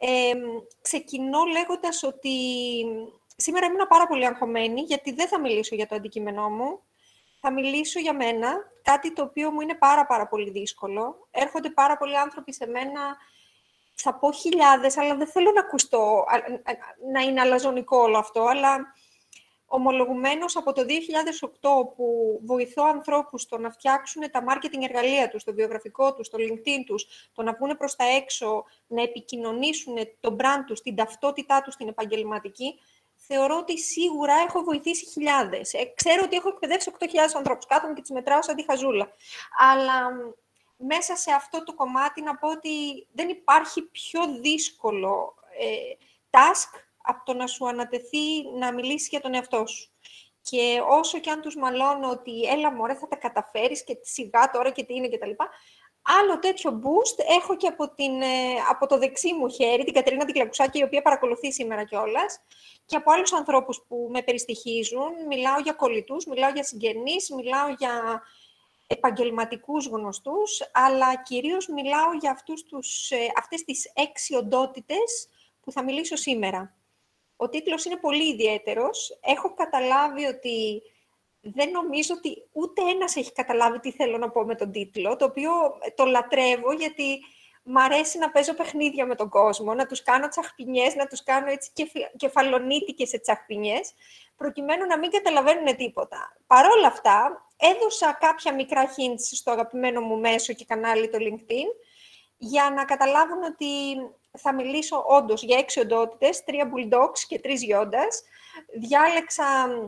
Ξεκινώ λέγοντας ότι σήμερα ήμουν πάρα πολύ αγχωμένη, γιατί δεν θα μιλήσω για το αντικείμενό μου. Θα μιλήσω για μένα, κάτι το οποίο μου είναι πάρα πολύ δύσκολο. Έρχονται πάρα πολλοί άνθρωποι σε μένα, θα πω χιλιάδες, αλλά δεν θέλω να ακουστώ, να είναι αλαζονικό όλο αυτό, αλλά ομολογουμένως από το 2008 που βοηθώ ανθρώπους στο να φτιάξουν τα marketing εργαλεία τους, το βιογραφικό τους, το LinkedIn τους, το να βγουν προς τα έξω, να επικοινωνήσουν το brand τους, την ταυτότητά τους, την επαγγελματική, θεωρώ ότι σίγουρα έχω βοηθήσει χιλιάδες. Ξέρω ότι έχω εκπαιδεύσει 8.000 ανθρώπους, κάθομαι και τις μετράω σαν τη χαζούλα. Αλλά μέσα σε αυτό το κομμάτι να πω ότι δεν υπάρχει πιο δύσκολο task από το να σου ανατεθεί να μιλήσεις για τον εαυτό σου. Και όσο και αν τους μαλώνω ότι έλα μωρέ θα τα καταφέρεις και σιγά τώρα και τι είναι και τα λοιπά, άλλο τέτοιο boost έχω και από το δεξί μου χέρι, την Κατερίνα την Κλακουσάκη, η οποία παρακολουθεί σήμερα κιόλας, και από άλλους ανθρώπους που με περιστοιχίζουν. Μιλάω για κολλητούς, μιλάω για συγγενείς, μιλάω για επαγγελματικούς γνωστούς, αλλά κυρίως μιλάω για αυτές τις 6 οντότητες που θα μιλήσω σήμερα. Ο τίτλος είναι πολύ ιδιαίτερος. Έχω καταλάβει ότι δεν νομίζω ότι ούτε ένας έχει καταλάβει τι θέλω να πω με τον τίτλο, το οποίο το λατρεύω γιατί μ' αρέσει να παίζω παιχνίδια με τον κόσμο, να τους κάνω τσαχπινιές, να τους κάνω έτσι κεφαλονίτικες σε τσαχπινιές, προκειμένου να μην καταλαβαίνουν τίποτα. Παρ' όλα αυτά, έδωσα κάποια μικρά hints στο αγαπημένο μου μέσο και κανάλι το LinkedIn, για να καταλάβουν ότι θα μιλήσω όντως για 6 οντότητες, 3 bulldogs και 3 γιόντας. Διάλεξα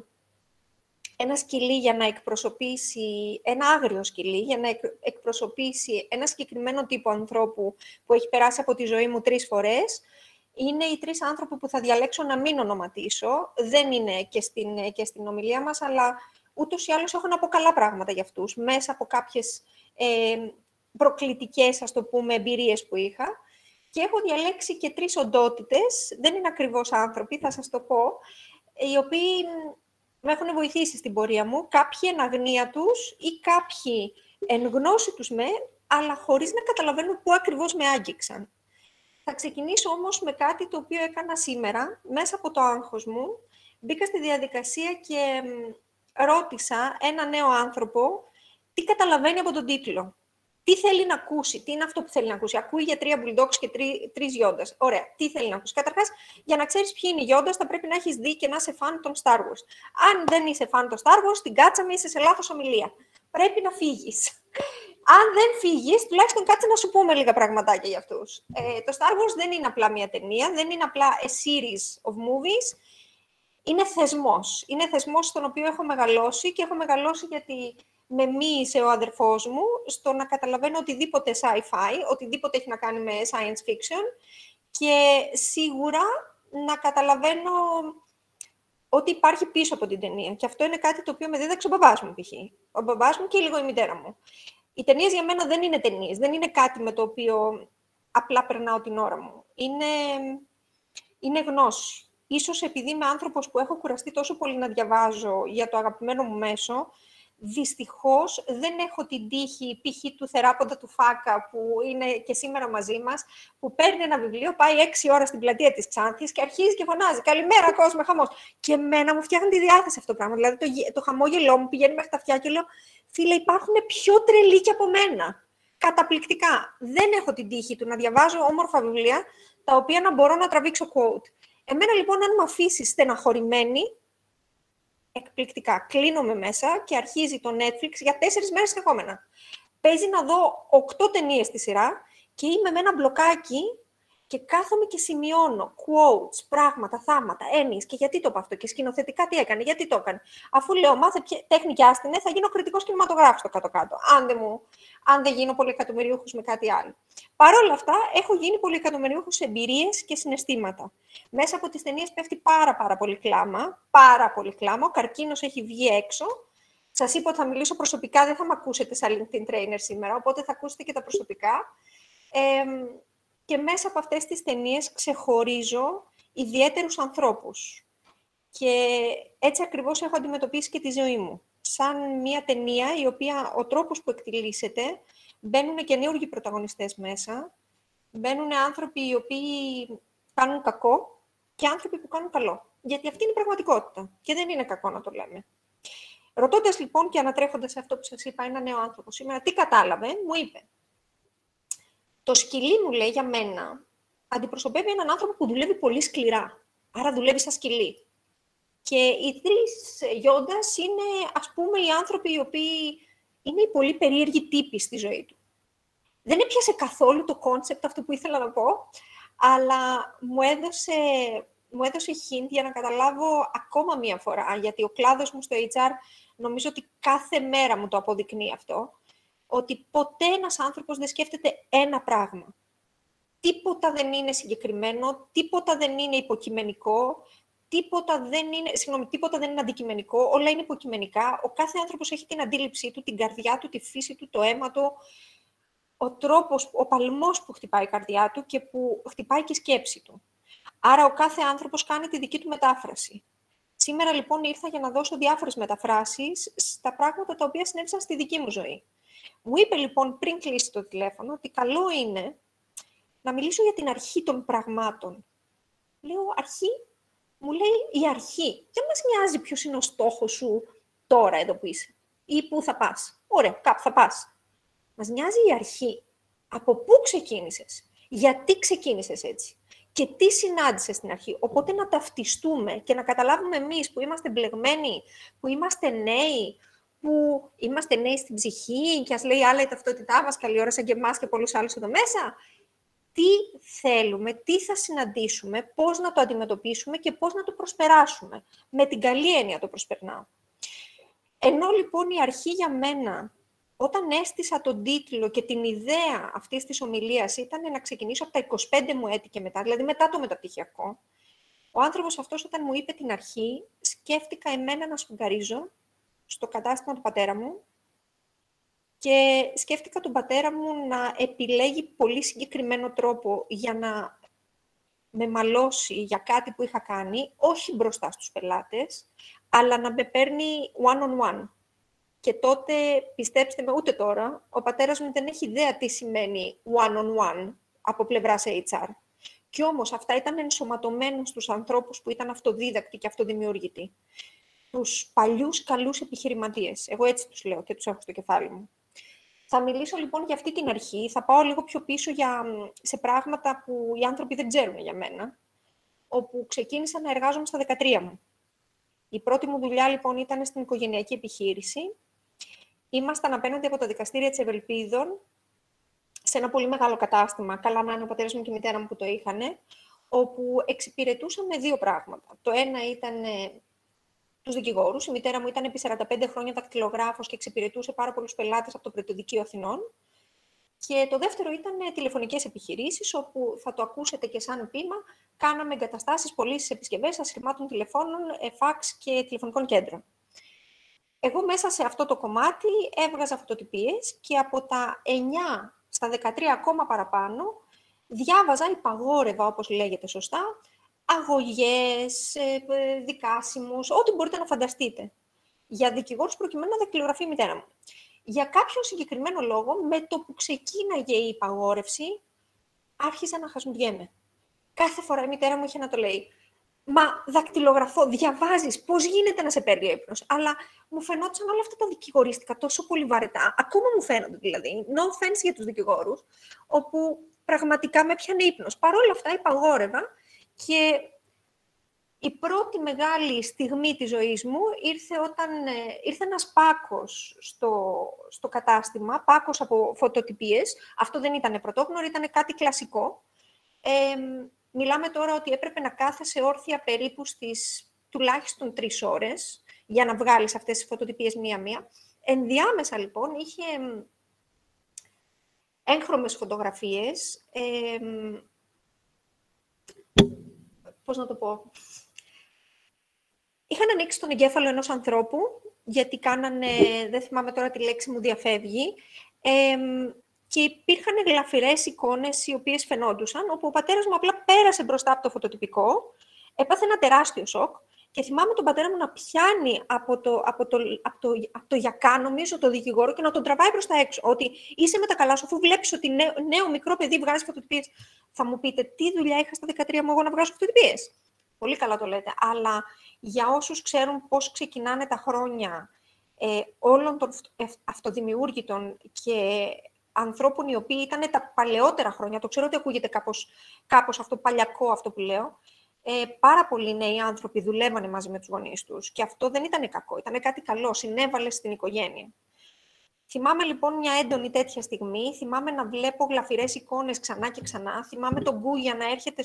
ένα σκυλί για να εκπροσωπήσει, ένα άγριο σκυλί, για να εκπροσωπήσει ένα συγκεκριμένο τύπο ανθρώπου που έχει περάσει από τη ζωή μου 3 φορές. Είναι οι 3 άνθρωποι που θα διαλέξω να μην ονοματίσω. Δεν είναι και στην ομιλία μας, αλλά ούτως ή άλλως έχω να πω καλά πράγματα για αυτούς, μέσα από κάποιες προκλητικές, ας το πούμε, εμπειρίες που είχα. Και έχω διαλέξει και 3 οντότητες, δεν είναι ακριβώς άνθρωποι, θα σας το πω, οι οποίοι με έχουν βοηθήσει στην πορεία μου, κάποιοι εν αγνία τους ή κάποιοι εν γνώση τους αλλά χωρίς να καταλαβαίνουν πού ακριβώς με άγγιξαν. Θα ξεκινήσω όμως με κάτι το οποίο έκανα σήμερα, μέσα από το άγχος μου. Μπήκα στη διαδικασία και ρώτησα ένα νέο άνθρωπο τι καταλαβαίνει από τον τίτλο. Τι θέλει να ακούσει, τι είναι αυτό που θέλει να ακούσει. Ακούει για 3 bulldogs και 3 γιόντας. Ωραία, τι θέλει να ακούσει. Καταρχάς, για να ξέρεις ποιοι είναι οι γιόντας, θα πρέπει να έχεις δει και να είσαι φαν των Star Wars. Αν δεν είσαι φαν των Star Wars, την κάτσαμε, είσαι σε λάθος ομιλία. Πρέπει να φύγεις. Αν δεν φύγεις, τουλάχιστον κάτσε να σου πούμε λίγα πραγματάκια για αυτούς. Το Star Wars δεν είναι απλά μια ταινία, δεν είναι απλά a series of movies. Είναι θεσμός. Είναι θεσμός στον οποίο έχω μεγαλώσει και έχω μεγαλώσει γιατί με μοίησε ο αδερφός μου στο να καταλαβαίνω οτιδήποτε sci-fi, οτιδήποτε έχει να κάνει με science fiction και σίγουρα να καταλαβαίνω ότι υπάρχει πίσω από την ταινία. Και αυτό είναι κάτι το οποίο με δίδαξε ο μπαμπάς μου, π.χ. Ο μπαμπάς μου και λίγο η μητέρα μου. Οι ταινίες για μένα δεν είναι ταινίες, δεν είναι κάτι με το οποίο απλά περνάω την ώρα μου. Είναι γνώση. Ίσως επειδή είμαι άνθρωπος που έχω κουραστεί τόσο πολύ να διαβάζω για το αγαπημένο μου μέσο, δυστυχώς δεν έχω την τύχη π.χ. του θεράποντα του Φάκα, που είναι και σήμερα μαζί μας, που παίρνει ένα βιβλίο, πάει 6 ώρα στην πλατεία της Ξάνθης και αρχίζει και φωνάζει «Καλημέρα κόσμο, χαμός». Και εμένα μου φτιάχνει τη διάθεση αυτό το πράγμα. Δηλαδή το χαμόγελό μου πηγαίνει μέχρι τα αυτιά και λέω «Φίλε, υπάρχουν πιο τρελοί και από μένα». Καταπληκτικά. Δεν έχω την τύχη του να διαβάζω όμορφα βιβλία, τα οποία να μπορώ να τραβήξω quote. Εμένα λοιπόν, αν με αφήσει στεναχωρημένη, εκπληκτικά. Κλείνομαι μέσα και αρχίζει το Netflix για 4 μέρες συνεχόμενα. Παίζει να δω 8 ταινίες στη σειρά και είμαι με ένα μπλοκάκι και κάθομαι και σημειώνω quotes, πράγματα, θάματα, έννοιες και γιατί το είπα αυτό και σκηνοθετικά τι έκανε, γιατί το έκανε. Αφού λέω μάθε τέχνη και άστινε, θα γίνω κριτικός κινηματογράφος στο κάτω-κάτω, αν δεν γίνω πολυεκατομμυρίουχος με κάτι άλλο. Παρ' όλα αυτά, έχω γίνει πολυεκατομμυρίουχος σε εμπειρίες και συναισθήματα. Μέσα από τις ταινίες πέφτει πάρα πολύ κλάμα, πάρα πολύ κλάμα. Ο καρκίνος έχει βγει έξω. Σας είπα ότι θα μιλήσω προσωπικά, δεν θα με ακούσετε σαν LinkedIn trainer σήμερα, οπότε θα ακούσετε και τα προσωπικά. Και μέσα από αυτές τις ταινίες ξεχωρίζω ιδιαίτερους ανθρώπους. Και έτσι ακριβώς έχω αντιμετωπίσει και τη ζωή μου. Σαν μια ταινία η οποία ο τρόπος που εκτιλήσεται, μπαίνουν καινούργιοι πρωταγωνιστές μέσα, μπαίνουν άνθρωποι οι οποίοι κάνουν κακό και άνθρωποι που κάνουν καλό. Γιατί αυτή είναι η πραγματικότητα και δεν είναι κακό να το λέμε. Ρωτώντας λοιπόν και ανατρέχοντας σε αυτό που σας είπα, ένα νέο άνθρωπο σήμερα, τι κατάλαβε, μου είπε. Το σκυλί, μου λέει, για μένα, αντιπροσωπεύει έναν άνθρωπο που δουλεύει πολύ σκληρά. Άρα δουλεύει σαν σκυλί. Και οι τρεις γιόντας είναι, ας πούμε, οι άνθρωποι οι οποίοι είναι οι πολύ περίεργοι τύποι στη ζωή του. Δεν έπιασε καθόλου το κόνσεπτ αυτό που ήθελα να πω, αλλά μου έδωσε hint για να καταλάβω ακόμα μία φορά, γιατί ο κλάδος μου στο HR νομίζω ότι κάθε μέρα μου το αποδεικνύει αυτό, ότι ποτέ ένας άνθρωπος δεν σκέφτεται ένα πράγμα. Τίποτα δεν είναι συγκεκριμένο, τίποτα δεν είναι υποκειμενικό, τίποτα δεν είναι αντικειμενικό, όλα είναι υποκειμενικά. Ο κάθε άνθρωπος έχει την αντίληψή του, την καρδιά του, τη φύση του, το αίμα του, ο τρόπος, ο παλμός που χτυπάει η καρδιά του και που χτυπάει και η σκέψη του. Άρα ο κάθε άνθρωπος κάνει τη δική του μετάφραση. Σήμερα λοιπόν ήρθα για να δώσω διάφορες μεταφράσεις στα πράγματα τα οποία συνέβησαν στη δική μου ζωή. Μου είπε λοιπόν πριν κλείσει το τηλέφωνο ότι καλό είναι να μιλήσω για την αρχή των πραγμάτων. Λέω αρχή, μου λέει η αρχή. Δεν μας νοιάζει ποιος είναι ο στόχος σου τώρα εδώ που είσαι ή πού θα πας. Ωραία, κάπου θα πας. Μας νοιάζει η αρχή. Από πού ξεκίνησες, γιατί ξεκίνησες έτσι και τι συνάντησες στην αρχή. Οπότε να ταυτιστούμε και να καταλάβουμε εμείς που είμαστε μπλεγμένοι, που είμαστε νέοι, στην ψυχή και ας λέει άλλα η ταυτότητά μας, καλή ώρα σαν και εμάς και πολλούς άλλους εδώ μέσα. Τι θέλουμε, τι θα συναντήσουμε, πώς να το αντιμετωπίσουμε και πώς να το προσπεράσουμε. Με την καλή έννοια το προσπερνάω. Ενώ λοιπόν η αρχή για μένα, όταν έστησα τον τίτλο και την ιδέα αυτής της ομιλίας ήταν να ξεκινήσω από τα 25 μου έτη και μετά, δηλαδή μετά το μεταπτυχιακό, ο άνθρωπος αυτός όταν μου είπε την αρχή, σκέφτηκα εμένα να σφουγγαρίζω στο κατάστημα του πατέρα μου και σκέφτηκα τον πατέρα μου να επιλέγει πολύ συγκεκριμένο τρόπο για να με μαλώσει για κάτι που είχα κάνει, όχι μπροστά στους πελάτες, αλλά να με παίρνει one-on-one. Και τότε, πιστέψτε με, ούτε τώρα, ο πατέρας μου δεν έχει ιδέα τι σημαίνει one-on-one από πλευράς HR. Κι όμως αυτά ήταν ενσωματωμένο στους ανθρώπους που ήταν αυτοδίδακτοι και αυτοδημιουργητοί. Τους παλιούς καλούς επιχειρηματίες. Εγώ έτσι τους λέω και τους έχω στο κεφάλι μου. Θα μιλήσω λοιπόν για αυτή την αρχή. Θα πάω λίγο πιο πίσω σε πράγματα που οι άνθρωποι δεν ξέρουν για μένα, όπου ξεκίνησα να εργάζομαι στα 13 μου. Η πρώτη μου δουλειά λοιπόν ήταν στην οικογενειακή επιχείρηση. Ήμασταν απέναντι από τα δικαστήρια της Ευελπίδων, σε ένα πολύ μεγάλο κατάστημα, καλά να είναι ο πατέρας μου και η μητέρα μου που το είχαν, όπου εξυπηρετούσαμε δύο πράγματα. Το ένα ήταν τους δικηγόρους. Η μητέρα μου ήταν επί 45 χρόνια δακτυλογράφος και εξυπηρετούσε πάρα πολλούς πελάτες από το Πρωτοδικείο Αθηνών. Και το δεύτερο ήταν τηλεφωνικές επιχειρήσεις, όπου θα το ακούσετε και σαν πείμα, κάναμε εγκαταστάσεις, πωλήσεις, επισκευές ασυρμάτων τηλεφώνων, φαξ και τηλεφωνικών κέντρων. Εγώ μέσα σε αυτό το κομμάτι έβγαζα φωτοτυπίες και από τα 9 στα 13 ακόμα παραπάνω διάβαζα, υπαγόρευα, όπως λέγεται σωστά, αγωγές, δικάσιμους, ό,τι μπορείτε να φανταστείτε. Για δικηγόρους προκειμένου να δακτυλογραφεί η μητέρα μου. Για κάποιον συγκεκριμένο λόγο, με το που ξεκίναγε η υπαγόρευση, άρχιζα να χασμουδιέμαι. Κάθε φορά η μητέρα μου είχε να το λέει. Μα δακτυλογραφώ, διαβάζεις, πώς γίνεται να σε παίρνει ο ύπνος. Αλλά μου φαινόταν όλα αυτά τα δικηγορίστικα τόσο πολύ βαρετά. Ακόμα μου φαίνονται δηλαδή. No offense για τους δικηγόρους, όπου πραγματικά με πιάνε ύπνος. Παρ' όλα αυτά υπαγόρευα και η πρώτη μεγάλη στιγμή της ζωής μου ήρθε όταν ήρθε ένας πάκος στο κατάστημα, πάκος από φωτοτυπίες. Αυτό δεν ήταν πρωτόγνωρο, ήταν κάτι κλασικό. Μιλάμε τώρα ότι έπρεπε να κάθεσαι όρθια περίπου στις τουλάχιστον 3 ώρες για να βγάλεις αυτές τις φωτοτυπίες μία-μία. Ενδιάμεσα, λοιπόν, είχε έγχρωμες φωτογραφίες. Πώς να το πω. Είχαν ανοίξει τον εγκέφαλο ενός ανθρώπου, γιατί κάνανε, δεν θυμάμαι τώρα τη λέξη μου διαφεύγει, και υπήρχαν γλαφυρές εικόνες οι οποίες φαινόντουσαν, όπου ο πατέρας μου απλά πέρασε μπροστά από το φωτοτυπικό, έπαθε ένα τεράστιο σοκ, Και θυμάμαι τον πατέρα μου να πιάνει από το γιακά, νομίζω, το δικηγόρο και να τον τραβάει προς τα έξω. Ότι είσαι με τα καλά σου, αφού βλέπεις ότι νέο μικρό παιδί βγάζει φωτοτυπίες. Θα μου πείτε, τι δουλειά είχα στα 13 μου εγώ να βγάζω φωτοτυπίες. Πολύ καλά το λέτε. Αλλά για όσους ξέρουν πώς ξεκινάνε τα χρόνια όλων των αυτοδημιούργητων και ανθρώπων οι οποίοι ήταν τα παλαιότερα χρόνια, το ξέρω ότι ακούγεται κάπως αυτό παλιακό αυτό που λέω, πάρα πολλοί νέοι άνθρωποι δουλεύανε μαζί με τους γονείς τους και αυτό δεν ήταν κακό, ήταν κάτι καλό, συνέβαλε στην οικογένεια. Θυμάμαι λοιπόν μια έντονη τέτοια στιγμή, θυμάμαι να βλέπω γλαφυρές εικόνες ξανά και ξανά, θυμάμαι τον Γκούγια να έρχεται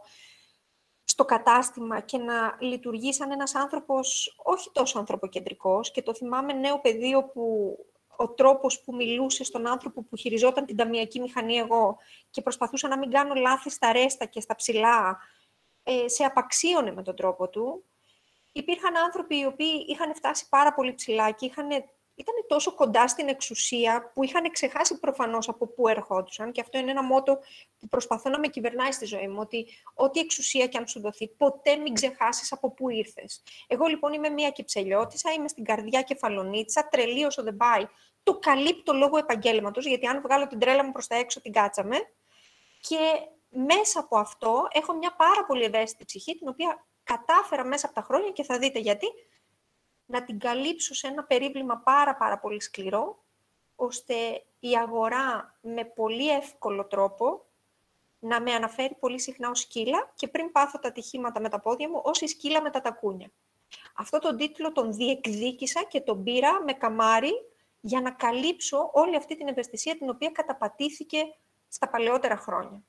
στο κατάστημα και να λειτουργεί σαν ένας άνθρωπος όχι τόσο ανθρωποκεντρικός και το θυμάμαι νέο παιδί όπου ο τρόπος που μιλούσε στον άνθρωπο που χειριζόταν την ταμιακή μηχανή εγώ και προσπαθούσα να μην κάνω λάθη στα ρέστα και στα ψηλά, σε απαξίωνε με τον τρόπο του. Υπήρχαν άνθρωποι οι οποίοι είχαν φτάσει πάρα πολύ ψηλά και ήταν τόσο κοντά στην εξουσία που είχαν ξεχάσει προφανώς από πού ερχόντουσαν και αυτό είναι ένα μότο που προσπαθώ να με κυβερνάει στη ζωή μου, ότι ό,τι εξουσία και αν σου δοθεί, ποτέ μην ξεχάσεις από πού ήρθες. Εγώ λοιπόν είμαι μια Κυψελιώτισσα, είμαι στην καρδιά Κεφαλονίτσα, τρελή όσο δεν πάει, το καλύπτω λόγω επαγγέλματος, γιατί αν βγάλω την τρέλα μου προς τα έξω την κάτσαμε και μέσα από αυτό έχω μια πάρα πολύ ευαίσθητη ψυχή, την οποία κατάφερα μέσα από τα χρόνια και θα δείτε γιατί, να την καλύψω σε ένα περίβλημα πάρα πολύ σκληρό, ώστε η αγορά με πολύ εύκολο τρόπο να με αναφέρει πολύ συχνά ως σκύλα και πριν πάθω τα ατυχήματα με τα πόδια μου, ως η σκύλα με τα τακούνια. Αυτό τον τίτλο τον διεκδίκησα και τον πήρα με καμάρι για να καλύψω όλη αυτή την ευαισθησία την οποία καταπατήθηκε στα παλαιότερα χρόνια.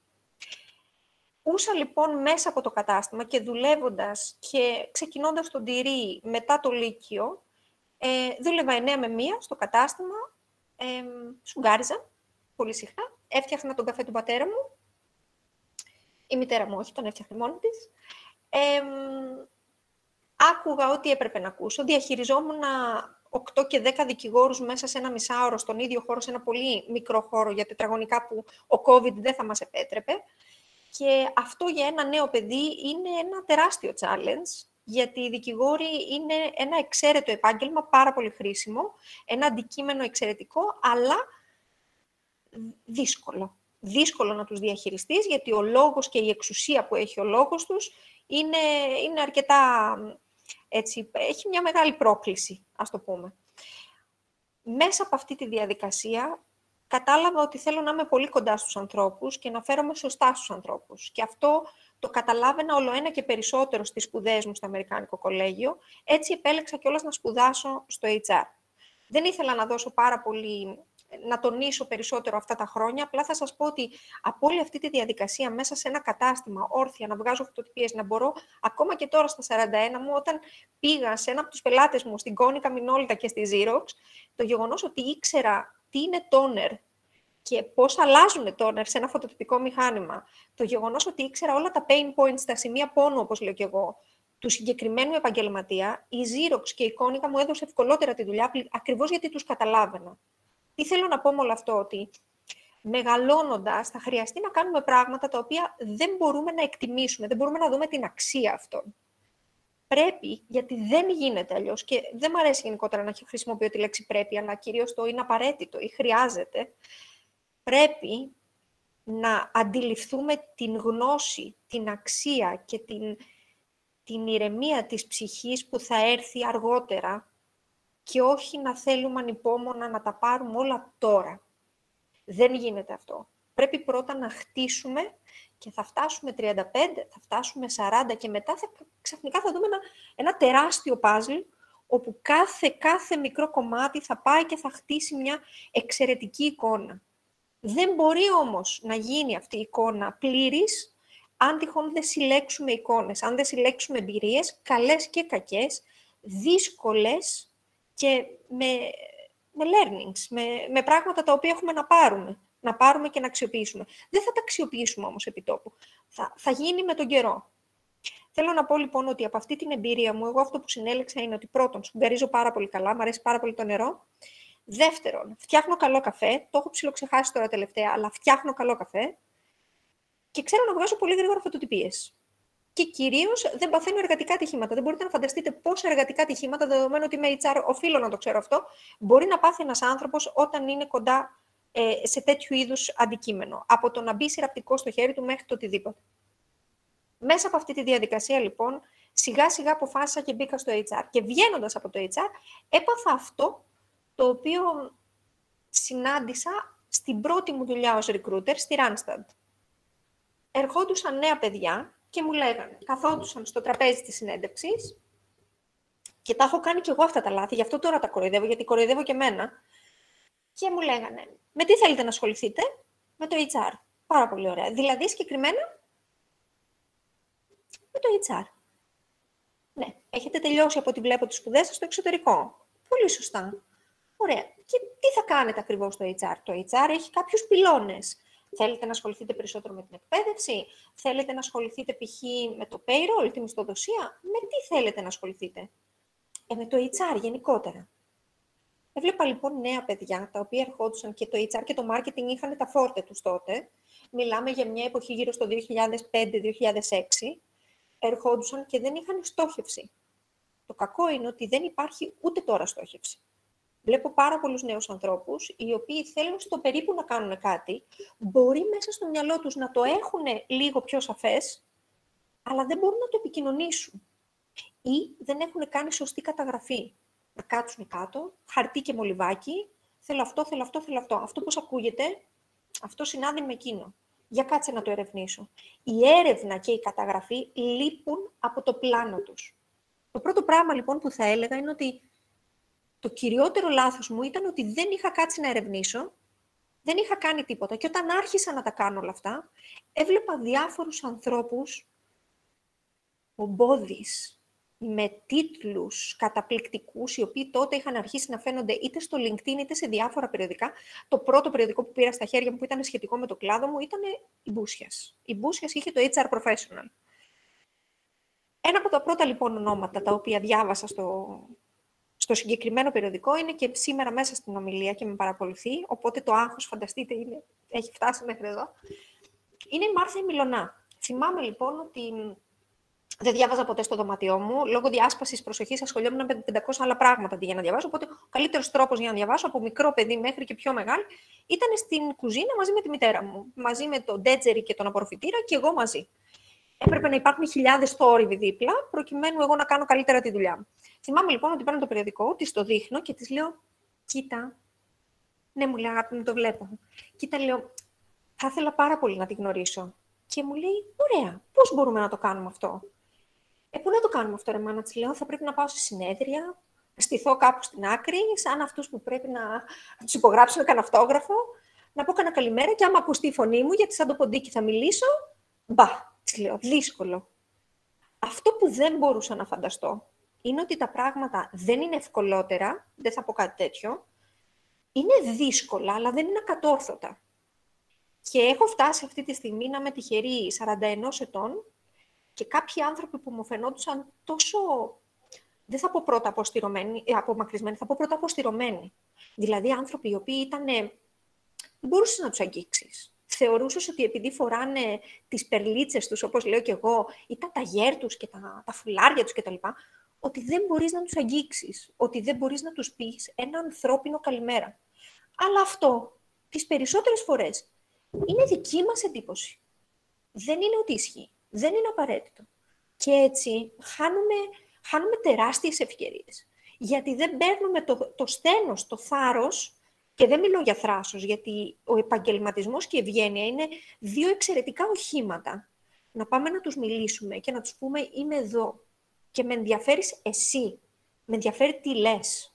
Ούσα λοιπόν μέσα από το κατάστημα και δουλεύοντας και ξεκινώντας τον τυρί μετά το Λύκειο, δούλευα 9 με 1 στο κατάστημα, σουγκάριζα πολύ συχνά, έφτιαχνα τον καφέ του πατέρα μου, η μητέρα μου όχι, τον έφτιαχνε μόνη της, άκουγα ό,τι έπρεπε να ακούσω, διαχειριζόμουν 8 και 10 δικηγόρους μέσα σε ένα μισάωρο στον ίδιο χώρο, σε ένα πολύ μικρό χώρο για τετραγωνικά που ο COVID δεν θα μας επέτρεπε. Και αυτό για ένα νέο παιδί είναι ένα τεράστιο challenge, γιατί οι δικηγόροι είναι ένα εξαίρετο επάγγελμα, πάρα πολύ χρήσιμο, ένα αντικείμενο εξαιρετικό, αλλά δύσκολο. Δύσκολο να τους διαχειριστείς, γιατί ο λόγος και η εξουσία που έχει ο λόγος τους είναι αρκετά, έτσι, έχει μια μεγάλη πρόκληση, ας το πούμε. Μέσα από αυτή τη διαδικασία, κατάλαβα ότι θέλω να είμαι πολύ κοντά στους ανθρώπους και να φέρομαι σωστά στους ανθρώπους. Και αυτό το καταλάβαινα ολοένα και περισσότερο στις σπουδές μου στο Αμερικάνικο Κολέγιο. Έτσι επέλεξα κιόλας να σπουδάσω στο HR. Δεν ήθελα να δώσω να τονίσω περισσότερο αυτά τα χρόνια. Απλά θα σας πω ότι από όλη αυτή τη διαδικασία μέσα σε ένα κατάστημα όρθια να βγάζω φωτοτυπίες, να μπορώ ακόμα και τώρα στα 41 μου, όταν πήγα σε ένα από τους πελάτες μου στην Κόνικα Μινόλτα και στη Xerox, το γεγονός ότι ήξερα τι είναι τόνερ και πώς αλλάζουν τόνερ σε ένα φωτοτυπικό μηχάνημα, το γεγονός ότι ήξερα όλα τα pain points, τα σημεία πόνου, όπως λέω και εγώ, του συγκεκριμένου επαγγελματία, η Xerox και η Κόνικα μου έδωσε ευκολότερα τη δουλειά, ακριβώς γιατί τους καταλάβαινα. Τι θέλω να πω με όλο αυτό, ότι μεγαλώνοντας θα χρειαστεί να κάνουμε πράγματα τα οποία δεν μπορούμε να εκτιμήσουμε, δεν μπορούμε να δούμε την αξία αυτών. Πρέπει, γιατί δεν γίνεται αλλιώς, και δεν μου αρέσει γενικότερα να χρησιμοποιώ τη λέξη πρέπει, αλλά κυρίως το είναι απαραίτητο ή χρειάζεται, πρέπει να αντιληφθούμε την γνώση, την αξία και την ηρεμία της ψυχής που θα έρθει αργότερα και όχι να θέλουμε ανυπόμονα να τα πάρουμε όλα τώρα. Δεν γίνεται αυτό. Πρέπει πρώτα να χτίσουμε και θα φτάσουμε 35, θα φτάσουμε 40 και μετά ξαφνικά θα δούμε ένα τεράστιο παζλ όπου κάθε μικρό κομμάτι θα πάει και θα χτίσει μια εξαιρετική εικόνα. Δεν μπορεί όμως να γίνει αυτή η εικόνα πλήρης αν τυχόν δεν συλλέξουμε εικόνες, αν δεν συλλέξουμε εμπειρίες, καλές και κακές, δύσκολες και με learnings, με πράγματα τα οποία έχουμε να πάρουμε και να αξιοποιήσουμε. Δεν θα τα αξιοποιήσουμε όμως επί τόπου. Θα γίνει με τον καιρό. Θέλω να πω λοιπόν ότι από αυτή την εμπειρία μου, εγώ αυτό που συνέλεξα είναι ότι πρώτον, σφουγγαρίζω πάρα πολύ καλά, μου αρέσει πάρα πολύ το νερό. Δεύτερον, φτιάχνω καλό καφέ, το έχω ψιλοξεχάσει τώρα τελευταία, αλλά φτιάχνω καλό καφέ και ξέρω να βγάζω πολύ γρήγορα φωτοτυπίες. και κυρίως δεν παθαίνω εργατικά ατυχήματα. Δεν μπορείτε να φανταστείτε πόσα εργατικά ατυχήματα, δεδομένου ότι με HR οφείλω να το ξέρω αυτό, μπορεί να πάθει ένας άνθρωπος όταν είναι κοντά σε τέτοιου είδους αντικείμενο. Από το να μπει σειραπτικό στο χέρι του μέχρι το οτιδήποτε. Μέσα από αυτή τη διαδικασία, λοιπόν, σιγά-σιγά αποφάσισα και μπήκα στο HR. Και βγαίνοντας από το HR, έπαθα αυτό το οποίο συνάντησα στην πρώτη μου δουλειά ως recruiter στη Randstad. Ερχόντουσαν νέα παιδιά και μου λέγανε, καθόντουσαν στο τραπέζι της συνέντευξης και τα έχω κάνει κι εγώ αυτά τα λάθη, γι' αυτό τώρα τα κοροϊδεύω, γιατί κοροϊδεύω και εμένα. Και μου λέγανε, με τι θέλετε να ασχοληθείτε? Με το HR. Πάρα πολύ ωραία. Δηλαδή, συγκεκριμένα, με το HR. Ναι, έχετε τελειώσει από ό,τι βλέπω τις σπουδές σας στο εξωτερικό. Πολύ σωστά. Ωραία. Και τι θα κάνετε ακριβώς στο HR? Το HR έχει κάποιους πυλώνες. Θέλετε να ασχοληθείτε περισσότερο με την εκπαίδευση? Θέλετε να ασχοληθείτε π.χ. με το payroll, τη μισθοδοσία? Με τι θέλετε να ασχοληθείτε? Με το HR γενικότερα. Έβλεπα λοιπόν νέα παιδιά, τα οποία ερχόντουσαν και το HR και το marketing είχαν τα φόρτε τους τότε. Μιλάμε για μια εποχή γύρω στο 2005-2006. Ερχόντουσαν και δεν είχαν στόχευση. Το κακό είναι ότι δεν υπάρχει ούτε τώρα στόχευση. Βλέπω πάρα πολλούς νέους ανθρώπους, οι οποίοι θέλουν στο περίπου να κάνουν κάτι, μπορεί μέσα στο μυαλό τους να το έχουν λίγο πιο σαφές, αλλά δεν μπορούν να το επικοινωνήσουν. Ή δεν έχουν κάνει σωστή καταγραφή. Να κάτσουν κάτω, χαρτί και μολυβάκι, θέλω αυτό, θέλω αυτό, θέλω αυτό. Αυτό πώς ακούγεται, αυτό συνάδει με εκείνο. Για κάτσε να το ερευνήσω. Η έρευνα και η καταγραφή λείπουν από το πλάνο τους. Το πρώτο πράγμα λοιπόν που θα έλεγα είναι ότι το κυριότερο λάθος μου ήταν ότι δεν είχα κάτσει να ερευνήσω, δεν είχα κάνει τίποτα. Και όταν άρχισα να τα κάνω όλα αυτά, έβλεπα διάφορους ανθρώπους, ομπόδεις, με τίτλους καταπληκτικούς, οι οποίοι τότε είχαν αρχίσει να φαίνονται είτε στο LinkedIn είτε σε διάφορα περιοδικά. Το πρώτο περιοδικό που πήρα στα χέρια μου, που ήταν σχετικό με το κλάδο μου, ήταν η Μπούσιας. Η Μπούσιας είχε το HR Professional. Ένα από τα πρώτα λοιπόν ονόματα τα οποία διάβασα στο συγκεκριμένο περιοδικό είναι και σήμερα μέσα στην ομιλία και με παρακολουθεί, οπότε το άγχος, φανταστείτε, έχει φτάσει μέχρι εδώ. Είναι η Μάρθα η Μιλωνά. Θυμάμαι λοιπόν ότι δεν διάβαζα ποτέ στο δωμάτιό μου. Λόγω διάσπασης προσοχής ασχολιόμουν με 500 άλλα πράγματα για να διαβάσω. Οπότε ο καλύτερος τρόπος για να διαβάσω, από μικρό παιδί μέχρι και πιο μεγάλη, ήταν στην κουζίνα μαζί με τη μητέρα μου. Μαζί με τον τέτζερι και τον απορροφητήρα και εγώ μαζί. Έπρεπε να υπάρχουν χιλιάδες θόρυβοι δίπλα, προκειμένου εγώ να κάνω καλύτερα τη δουλειά μου. Θυμάμαι λοιπόν ότι παίρνω το περιοδικό, της το δείχνω και της λέω: κοίτα. Ναι, μου λέει, αγάπη μου, το βλέπω. Κοίτα, λέω, θα ήθελα πάρα πολύ να τη γνωρίσω. Και μου λέει: ωραία, πώς μπορούμε να το κάνουμε αυτό? Πού να το κάνουμε αυτό, ρε μάνα, της λέω, θα πρέπει να πάω σε συνέδρια, να στηθώ κάπου στην άκρη, σαν αυτούς που πρέπει να τους υπογράψουν κανένα αυτόγραφο, να πω κανένα καλημέρα και άμα ακουστεί η φωνή μου, γιατί σαν το ποντίκι θα μιλήσω, μπα, της λέω, δύσκολο. Αυτό που δεν μπορούσα να φανταστώ είναι ότι τα πράγματα δεν είναι ευκολότερα, δεν θα πω κάτι τέτοιο, είναι δύσκολα, αλλά δεν είναι ακατόρθωτα. Και έχω φτάσει αυτή τη στιγμή να είμαι τυχερή 41 ετών, και κάποιοι άνθρωποι που μου φαινόντουσαν τόσο, δεν θα πω πρώτα απομακρυσμένοι, θα πω πρώτα αποστηρωμένοι. Δηλαδή άνθρωποι οι οποίοι δεν μπορούσες να τους αγγίξεις. Θεωρούσες ότι επειδή φοράνε τις περλίτσες τους, όπως λέω και εγώ, ή τα ταγέρ τους και τα φουλάρια τους κτλ., ότι δεν μπορείς να τους αγγίξεις, ότι δεν μπορείς να τους πεις ένα ανθρώπινο καλημέρα. Αλλά αυτό, τις περισσότερες φορές, είναι δική μας εντύπωση. Δεν είναι ότι ισχύει. Δεν είναι απαραίτητο. Και έτσι χάνουμε τεράστιες ευκαιρίες. Γιατί δεν παίρνουμε το στένος, το θάρρος, και δεν μιλώ για θράσος, γιατί ο επαγγελματισμός και η ευγένεια είναι δύο εξαιρετικά οχήματα. Να πάμε να τους μιλήσουμε και να τους πούμε είμαι εδώ και με ενδιαφέρεις εσύ, με ενδιαφέρει τι λες.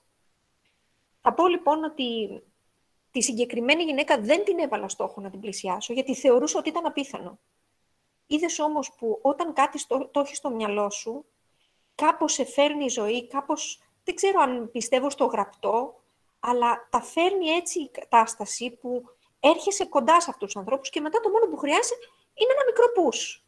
Θα πω λοιπόν ότι τη συγκεκριμένη γυναίκα δεν την έβαλα στόχο να την πλησιάσω, γιατί θεωρούσα ότι ήταν απίθανο. Είδες όμως που όταν κάτι το έχεις στο μυαλό σου, κάπως σε φέρνει η ζωή, κάπως, δεν ξέρω αν πιστεύω στο γραπτό, αλλά τα φέρνει έτσι η κατάσταση που έρχεσαι κοντά σε αυτούς τους ανθρώπους και μετά το μόνο που χρειάζεσαι είναι ένα μικρό push.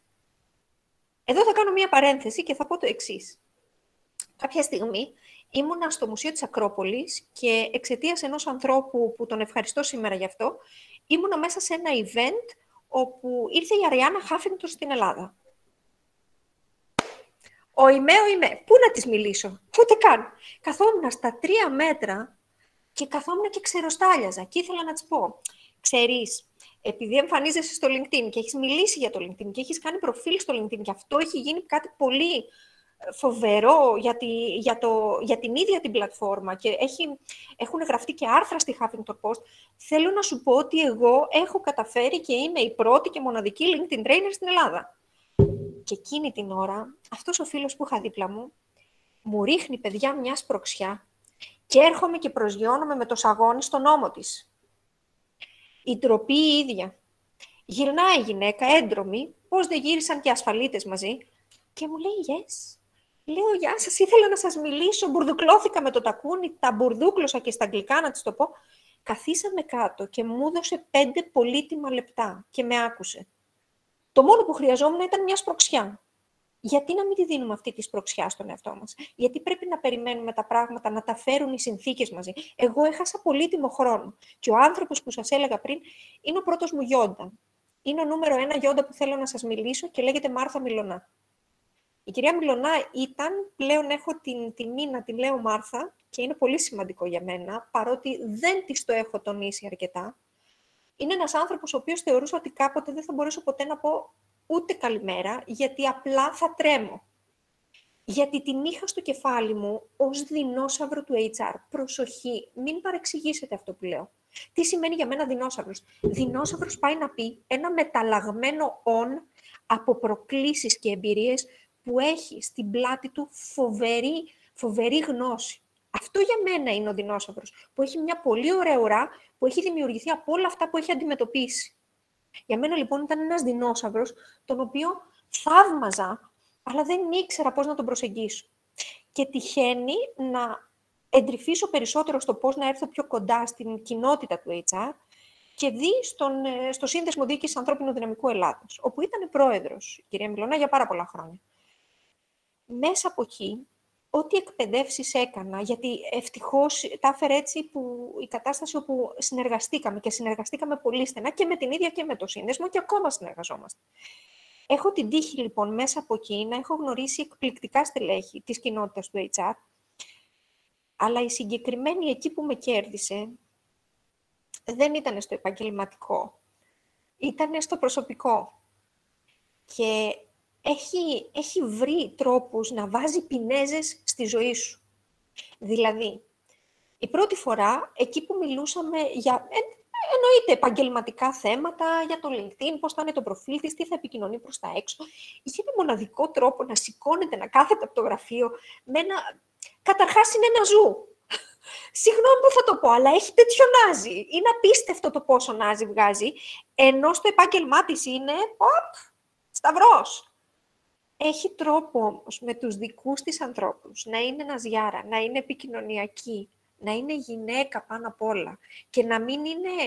Εδώ θα κάνω μία παρένθεση και θα πω το εξής. Κάποια στιγμή ήμουνα στο Μουσείο της Ακρόπολης και εξαιτίας ενός ανθρώπου που τον ευχαριστώ σήμερα γι' αυτό, ήμουνα μέσα σε ένα event όπου ήρθε η Αριάννα Χάφινγκτον στην Ελλάδα. οημέ. Πού να της μιλήσω, ούτε καν. Καθόμουν στα 3 μέτρα και καθόμουν και ξεροστάλιαζα. Και ήθελα να της πω, ξέρεις, επειδή εμφανίζεσαι στο LinkedIn και έχεις μιλήσει για το LinkedIn και έχεις κάνει προφίλ στο LinkedIn και αυτό έχει γίνει κάτι πολύ φοβερό για την ίδια την πλατφόρμα και έχουν γραφτεί και άρθρα στη Huffington Post, θέλω να σου πω ότι εγώ έχω καταφέρει και είμαι η πρώτη και μοναδική LinkedIn trainer στην Ελλάδα. Και εκείνη την ώρα, αυτός ο φίλος που είχα δίπλα μου ρίχνει, παιδιά, μια σπροξιά και έρχομαι και προσγειώνομαι με το σαγόνι στον ώμο της. Η ντροπή η ίδια. Γυρνάει η γυναίκα, έντρομη, πώς δεν γύρισαν και ασφαλίτες μαζί, και μου λέει yes. Λέω, γεια σας, ήθελα να σας μιλήσω, μπουρδουκλώθηκα με το τακούνι, τα μπουρδούκλωσα και στα αγγλικά να της το πω. Καθίσαμε κάτω και μου έδωσε 5 πολύτιμα λεπτά και με άκουσε. Το μόνο που χρειαζόμουν ήταν μια σπροξιά. Γιατί να μην τη δίνουμε αυτή τη σπροξιά στον εαυτό μας? Γιατί πρέπει να περιμένουμε τα πράγματα να τα φέρουν οι συνθήκες μαζί? Εγώ έχασα πολύτιμο χρόνο. Και ο άνθρωπος που σας έλεγα πριν είναι ο πρώτος μου γιόντα. Είναι ο νούμερο 1 γιόντα που θέλω να σας μιλήσω και λέγεται Μάρθα Μιλωνά. Η κυρία Μιλωνά πλέον έχω την τιμή να τη λέω Μάρθα και είναι πολύ σημαντικό για μένα, παρότι δεν της το έχω τονίσει αρκετά. Είναι ένας άνθρωπος ο οποίος θεωρούσα ότι κάποτε δεν θα μπορέσω ποτέ να πω ούτε καλημέρα, γιατί απλά θα τρέμω. Γιατί την είχα στο κεφάλι μου ως δεινόσαυρο του HR. Προσοχή, μην παρεξηγήσετε αυτό που λέω. Τι σημαίνει για μένα δεινόσαυρος? Δεινόσαυρος πάει να πει ένα μεταλλαγμένο «ον» από προκλήσεις και εμπειρίες που έχει στην πλάτη του φοβερή γνώση. Αυτό για μένα είναι ο δεινόσαυρος, που έχει μια πολύ ωραία ουρά, που έχει δημιουργηθεί από όλα αυτά που έχει αντιμετωπίσει. Για μένα λοιπόν ήταν ένας δεινόσαυρος, τον οποίο θαύμαζα, αλλά δεν ήξερα πώς να τον προσεγγίσω. Και τυχαίνει να εντρυφήσω περισσότερο στο πώς να έρθω πιο κοντά στην κοινότητα του HR και δει στο Σύνδεσμο Διοίκησης Ανθρώπινου Δυναμικού Ελλάδος, όπου ήταν πρόεδρος η κυρία Μιλωνά για πάρα πολλά χρόνια. Μέσα από εκεί, ό,τι εκπαιδεύσεις έκανα, γιατί ευτυχώς τα έφερε έτσι που η κατάσταση όπου συνεργαστήκαμε πολύ στενά και με την ίδια και με το Σύνδεσμο και ακόμα συνεργαζόμαστε. Έχω την τύχη λοιπόν μέσα από εκεί να έχω γνωρίσει εκπληκτικά στελέχη της κοινότητας του HR, αλλά η συγκεκριμένη εκεί που με κέρδισε δεν ήταν στο επαγγελματικό, ήταν στο προσωπικό. Και έχει βρει τρόπους να βάζει πινέζες στη ζωή σου. Δηλαδή, η πρώτη φορά, εκεί που μιλούσαμε για, εννοείται, επαγγελματικά θέματα, για το LinkedIn, πώς θα είναι το προφίλ της, τι θα επικοινωνεί προς τα έξω, είχε με μοναδικό τρόπο να σηκώνεται, να κάθεται από το γραφείο, καταρχάς είναι ένα ζου. Συγγνώμη που θα το πω, αλλά έχει τέτοιο νάζι. Είναι απίστευτο το πόσο νάζι βγάζει, ενώ στο επάγγελμά της είναι, σταυρός. Έχει τρόπο όμως με τους δικούς της ανθρώπους να είναι ναζιάρα, να είναι επικοινωνιακή, να είναι γυναίκα πάνω απ' όλα και να μην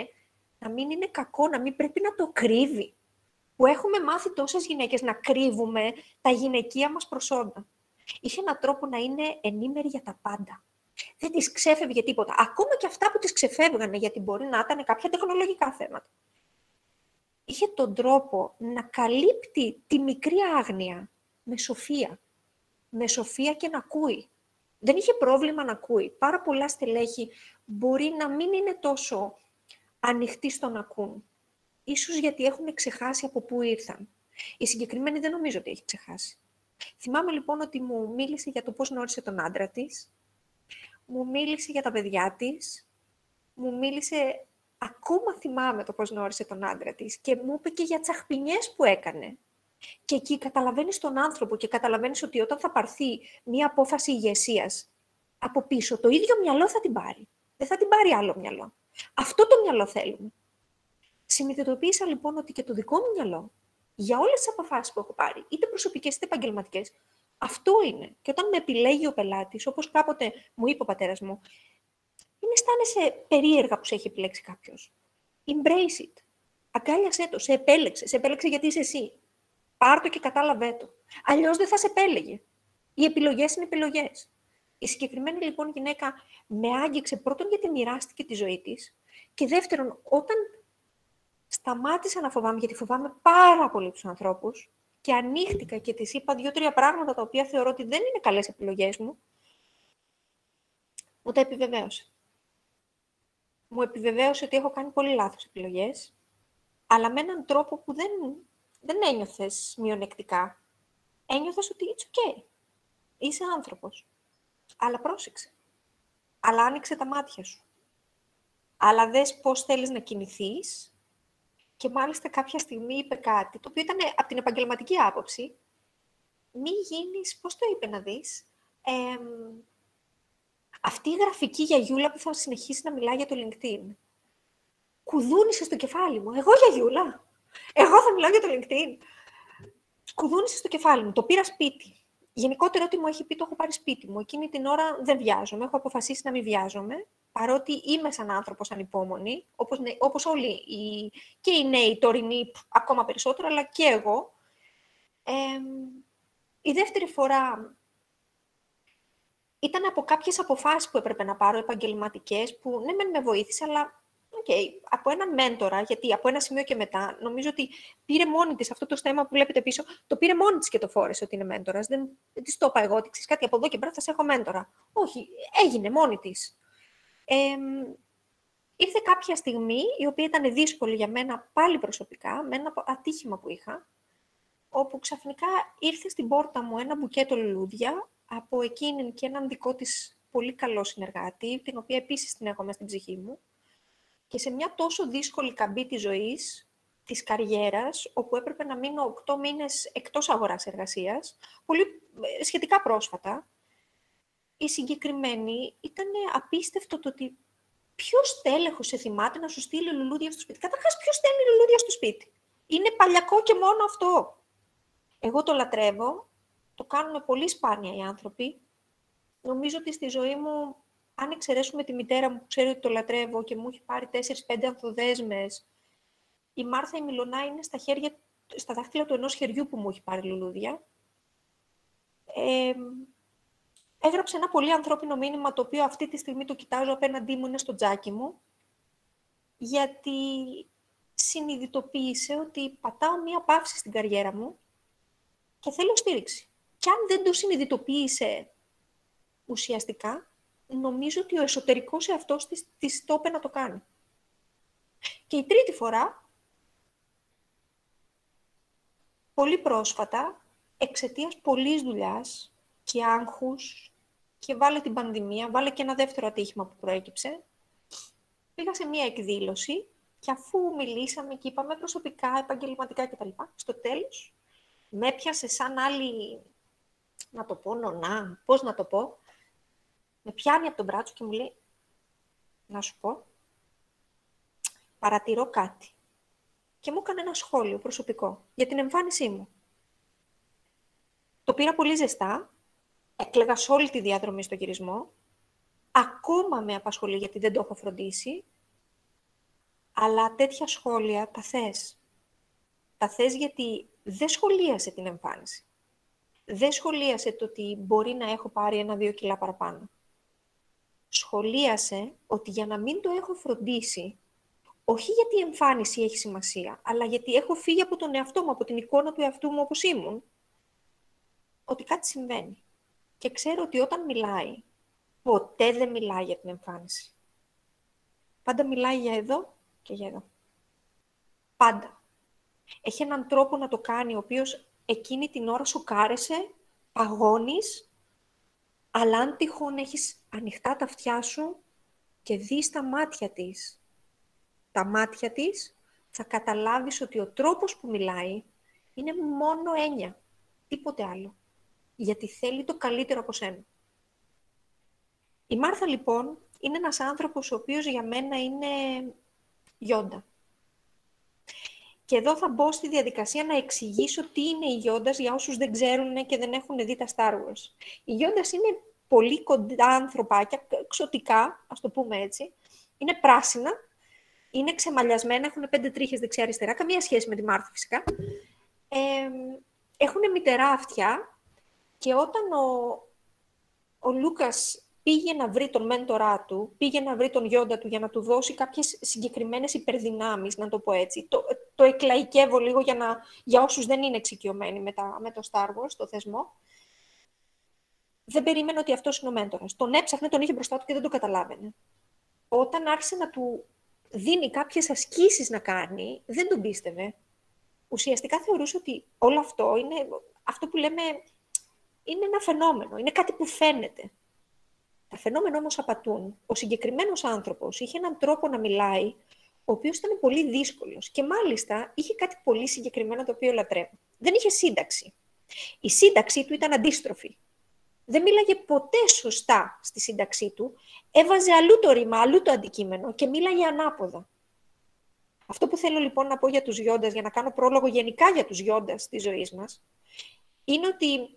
είναι κακό, να μην πρέπει να το κρύβει. Που έχουμε μάθει τόσες γυναίκες να κρύβουμε τα γυναικεία μας προσόντα. Είχε έναν τρόπο να είναι ενήμερη για τα πάντα. Δεν της ξέφευγε τίποτα. Ακόμα και αυτά που της ξεφεύγανε, γιατί μπορεί να ήταν κάποια τεχνολογικά θέματα. Είχε τον τρόπο να καλύπτει τη μικρή άγνοια με σοφία. Με σοφία και να ακούει. Δεν είχε πρόβλημα να ακούει. Πάρα πολλά στελέχη μπορεί να μην είναι τόσο ανοιχτοί στο να ακούν. Ίσως γιατί έχουν ξεχάσει από πού ήρθαν. Η συγκεκριμένη δεν νομίζω ότι έχει ξεχάσει. Θυμάμαι λοιπόν ότι μου μίλησε για το πώς γνώρισε τον άντρα της, μου μίλησε για τα παιδιά της, μου μίλησε, ακόμα θυμάμαι το πώς γνώρισε τον άντρα της και μου είπε και για τσαχπινιές που έκανε. Και εκεί καταλαβαίνεις τον άνθρωπο και καταλαβαίνεις ότι όταν θα πάρθει μία απόφαση ηγεσίας από πίσω, το ίδιο μυαλό θα την πάρει. Δεν θα την πάρει άλλο μυαλό. Αυτό το μυαλό θέλουμε. Συνειδητοποίησα λοιπόν ότι και το δικό μου μυαλό, για όλες τις αποφάσεις που έχω πάρει, είτε προσωπικές είτε επαγγελματικές, αυτό είναι. Και όταν με επιλέγει ο πελάτης, όπως κάποτε μου είπε ο πατέρας μου, μην αισθάνεσαι περίεργα που σε έχει επιλέξει κάποιος. Embrace it. Αγκάλιασέ το. Σε επέλεξε γιατί είσαι εσύ. Πάρ' το και κατάλαβέ το. Αλλιώς δεν θα σε επέλεγε. Οι επιλογές είναι επιλογές. Η συγκεκριμένη λοιπόν γυναίκα με άγγιξε πρώτον γιατί μοιράστηκε τη ζωή της και δεύτερον, όταν σταμάτησα να φοβάμαι, γιατί φοβάμαι πάρα πολύ τους ανθρώπους, και ανοίχτηκα και της είπα 2-3 πράγματα τα οποία θεωρώ ότι δεν είναι καλές επιλογές μου, μου τα επιβεβαίωσε. Μου επιβεβαίωσε ότι έχω κάνει πολύ λάθος επιλογές, αλλά με έναν τρόπο που δεν ένιωθες μειονεκτικά. Ένιωθες ότι it's okay. Είσαι άνθρωπος. Αλλά πρόσεξε. Αλλά άνοιξε τα μάτια σου. Αλλά δες πώς θέλεις να κινηθείς. Και μάλιστα κάποια στιγμή είπε κάτι, το οποίο ήταν από την επαγγελματική άποψη. Μη γίνεις, πώς το είπε να δεις, αυτή η γραφική γιαγιούλα που θα συνεχίσει να μιλάει για το LinkedIn. Κουδούνισε στο κεφάλι μου. Εγώ γιαγιούλα. Εγώ θα μιλάω για το LinkedIn. Κουδούνισε στο κεφάλι μου. Το πήρα σπίτι. Γενικότερα ό,τι μου έχει πει το έχω πάρει σπίτι μου. Εκείνη την ώρα δεν βιάζομαι. Έχω αποφασίσει να μην βιάζομαι. Παρότι είμαι σαν άνθρωπος ανυπόμονη, όπως όλοι και οι νέοι τωρινοί ακόμα περισσότερο, αλλά και εγώ. Η δεύτερη φορά ήταν από κάποιες αποφάσεις που έπρεπε να πάρω, επαγγελματικές, που ναι, με βοήθησε, αλλά από έναν μέντορα, γιατί από ένα σημείο και μετά, νομίζω ότι πήρε μόνη της αυτό το στέμα που βλέπετε πίσω, το πήρε μόνη της και το φόρεσε ότι είναι μέντορας. Δεν της το είπα εγώ, ότι ξέρεις κάτι, από εδώ και πέρα θα σε έχω μέντορα. Όχι, έγινε μόνη της. Ήρθε κάποια στιγμή, η οποία ήταν δύσκολη για μένα πάλι προσωπικά, με ένα ατύχημα που είχα, όπου ξαφνικά ήρθε στην πόρτα μου ένα μπουκέτο λουλούδια από εκείνη και έναν δικό της πολύ καλό συνεργάτη, την οποία επίσης την έχω μέσα στην ψυχή μου, και σε μια τόσο δύσκολη καμπή της ζωής, της καριέρας, όπου έπρεπε να μείνω 8 μήνες εκτός αγοράς εργασίας, πολύ σχετικά πρόσφατα, η συγκεκριμένη ήταν απίστευτο το ότι ποιος τέλεχος σε θυμάται να σου στείλει λουλούδια στο σπίτι. Καταρχάς, ποιος στέλνει λουλούδια στο σπίτι. Είναι παλιακό και μόνο αυτό. Εγώ το λατρεύω, το κάνουν πολύ σπάνια οι άνθρωποι. Νομίζω ότι στη ζωή μου, αν εξαιρέσουμε τη μητέρα μου που ξέρει ότι το λατρεύω και μου έχει πάρει 4-5 ανθοδέσμες, η Μάρθα η Μιλωνά είναι στα δάχτυλα του ενός χεριού που μου έχει πάρει λουλούδια. Έγραψε ένα πολύ ανθρώπινο μήνυμα, το οποίο αυτή τη στιγμή το κοιτάζω απέναντί μου, είναι στο τζάκι μου, γιατί συνειδητοποίησε ότι πατάω μία παύση στην καριέρα μου και θέλω στήριξη. Και αν δεν το συνειδητοποίησε ουσιαστικά, νομίζω ότι ο εσωτερικός εαυτός της το είπε να το κάνει. Και η τρίτη φορά, πολύ πρόσφατα, εξαιτίας πολλής δουλειάς και άγχους, και βάλε την πανδημία, βάλε και ένα δεύτερο ατύχημα που προέκυψε, πήγα σε μία εκδήλωση και αφού μιλήσαμε και είπαμε προσωπικά, επαγγελματικά κτλ., στο τέλος με έπιασε σαν άλλη, να το πω, νονά, πώς να το πω, με πιάνει από τον μπράτσο και μου λέει, να σου πω, παρατηρώ κάτι. Και μου έκανε ένα σχόλιο προσωπικό για την εμφάνισή μου. Το πήρα πολύ ζεστά, έκλαιγα σε όλη τη διαδρομή στο γυρισμό, ακόμα με απασχολεί γιατί δεν το έχω φροντίσει, αλλά τέτοια σχόλια τα θες. Τα θες γιατί δεν σχολίασε την εμφάνιση. Δεν σχολίασε το ότι μπορεί να έχω πάρει 1-2 κιλά παραπάνω. Σχολίασε ότι για να μην το έχω φροντίσει, όχι γιατί η εμφάνιση έχει σημασία, αλλά γιατί έχω φύγει από τον εαυτό μου, από την εικόνα του εαυτού μου όπως ήμουν, ότι κάτι συμβαίνει. Και ξέρω ότι όταν μιλάει, ποτέ δεν μιλάει για την εμφάνιση. Πάντα μιλάει για εδώ και για εδώ. Πάντα. Έχει έναν τρόπο να το κάνει, ο οποίος εκείνη την ώρα σου κάρεσε, παγώνεις, αλλά αν τυχόν έχεις ανοιχτά τα αυτιά σου και δεις τα μάτια της, θα καταλάβεις ότι ο τρόπος που μιλάει είναι μόνο έννοια, τίποτε άλλο. Γιατί θέλει το καλύτερο από σένα. Η Μάρθα, λοιπόν, είναι ένας άνθρωπος ο οποίος για μένα είναι Γιόντα. Και εδώ θα μπω στη διαδικασία να εξηγήσω τι είναι η Γιόντας για όσους δεν ξέρουν και δεν έχουν δει τα Star Wars. Οι Γιόντας είναι πολύ κοντά ανθρωπάκια, εξωτικά, ας το πούμε έτσι. Είναι πράσινα, είναι ξεμαλιασμένα, έχουν 5 τρίχες δεξιά-αριστερά, καμία σχέση με τη Μάρθα φυσικά. Έχουν μυτερά αυτιά και όταν ο Λούκας πήγε να βρει τον μέντορά του, πήγε να βρει τον γιόντα του για να του δώσει κάποιες συγκεκριμένες υπερδυνάμεις, να το πω έτσι. Το εκλαϊκεύω λίγο για όσους δεν είναι εξοικειωμένοι με το Star Wars, το θεσμό. Δεν περίμενε ότι αυτός είναι ο μέντορας. Τον έψαχνε, τον είχε μπροστά του και δεν το καταλάβαινε. Όταν άρχισε να του δίνει κάποιες ασκήσεις να κάνει, δεν τον πίστευε. Ουσιαστικά θεωρούσε ότι όλο αυτό είναι αυτό που λέμε, είναι ένα φαινόμενο, είναι κάτι που φαίνεται. Τα φαινόμενα όμως απατούν. Ο συγκεκριμένος άνθρωπος είχε έναν τρόπο να μιλάει, ο οποίος ήταν πολύ δύσκολος και μάλιστα είχε κάτι πολύ συγκεκριμένο το οποίο λατρεύω. Δεν είχε σύνταξη. Η σύνταξή του ήταν αντίστροφη. Δεν μίλαγε ποτέ σωστά στη σύνταξή του, έβαζε αλλού το ρήμα, αλλού το αντικείμενο και μίλαγε ανάποδα. Αυτό που θέλω λοιπόν να πω για τους γιόντας, για να κάνω πρόλογο γενικά για τους γιόντας της ζωής μας, είναι ότι,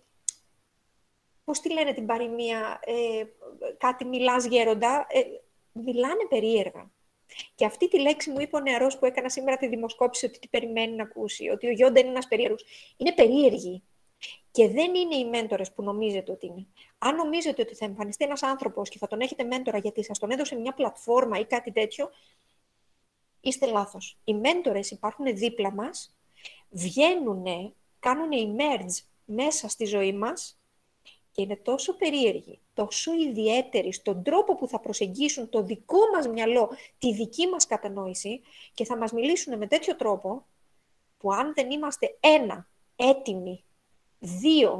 πώς τη λένε την παροιμία, κάτι μιλάς γέροντα, μιλάνε περίεργα. Και αυτή τη λέξη μου είπε ο νεαρός που έκανα σήμερα τη δημοσκόπηση, ότι τι περιμένει να ακούσει, ότι ο γιόντα είναι ένας περίεργος. Είναι περίεργοι. Και δεν είναι οι μέντορες που νομίζετε ότι είναι. Αν νομίζετε ότι θα εμφανιστεί ένας άνθρωπος και θα τον έχετε μέντορα γιατί σας τον έδωσε μια πλατφόρμα ή κάτι τέτοιο, είστε λάθος. Οι μέντορες υπάρχουν δίπλα μας, βγαίνουν, κάνουν emerge μέσα στη ζωή μας και είναι τόσο περίεργοι, τόσο ιδιαίτεροι στον τρόπο που θα προσεγγίσουν το δικό μας μυαλό, τη δική μας κατανόηση και θα μας μιλήσουν με τέτοιο τρόπο που αν δεν είμαστε έτοιμοι, 2,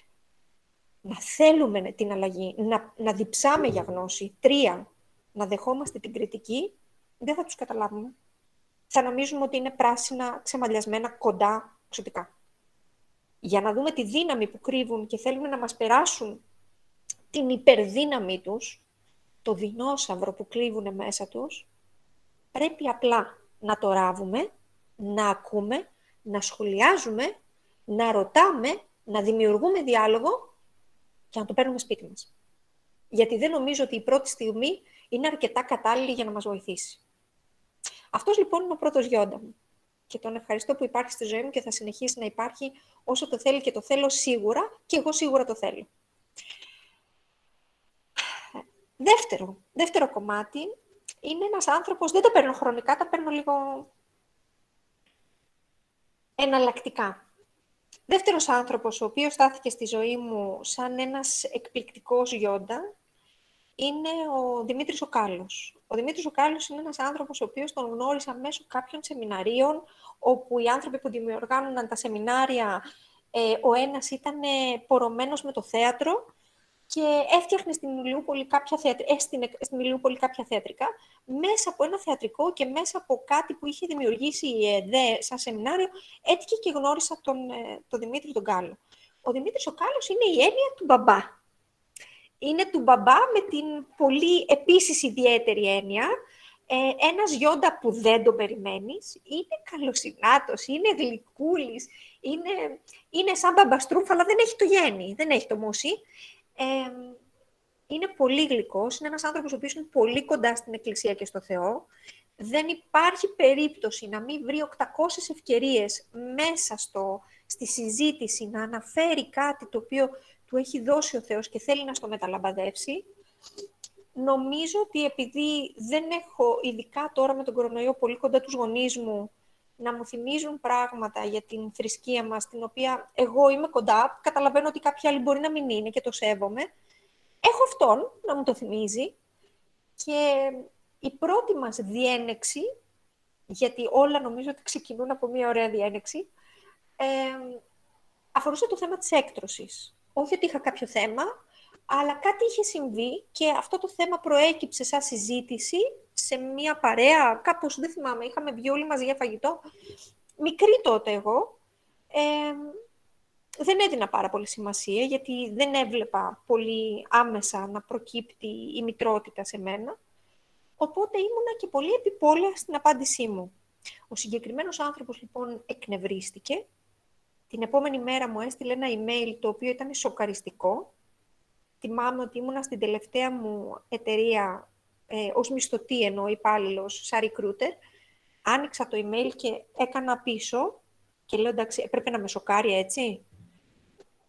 να θέλουμε την αλλαγή, να διψάμε για γνώση, 3, να δεχόμαστε την κριτική, δεν θα τους καταλάβουμε. Θα νομίζουμε ότι είναι πράσινα, ξεμαλιασμένα, κοντά, εξωτικά. Για να δούμε τη δύναμη που κρύβουν και θέλουμε να μας περάσουν την υπερδύναμη τους, το δεινόσαυρο που κρύβουν μέσα τους, πρέπει απλά να το ράβουμε, να ακούμε, να σχολιάζουμε, να ρωτάμε, να δημιουργούμε διάλογο και να το παίρνουμε σπίτι μας. Γιατί δεν νομίζω ότι η πρώτη στιγμή είναι αρκετά κατάλληλη για να μας βοηθήσει. Αυτός λοιπόν είναι ο πρώτος γιόντα μου. Και τον ευχαριστώ που υπάρχει στη ζωή μου και θα συνεχίσει να υπάρχει όσο το θέλει και το θέλω σίγουρα και εγώ σίγουρα το θέλω. Δεύτερο κομμάτι είναι ένας άνθρωπος, δεν τα παίρνω χρονικά, τα παίρνω λίγο εναλλακτικά. Δεύτερος άνθρωπος, ο οποίος στάθηκε στη ζωή μου σαν ένας εκπληκτικός γιόντα, είναι ο Δημήτρης ο Κάλλος. Ο Δημήτρης ο Κάλλος είναι ένας άνθρωπος ο οποίος τον γνώρισα μέσω κάποιων σεμιναρίων, όπου οι άνθρωποι που δημιουργάνουν τα σεμινάρια, ο ένας ήταν πορωμένος με το θέατρο και έφτιαχνε στην Ηλιούπολη κάποια θεατρικά, μέσα από ένα θεατρικό και μέσα από κάτι που είχε δημιουργήσει η ΕΔΕ σαν σεμινάριο, έτυχε και γνώρισα τον Δημήτρη τον Κάλλο. Ο Δημήτρης ο Κάλλος είναι η έννοια του μπαμπά. Είναι του μπαμπά με την πολύ επίσης ιδιαίτερη έννοια, ένας γιόντα που δεν τον περιμένεις, είναι καλοσυνάτος, είναι γλυκούλης, είναι σαν μπαμπαστρούφ, αλλά δεν έχει το γέννη, δεν έχει το μουσι. Είναι πολύ γλυκός, είναι ένας άνθρωπος ο οποίος είναι πολύ κοντά στην Εκκλησία και στο Θεό. Δεν υπάρχει περίπτωση να μην βρει 800 ευκαιρίες μέσα στη συζήτηση να αναφέρει κάτι το οποίο του έχει δώσει ο Θεός και θέλει να στο μεταλαμπαδεύσει. Νομίζω ότι επειδή δεν έχω, ειδικά τώρα με τον κορονοϊό, πολύ κοντά τους γονείς μου, να μου θυμίζουν πράγματα για την θρησκεία μας, την οποία εγώ είμαι κοντά, καταλαβαίνω ότι κάποιοι άλλοι μπορεί να μην είναι και το σέβομαι, έχω αυτόν να μου το θυμίζει και η πρώτη μας διένεξη, γιατί όλα νομίζω ότι ξεκινούν από μια ωραία διένεξη, αφορούσε το θέμα της έκτρωσης. Όχι ότι είχα κάποιο θέμα, αλλά κάτι είχε συμβεί και αυτό το θέμα προέκυψε σαν συζήτηση σε μια παρέα, κάπως δεν θυμάμαι, είχαμε βγει όλοι μαζί για φαγητό. Μικρή τότε εγώ, δεν έδινα πάρα πολύ σημασία, γιατί δεν έβλεπα πολύ άμεσα να προκύπτει η μητρότητα σε μένα. Οπότε ήμουνα και πολύ επιπόλαια στην απάντησή μου. Ο συγκεκριμένος άνθρωπος λοιπόν εκνευρίστηκε. Την επόμενη μέρα μου έστειλε ένα email το οποίο ήταν σοκαριστικό. Θυμάμαι ότι ήμουνα στην τελευταία μου εταιρεία ως μισθωτή εννοώ υπάλληλος, σαν recruiter. Άνοιξα το email και έκανα πίσω και λέω εντάξει, έπρεπε να με σοκάρει έτσι.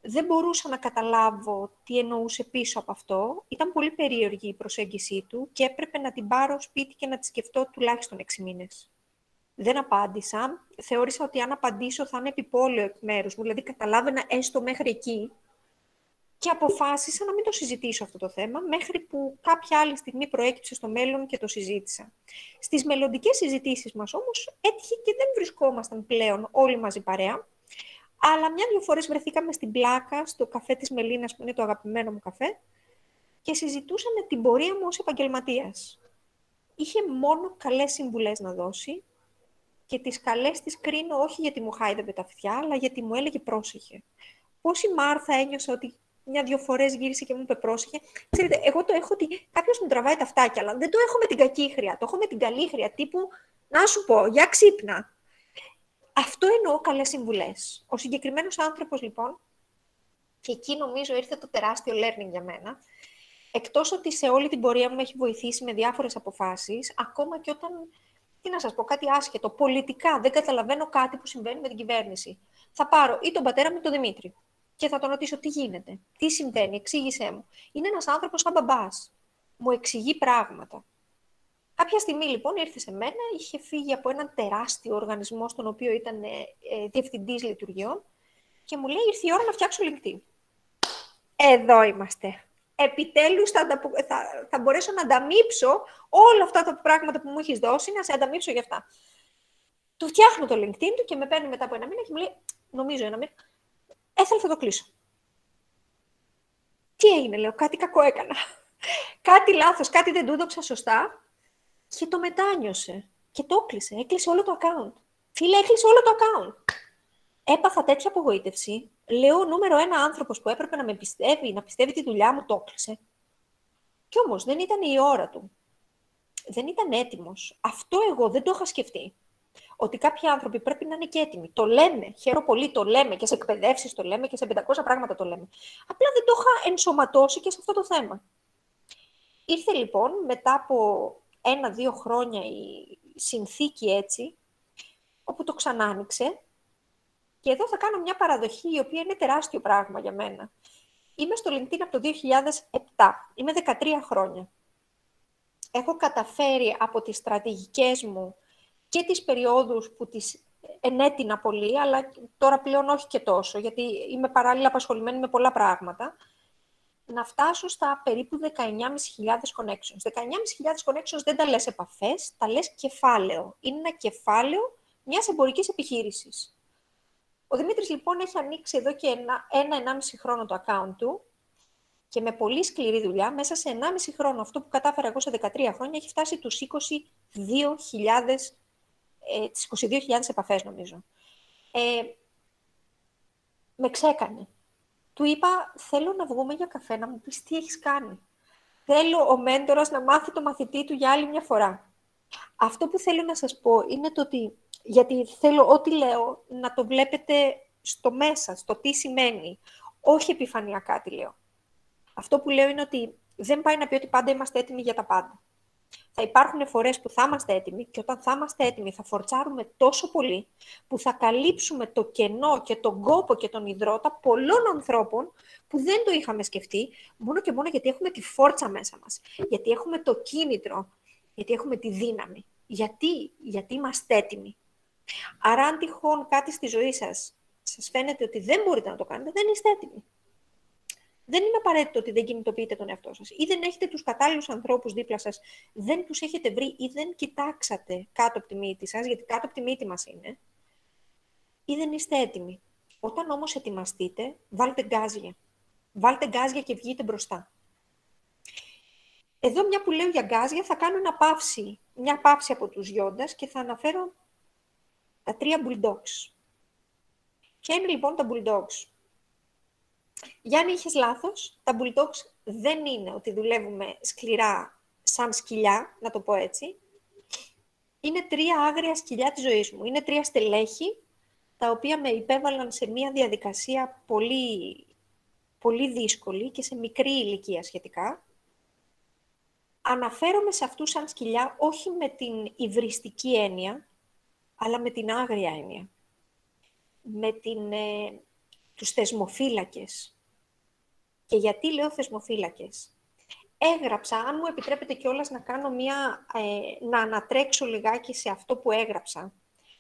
Δεν μπορούσα να καταλάβω τι εννοούσε πίσω από αυτό. Ήταν πολύ περίεργη η προσέγγιση του και έπρεπε να την πάρω σπίτι και να τη σκεφτώ τουλάχιστον 6 μήνες. Δεν απάντησα. Θεώρησα ότι αν απαντήσω θα είναι επιπόλαιο εκ μέρους μου, δηλαδή καταλάβαινα έστω μέχρι εκεί. Και αποφάσισα να μην το συζητήσω αυτό το θέμα, μέχρι που κάποια άλλη στιγμή προέκυψε στο μέλλον και το συζήτησα. Στις μελλοντικές συζητήσεις μας όμως έτυχε και δεν βρισκόμασταν πλέον όλοι μαζί παρέα, αλλά μια-δυο φορές βρεθήκαμε στην Πλάκα, στο καφέ της Μελίνας, που είναι το αγαπημένο μου καφέ, και συζητούσαμε την πορεία μου ως επαγγελματίας. Είχε μόνο καλές συμβουλές να δώσει και τις καλές τις κρίνω όχι γιατί μου χάιδευε τα αυτιά, αλλά γιατί μου έλεγε πρόσεχε. Πώς η Μάρθα ένιωσα ότι μια-δυο φορές γύρισε και μου είπε πρόσεχε. Ξέρετε, εγώ το έχω ότι κάποιος μου τραβάει τα αυτάκια, αλλά δεν το έχω με την κακή χρειά, το έχω με την καλή χρειά, τύπου να σου πω, για ξύπνα. Αυτό εννοώ καλές συμβουλές. Ο συγκεκριμένος άνθρωπος, λοιπόν, και εκεί νομίζω ήρθε το τεράστιο learning για μένα, εκτός ότι σε όλη την πορεία μου με έχει βοηθήσει με διάφορες αποφάσεις, ακόμα και όταν, τι να σας πω, κάτι άσχετο, πολιτικά δεν καταλαβαίνω κάτι που συμβαίνει με την κυβέρνηση. Θα πάρω ή τον πατέρα μου ή τον Δημήτρη και θα τον ρωτήσω τι γίνεται, τι συμβαίνει, εξήγησέ μου. Είναι ένας άνθρωπος σαν μπαμπάς. Μου εξηγεί πράγματα. Κάποια στιγμή λοιπόν ήρθε σε μένα, είχε φύγει από έναν τεράστιο οργανισμό στον οποίο ήταν διευθυντής λειτουργιών και μου λέει ήρθε η ώρα να φτιάξω LinkedIn. Εδώ είμαστε. Επιτέλους θα μπορέσω να ανταμείψω όλα αυτά τα πράγματα που μου έχεις δώσει, να σε ανταμείψω για αυτά. Του φτιάχνω το LinkedIn του και με παίρνει μετά από ένα μήνα και μου λέει, νομίζω ένα μήνα, θα το κλείσω. Τι έγινε, λέω, κάτι κακό έκανα. Κάτι λάθος, κάτι δεν του έδωξα σωστά. Και το μετάνιωσε. Και το έκλεισε. Έκλεισε όλο το account. Φίλε, έκλεισε όλο το account. Έπαθα τέτοια απογοήτευση. Λέω, νούμερο ένα άνθρωπος που έπρεπε να με πιστεύει, να πιστεύει τη δουλειά μου, το έκλεισε. Κι όμως δεν ήταν η ώρα του. Δεν ήταν έτοιμος. Αυτό εγώ δεν το είχα σκεφτεί. Ότι κάποιοι άνθρωποι πρέπει να είναι και έτοιμοι. Το λέμε. Χαίρομαι πολύ, το λέμε. Και σε εκπαιδεύσεις το λέμε και σε 500 πράγματα το λέμε. Απλά δεν το είχα ενσωματώσει και σε αυτό το θέμα. Ήρθε λοιπόν μετά από 1-2 χρόνια η συνθήκη έτσι, όπου το ξανά άνοιξε. Και εδώ θα κάνω μια παραδοχή, η οποία είναι τεράστιο πράγμα για μένα. Είμαι στο LinkedIn από το 2007. Είμαι 13 χρόνια. Έχω καταφέρει από τις στρατηγικές μου και τις περιόδους που τις ενέτεινα πολύ, αλλά τώρα πλέον όχι και τόσο, γιατί είμαι παράλληλα απασχολημένη με πολλά πράγματα, να φτάσω στα περίπου 19.500 connections. 19.500 connections δεν τα λες επαφές, τα λες κεφάλαιο. Είναι ένα κεφάλαιο μιας εμπορικής επιχείρησης. Ο Δημήτρης λοιπόν έχει ανοίξει εδώ και 1-1,5 χρόνο το account του και με πολύ σκληρή δουλειά, μέσα σε 1,5 χρόνο, αυτό που κατάφερα εγώ σε 13 χρόνια, έχει φτάσει τους 22.000 επαφές νομίζω. Με ξέκανε. Του είπα, θέλω να βγούμε για καφέ, να μου πεις τι έχεις κάνει. Θέλω ο μέντορας να μάθει το μαθητή του για άλλη μια φορά. Αυτό που θέλω να σας πω είναι το ότι, γιατί θέλω ό,τι λέω να το βλέπετε στο μέσα, στο τι σημαίνει. Όχι επιφανειακά τι λέω. Αυτό που λέω είναι ότι δεν πάει να πει ότι πάντα είμαστε έτοιμοι για τα πάντα. Θα υπάρχουν φορές που θα είμαστε έτοιμοι και όταν θα είμαστε έτοιμοι θα φορτσάρουμε τόσο πολύ που θα καλύψουμε το κενό και τον κόπο και τον υδρότα πολλών ανθρώπων που δεν το είχαμε σκεφτεί, μόνο και μόνο γιατί έχουμε τη φόρτσα μέσα μας, γιατί έχουμε το κίνητρο, γιατί έχουμε τη δύναμη. Γιατί είμαστε έτοιμοι. Άρα αν τυχόν κάτι στη ζωή σας φαίνεται ότι δεν μπορείτε να το κάνετε, δεν είστε έτοιμοι. Δεν είναι απαραίτητο ότι δεν κινητοποιείτε τον εαυτό σας ή δεν έχετε τους κατάλληλους ανθρώπους δίπλα σας, δεν τους έχετε βρει ή δεν κοιτάξατε κάτω από τη μύτη σας, γιατί κάτω από τη μύτη μας είναι, ή δεν είστε έτοιμοι. Όταν όμως ετοιμαστείτε, βάλτε γκάζια. Βάλτε γκάζια και βγείτε μπροστά. Εδώ μια που λέω για γκάζια θα κάνω μια παύση από τους Γιόντας και θα αναφέρω τα 3 bulldogs. Ποια είναι λοιπόν τα bulldogs? Γιάννη, είχες λάθος. Τα bulldogs δεν είναι ότι δουλεύουμε σκληρά σαν σκυλιά, να το πω έτσι. Είναι 3 άγρια σκυλιά της ζωής μου. Είναι 3 στελέχη, τα οποία με υπέβαλαν σε μια διαδικασία πολύ, πολύ δύσκολη και σε μικρή ηλικία σχετικά. Αναφέρομαι σε αυτούς σαν σκυλιά, όχι με την υβριστική έννοια, αλλά με την άγρια έννοια. Με την τους θεσμοφύλακες. Και γιατί λέω θεσμοφύλακες? Έγραψα, αν μου επιτρέπετε κιόλας να κάνω να ανατρέξω λιγάκι σε αυτό που έγραψα.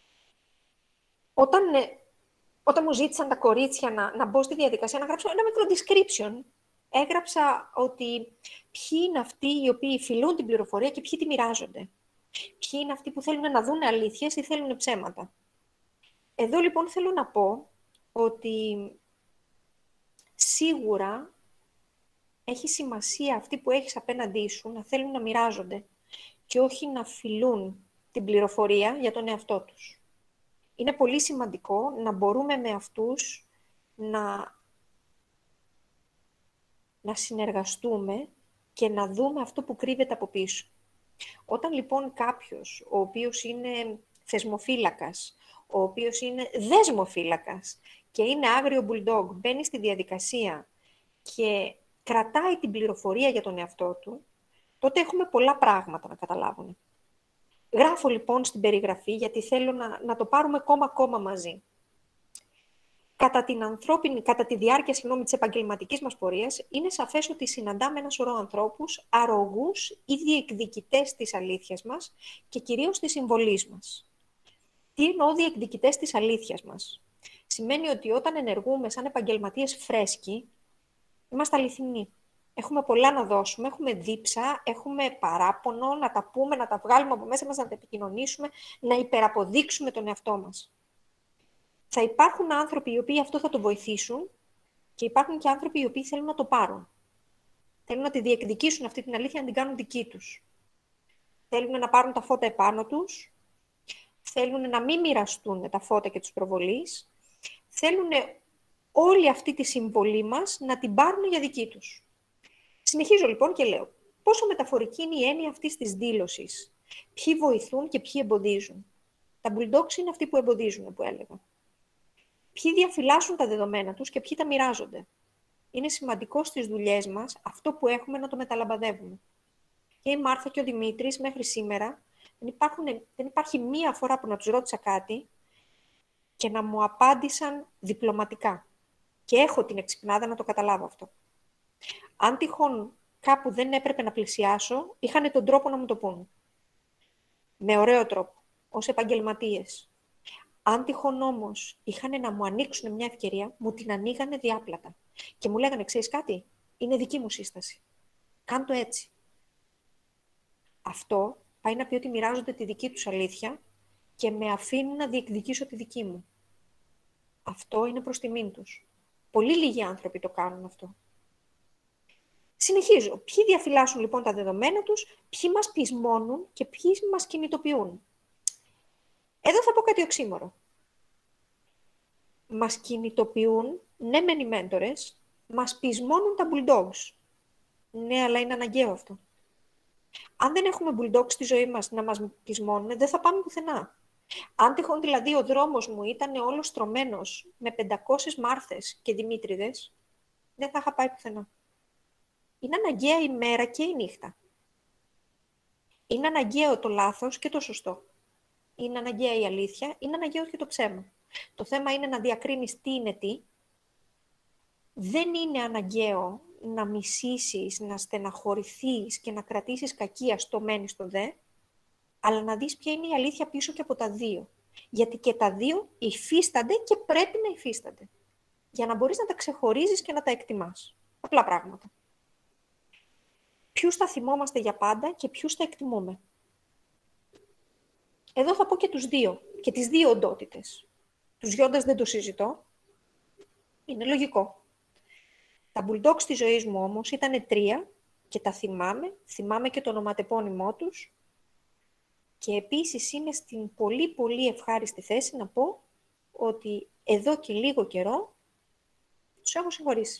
Όταν μου ζήτησαν τα κορίτσια να μπω στη διαδικασία, να γράψω ένα μικρό description, έγραψα ότι ποιοι είναι αυτοί οι οποίοι φιλούν την πληροφορία και ποιοι τη μοιράζονται. Ποιοι είναι αυτοί που θέλουν να δουν αλήθειες ή θέλουν ψέματα. Εδώ λοιπόν θέλω να πω ότι σίγουρα έχει σημασία αυτοί που έχεις απέναντί σου να θέλουν να μοιράζονται και όχι να φιλούν την πληροφορία για τον εαυτό τους. Είναι πολύ σημαντικό να μπορούμε με αυτούς να συνεργαστούμε και να δούμε αυτό που κρύβεται από πίσω. Όταν λοιπόν κάποιος, ο οποίος είναι θεσμοφύλακας, ο οποίος είναι δεσμοφύλακας και είναι άγριο bulldog, μπαίνει στη διαδικασία και κρατάει την πληροφορία για τον εαυτό του, τότε έχουμε πολλά πράγματα να καταλάβουμε. Γράφω λοιπόν στην περιγραφή, γιατί θέλω να το πάρουμε κόμμα μαζί. Κατά τη διάρκεια της επαγγελματικής μας πορείας, είναι σαφές ότι συναντάμε ένα σωρό ανθρώπους, αρρωγούς ή διεκδικητές της αλήθειας μας και κυρίως της συμβολής μας. Τι εννοώ διεκδικητές της αλήθειας μας? Σημαίνει ότι όταν ενεργούμε σαν επαγγελματίες φρέσκοι, είμαστε αληθινοί. Έχουμε πολλά να δώσουμε, έχουμε δίψα, έχουμε παράπονο, να τα πούμε, να τα βγάλουμε από μέσα μας, να τα επικοινωνήσουμε, να υπεραποδείξουμε τον εαυτό μας. Θα υπάρχουν άνθρωποι οι οποίοι αυτό θα το βοηθήσουν και υπάρχουν και άνθρωποι οι οποίοι θέλουν να το πάρουν. Θέλουν να τη διεκδικήσουν αυτή την αλήθεια, να την κάνουν δική τους. Θέλουν να πάρουν τα φώτα επάνω τους, θέλουν να μην μοιραστούν τα φώτα και τους προβολείς, θέλουν όλη αυτή τη συμβολή μας να την πάρουν για δική τους. Συνεχίζω λοιπόν και λέω, πόσο μεταφορική είναι η έννοια αυτής της δήλωσης? Ποιοι βοηθούν και ποιοι εμποδίζουν? Τα bulldogs είναι αυτοί που εμποδίζουν, που έλεγα. Ποιοι διαφυλάσσουν τα δεδομένα τους και ποιοι τα μοιράζονται? Είναι σημαντικό στις δουλειές μας αυτό που έχουμε να το μεταλαμπαδεύουμε. Και η Μάρθα και ο Δημήτρης μέχρι σήμερα δεν υπάρχει μία φορά που να τους ρώτησα κάτι και να μου απάντησαν διπλωματικά. Και έχω την εξυπνάδα να το καταλάβω αυτό. Αν τυχόν κάπου δεν έπρεπε να πλησιάσω, είχαν τον τρόπο να μου το πούν. Με ωραίο τρόπο, ως επαγγελματίες. Αν τυχόν όμως είχαν να μου ανοίξουν μια ευκαιρία, μου την ανοίγανε διάπλατα. Και μου λέγανε, ξέρεις κάτι, είναι δική μου σύσταση. Κάν' το έτσι. Αυτό πάει να πει ότι μοιράζονται τη δική τους αλήθεια και με αφήνουν να διεκδικήσω τη δική μου. Αυτό είναι προς τιμήν τους. Πολύ λίγοι άνθρωποι το κάνουν αυτό. Συνεχίζω. Ποιοι διαφυλάσσουν λοιπόν τα δεδομένα τους, ποιοι μας πεισμώνουν και ποιοι μας κινητοποιούν? Εδώ θα πω κάτι οξύμορο. Μας κινητοποιούν, ναι μεν οι μέντορες, μας πεισμώνουν τα bulldogs. Ναι, αλλά είναι αναγκαίο αυτό. Αν δεν έχουμε bulldogs στη ζωή μας να μας πεισμώνουν, δεν θα πάμε πουθενά. Αν τυχόν δηλαδή ο δρόμος μου ήταν όλος στρωμένος με 500 Μάρθες και Δημήτριδες, δεν θα είχα πάει πουθενά. Είναι αναγκαία η μέρα και η νύχτα. Είναι αναγκαίο το λάθος και το σωστό. Είναι αναγκαία η αλήθεια, είναι αναγκαίο και το ψέμα. Το θέμα είναι να διακρίνεις τι είναι τι. Δεν είναι αναγκαίο να μισήσεις, να στεναχωρηθείς και να κρατήσεις κακία στο μεν στο δε, αλλά να δεις ποια είναι η αλήθεια πίσω και από τα δύο. Γιατί και τα δύο υφίστανται και πρέπει να υφίστανται. Για να μπορείς να τα ξεχωρίζεις και να τα εκτιμάς. Απλά πράγματα. Ποιους θα θυμόμαστε για πάντα και ποιους θα εκτιμούμε? Εδώ θα πω και τους δύο, και τις δύο οντότητες. Τους γιώντας δεν το συζητώ. Είναι λογικό. Τα bulldogs της ζωής μου όμως ήταν 3 και τα θυμάμαι και το ονοματεπώνυμό τους και επίσης είμαι στην πολύ πολύ ευχάριστη θέση να πω ότι εδώ και λίγο καιρό τους έχω συγχωρήσει.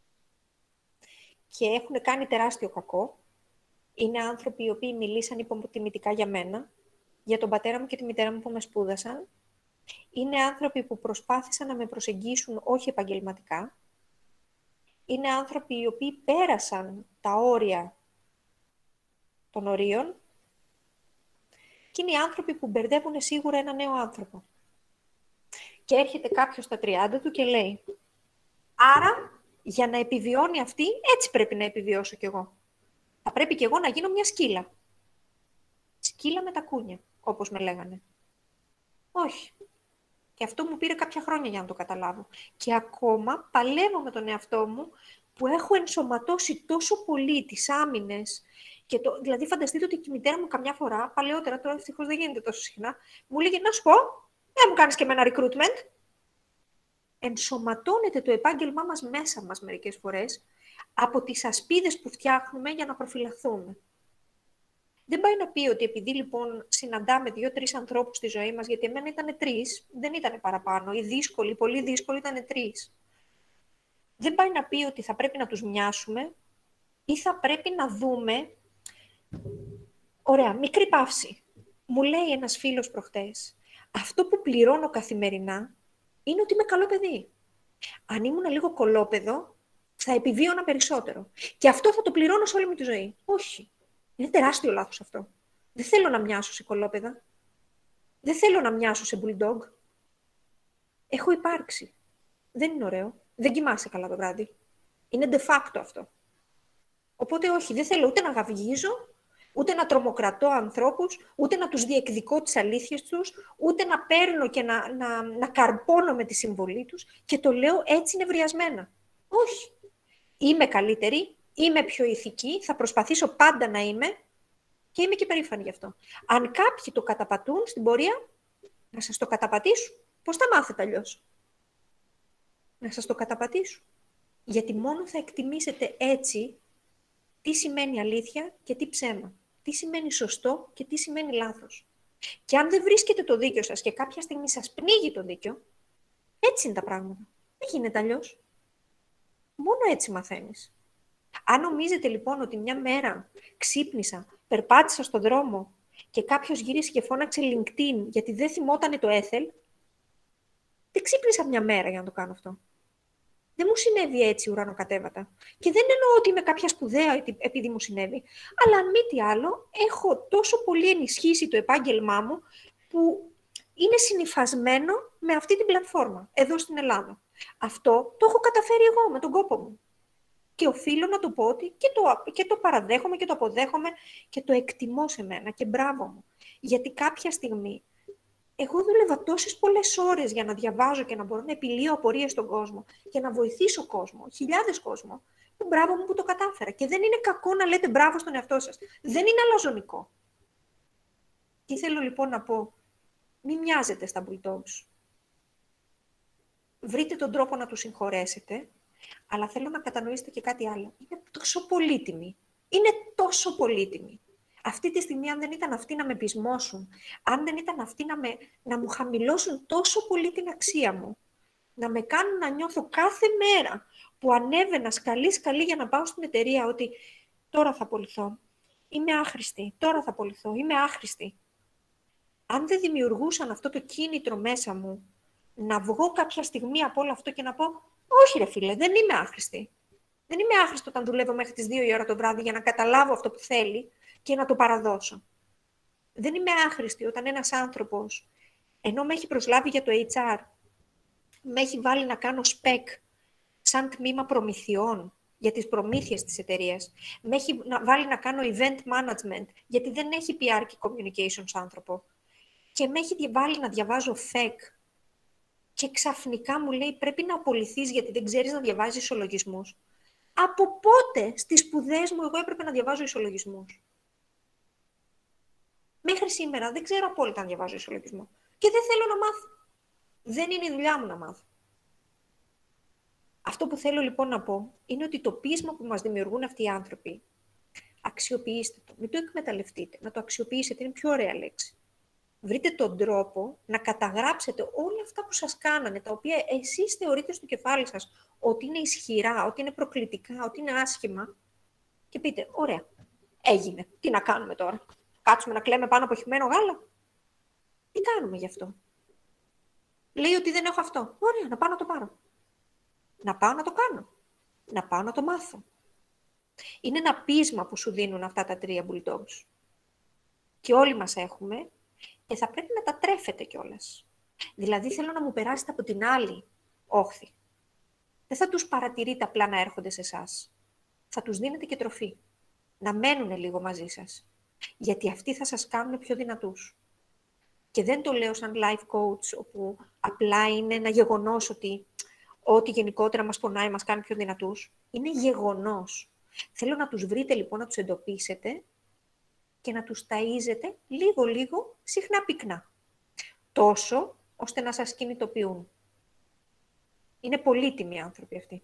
Και έχουν κάνει τεράστιο κακό. Είναι άνθρωποι οι οποίοι μιλήσαν υποτιμητικά για μένα, για τον πατέρα μου και τη μητέρα μου που με σπούδασαν. Είναι άνθρωποι που προσπάθησαν να με προσεγγίσουν όχι επαγγελματικά. Είναι άνθρωποι οι οποίοι πέρασαν τα όρια των ορίων. Και είναι οι άνθρωποι που μπερδεύουν σίγουρα ένα νέο άνθρωπο. Και έρχεται κάποιος στα 30 του και λέει Άρα, για να επιβιώνει αυτή, έτσι πρέπει να επιβιώσω κι εγώ. Θα πρέπει κι εγώ να γίνω μια σκύλα. Σκύλα με τα κούνια, όπως με λέγανε. Όχι. Και αυτό μου πήρε κάποια χρόνια για να το καταλάβω. Και ακόμα παλεύω με τον εαυτό μου που έχω ενσωματώσει τόσο πολύ τις άμυνες. Δηλαδή, φανταστείτε ότι και η μητέρα μου καμιά φορά, παλαιότερα, τώρα ευτυχώς δεν γίνεται τόσο συχνά, μου λέγε να σου πω, δεν μου κάνεις και εμένα recruitment. Ενσωματώνεται το επάγγελμά μας μέσα μας μερικές φορές από τις ασπίδες που φτιάχνουμε για να προφυλαχθούμε. Δεν πάει να πει ότι επειδή λοιπόν συναντάμε 2-3 ανθρώπους στη ζωή μας, γιατί εμένα ήταν 3, δεν ήταν παραπάνω. Οι δύσκολοι, πολύ δύσκολοι ήταν 3. Δεν πάει να πει ότι θα πρέπει να τους μοιάσουμε ή θα πρέπει να δούμε. Ωραία, μικρή παύση. Μου λέει ένας φίλος προχτές, αυτό που πληρώνω καθημερινά είναι ότι είμαι καλό παιδί. Αν ήμουν λίγο κολόπεδο, θα επιβίωνα περισσότερο. Και αυτό θα το πληρώνω σε όλη μου τη ζωή. Όχι. Είναι τεράστιο λάθος αυτό. Δεν θέλω να μοιάσω σε κολόπεδα. Δεν θέλω να μοιάσω σε bulldog. Έχω υπάρξει. Δεν είναι ωραίο. Δεν κοιμάσαι καλά το βράδυ. Είναι de facto αυτό. Οπότε όχι, δεν θέλω ούτε να γαυγίζω, ούτε να τρομοκρατώ ανθρώπους, ούτε να τους διεκδικώ τις αλήθειες τους, ούτε να παίρνω και να καρπώνω με τη συμβολή τους και το λέω έτσι νευριασμένα. Όχι. Είμαι καλύτερη, είμαι πιο ηθική, θα προσπαθήσω πάντα να είμαι και είμαι και περήφανη γι' αυτό. Αν κάποιοι το καταπατούν στην πορεία, να σας το καταπατήσουν. Πώς θα μάθετε αλλιώς? Να σας το καταπατήσουν. Γιατί μόνο θα εκτιμήσετε έτσι τι σημαίνει αλήθεια και τι ψέμα. Τι σημαίνει σωστό και τι σημαίνει λάθος. Και αν δεν βρίσκετε το δίκιο σας και κάποια στιγμή σας πνίγει το δίκιο, έτσι είναι τα πράγματα. Δεν γίνεται αλλιώς. Μόνο έτσι μαθαίνεις. Αν νομίζετε λοιπόν ότι μια μέρα ξύπνησα, περπάτησα στον δρόμο και κάποιος γύρισε και φώναξε LinkedIn γιατί δεν θυμότανε το έθελ, δεν ξύπνησα μια μέρα για να το κάνω αυτό. Δεν μου συνέβη έτσι ουρανοκατέβατα. Και δεν εννοώ ότι είμαι κάποια σπουδαία επειδή μου συνέβη, αλλά αν μη τι άλλο, έχω τόσο πολύ ενισχύσει το επάγγελμά μου που είναι συνυφασμένο με αυτή την πλατφόρμα, εδώ στην Ελλάδα. Αυτό το έχω καταφέρει εγώ με τον κόπο μου. Και οφείλω να το πω ότι και το παραδέχομαι και το αποδέχομαι και το εκτιμώ σε μένα και μπράβο μου. Γιατί κάποια στιγμή εγώ δούλευα τόσες πολλές ώρες για να διαβάζω και να μπορώ να επιλύω απορίες στον κόσμο και να βοηθήσω κόσμο, χιλιάδες κόσμο, που μπράβο μου που το κατάφερα. Και δεν είναι κακό να λέτε μπράβο στον εαυτό σας. Δεν είναι αλαζονικό. Τι θέλω λοιπόν να πω, μην μοιάζετε στα bulldogs. Βρείτε τον τρόπο να τους συγχωρέσετε, αλλά θέλω να κατανοήσετε και κάτι άλλο. Είναι τόσο πολύτιμοι. Είναι τόσο πολύτιμοι. Αυτή τη στιγμή, αν δεν ήταν αυτοί να με πεισμώσουν, αν δεν ήταν αυτοί να μου χαμηλώσουν τόσο πολύ την αξία μου, να με κάνουν να νιώθω κάθε μέρα που ανέβαινα σκαλί για να πάω στην εταιρεία ότι τώρα θα απολυθώ, είμαι άχρηστη, τώρα θα απολυθώ, είμαι άχρηστη. Αν δεν δημιουργούσαν αυτό το κίνητρο μέσα μου, να βγω κάποια στιγμή από όλο αυτό και να πω όχι ρε φίλε, δεν είμαι άχρηστη. Δεν είμαι άχρηστη όταν δουλεύω μέχρι τις 2 η ώρα το βράδυ για να καταλάβω αυτό που θέλει και να το παραδώσω. Δεν είμαι άχρηστη όταν ένας άνθρωπος, ενώ με έχει προσλάβει για το HR, με έχει βάλει να κάνω spec σαν τμήμα προμηθειών για τις προμήθειες της εταιρείας. Με έχει βάλει να κάνω event management, γιατί δεν έχει PR και communications άνθρωπο. Και με έχει βάλει να διαβάζω FEC. Και ξαφνικά μου λέει πρέπει να απολυθείς γιατί δεν ξέρεις να διαβάζεις ισολογισμούς. Από πότε στις σπουδές μου εγώ έπρεπε να διαβάζω ισολογισμούς? Μέχρι σήμερα δεν ξέρω απόλυτα να διαβάζω ισολογισμό. Και δεν θέλω να μάθω. Δεν είναι η δουλειά μου να μάθω. Αυτό που θέλω λοιπόν να πω είναι ότι το πείσμα που μας δημιουργούν αυτοί οι άνθρωποι, αξιοποιήστε το. Μην το εκμεταλλευτείτε. Να το αξιοποιήσετε. Είναι πιο ωραία λέξη. Βρείτε τον τρόπο να καταγράψετε όλα αυτά που σας κάνανε, τα οποία εσείς θεωρείτε στο κεφάλι σας ότι είναι ισχυρά, ότι είναι προκλητικά, ότι είναι άσχημα και πείτε, ωραία, έγινε. Τι να κάνουμε τώρα? Κάτσουμε να κλαίμε πάνω από χυμένο γάλα? Τι κάνουμε γι' αυτό? Λέει ότι δεν έχω αυτό. Ωραία, να πάω να το πάρω. Να πάω να το κάνω. Να πάω να το μάθω. Είναι ένα πείσμα που σου δίνουν αυτά τα 3 bulldogs. Και όλοι μας έχουμε και θα πρέπει να τα τρέφετε κιόλας. Δηλαδή θέλω να μου περάσετε από την άλλη όχθη. Δεν θα τους παρατηρείτε απλά να έρχονται σε εσάς. Θα τους δίνετε και τροφή. Να μένουν λίγο μαζί σας. Γιατί αυτοί θα σας κάνουν πιο δυνατούς. Και δεν το λέω σαν life coach, όπου απλά είναι ένα γεγονός ότι ό,τι γενικότερα μας πονάει μας κάνει πιο δυνατούς. Είναι γεγονός. Θέλω να τους βρείτε λοιπόν, να τους εντοπίσετε και να τους ταΐζετε λίγο-λίγο, συχνά πυκνά. Τόσο, ώστε να σας κινητοποιούν. Είναι πολύτιμοι άνθρωποι αυτοί.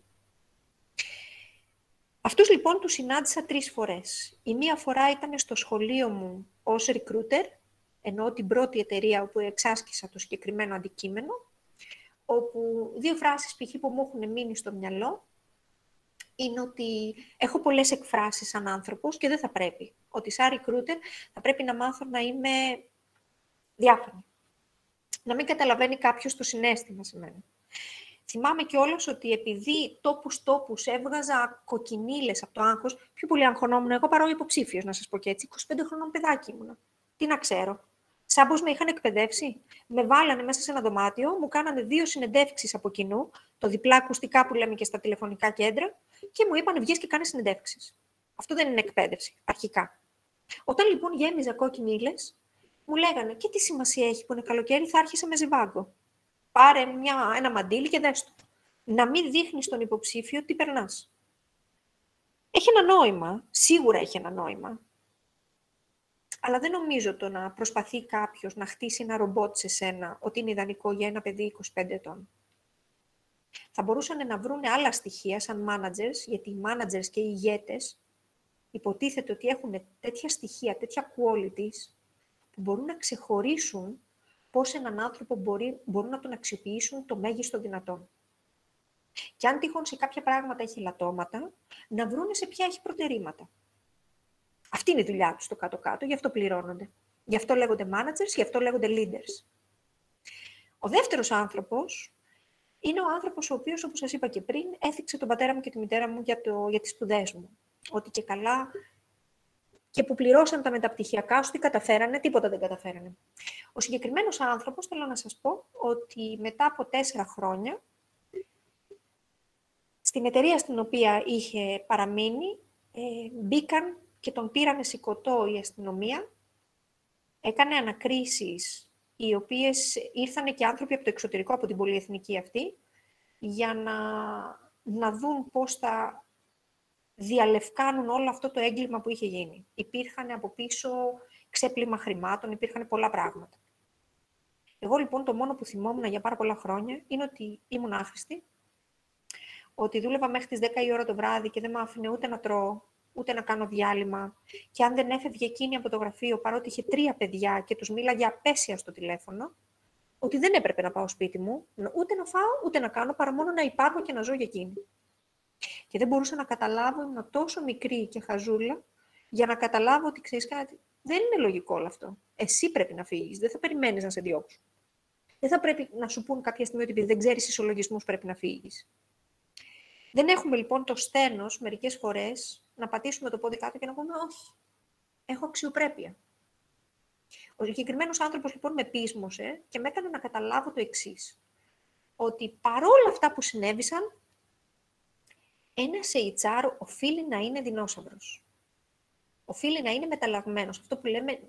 Αυτούς λοιπόν τους συνάντησα 3 φορές. Η μία φορά ήταν στο σχολείο μου ως recruiter, ενώ την πρώτη εταιρεία όπου εξάσκησα το συγκεκριμένο αντικείμενο, όπου 2 φράσεις π.χ. που μου έχουν μείνει στο μυαλό, είναι ότι έχω πολλές εκφράσεις σαν άνθρωπος και δεν θα πρέπει. Ότι σαν recruiter θα πρέπει να μάθω να είμαι διάφανη. Να μην καταλαβαίνει κάποιος το συναίσθημα σε μένα. Θυμάμαι κιόλας ότι επειδή τόπους έβγαζα κοκκινίλες από το άγχος, πιο πολύ αγχωνόμουν εγώ παρά ο υποψήφιος, να σας πω και έτσι. 25 χρονών παιδάκι ήμουνα. Τι να ξέρω. Σαν πως με είχαν εκπαιδεύσει. Με βάλανε μέσα σε ένα δωμάτιο, μου κάνανε 2 συνεντεύξεις από κοινού, το διπλά ακουστικά που λέμε και στα τηλεφωνικά κέντρα, και μου είπανε βγες και κάνε συνεντεύξεις. Αυτό δεν είναι εκπαίδευση, αρχικά. Όταν λοιπόν γέμιζα κοκκινίλες, μου λέγανε και τι σημασία έχει που είναι καλοκαίρι, θα άρχισε με ζιβάγκο. Πάρε ένα μαντίλι και δες το. Να μην δείχνεις στον υποψήφιο τι περνάς. Έχει ένα νόημα, σίγουρα έχει ένα νόημα. Αλλά δεν νομίζω το να προσπαθεί κάποιος να χτίσει ένα ρομπότ σε σένα ότι είναι ιδανικό για ένα παιδί 25 ετών. Θα μπορούσαν να βρουν άλλα στοιχεία σαν managers, γιατί οι managers και οι ηγέτες υποτίθεται ότι έχουν τέτοια στοιχεία, τέτοια qualities, που μπορούν να ξεχωρίσουν πώς έναν άνθρωπο μπορούν να τον αξιοποιήσουν το μέγιστο δυνατόν. Και αν τυχόν σε κάποια πράγματα έχει ελαττώματα, να βρούνε σε ποια έχει προτερήματα. Αυτή είναι η δουλειά τους στο κάτω-κάτω, γι' αυτό πληρώνονται. Γι' αυτό λέγονται managers, γι' αυτό λέγονται leaders. Ο δεύτερος άνθρωπος είναι ο άνθρωπος ο οποίος, όπως σας είπα και πριν, έθιξε τον πατέρα μου και τη μητέρα μου για τις σπουδές μου. Ότι και καλά και που πληρώσαν τα μεταπτυχιακά σου, τι καταφέρανε, τίποτα δεν καταφέρανε. Ο συγκεκριμένος άνθρωπος, θέλω να σας πω, ότι μετά από 4 χρόνια, στην εταιρεία στην οποία είχε παραμείνει, μπήκαν και τον πήρανε σηκωτό η αστυνομία, έκανε ανακρίσεις, οι οποίες ήρθανε και άνθρωποι από το εξωτερικό, από την πολυεθνική αυτή, για να δουν πώς θα διαλευκάνουν όλο αυτό το έγκλημα που είχε γίνει. Υπήρχαν από πίσω ξέπλυμα χρημάτων, υπήρχαν πολλά πράγματα. Εγώ λοιπόν το μόνο που θυμόμουν για πάρα πολλά χρόνια είναι ότι ήμουν άχρηστη, ότι δούλευα μέχρι τις 10 η ώρα το βράδυ και δεν με άφηνε ούτε να τρώω, ούτε να κάνω διάλειμμα. Και αν δεν έφευγε εκείνη από το γραφείο, παρότι είχε 3 παιδιά και τους μίλαγε απέσια στο τηλέφωνο, ότι δεν έπρεπε να πάω σπίτι μου, ούτε να φάω, ούτε να κάνω, παρά μόνο να υπάρχω και να ζω για εκείνη. Και δεν μπορούσα να καταλάβω, ήμουν τόσο μικρή και χαζούλα, για να καταλάβω ότι ξέρεις κάτι, δεν είναι λογικό όλο αυτό. Εσύ πρέπει να φύγεις, δεν θα περιμένεις να σε διώξουν. Δεν θα πρέπει να σου πούν κάποια στιγμή ότι επειδή δεν ξέρεις ισολογισμούς πρέπει να φύγεις. Δεν έχουμε λοιπόν το στένος μερικές φορές να πατήσουμε το πόδι κάτω και να πούμε όχι, έχω αξιοπρέπεια. Ο συγκεκριμένος άνθρωπος λοιπόν με πείσμωσε και με έκανε να καταλάβω το εξής. Ότι παρόλα αυτά που συνέβησαν, ένας HR οφείλει να είναι δεινόσαυρος. Οφείλει να είναι μεταλλαγμένος. Αυτό που λέμε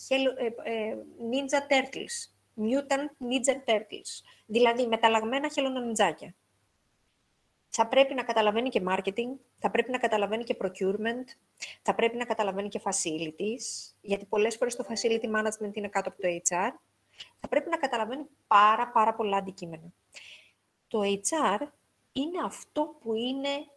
Ninja Turtles. Mutant Ninja Turtles. Δηλαδή μεταλλαγμένα χελωνονιτζάκια. Θα πρέπει να καταλαβαίνει και marketing, θα πρέπει να καταλαβαίνει και procurement, θα πρέπει να καταλαβαίνει και facilities, γιατί πολλές φορές το facility management είναι κάτω από το HR. Θα πρέπει να καταλαβαίνει πάρα πολλά αντικείμενα. Το HR είναι αυτό που είναι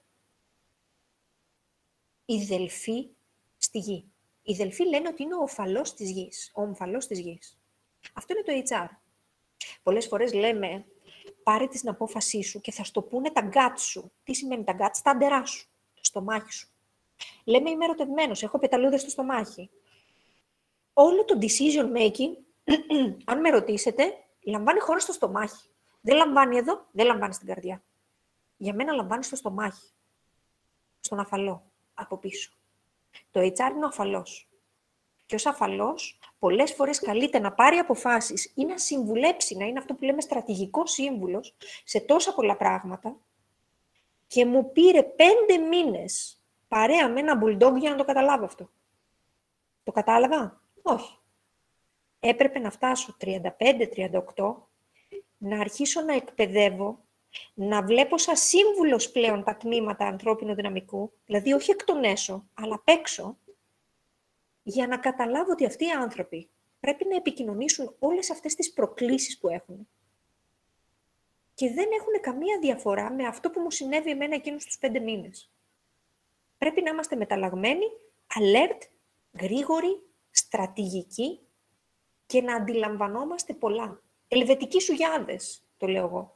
η Δελφή στη γη. Οι Δελφοί λένε ότι είναι ο ομφαλός της γης. Ο ομφαλός της γης. Αυτό είναι το HR. Πολλές φορές λέμε, πάρε την απόφασή σου και θα στο πούνε τα gut σου. Τι σημαίνει τα gut? Τα αντερά σου, το στομάχι σου. Λέμε, είμαι ερωτευμένος, έχω πεταλούδες στο στομάχι. Όλο το decision making, αν με ρωτήσετε, λαμβάνει χώρα στο στομάχι. Δεν λαμβάνει εδώ, δεν λαμβάνει στην καρδιά. Για μένα λαμβάνει στο στομάχι. Στον αφαλό, από πίσω. Το HR είναι ο αφαλός. Και ως αφαλός, πολλές φορές καλείται να πάρει αποφάσεις ή να συμβουλέψει, να είναι αυτό που λέμε στρατηγικός σύμβουλος σε τόσα πολλά πράγματα, Και μου πήρε 5 μήνες παρέα με ένα μπουλντόγκ για να το καταλάβω αυτό. Το κατάλαβα? Όχι. Έπρεπε να φτάσω 35-38, να αρχίσω να εκπαιδεύω, να βλέπω σαν σύμβουλος πλέον τα τμήματα ανθρώπινου δυναμικού, δηλαδή όχι εκ των έσω, αλλά απ' έξω, για να καταλάβω ότι αυτοί οι άνθρωποι πρέπει να επικοινωνήσουν όλες αυτές τις προκλήσεις που έχουν. Και δεν έχουν καμία διαφορά με αυτό που μου συνέβη εμένα εκείνους τους 5 μήνες. Πρέπει να είμαστε μεταλλαγμένοι, alert, γρήγοροι, στρατηγικοί και να αντιλαμβανόμαστε πολλά. Ελβετικοί σουγιάδες, το λέω εγώ.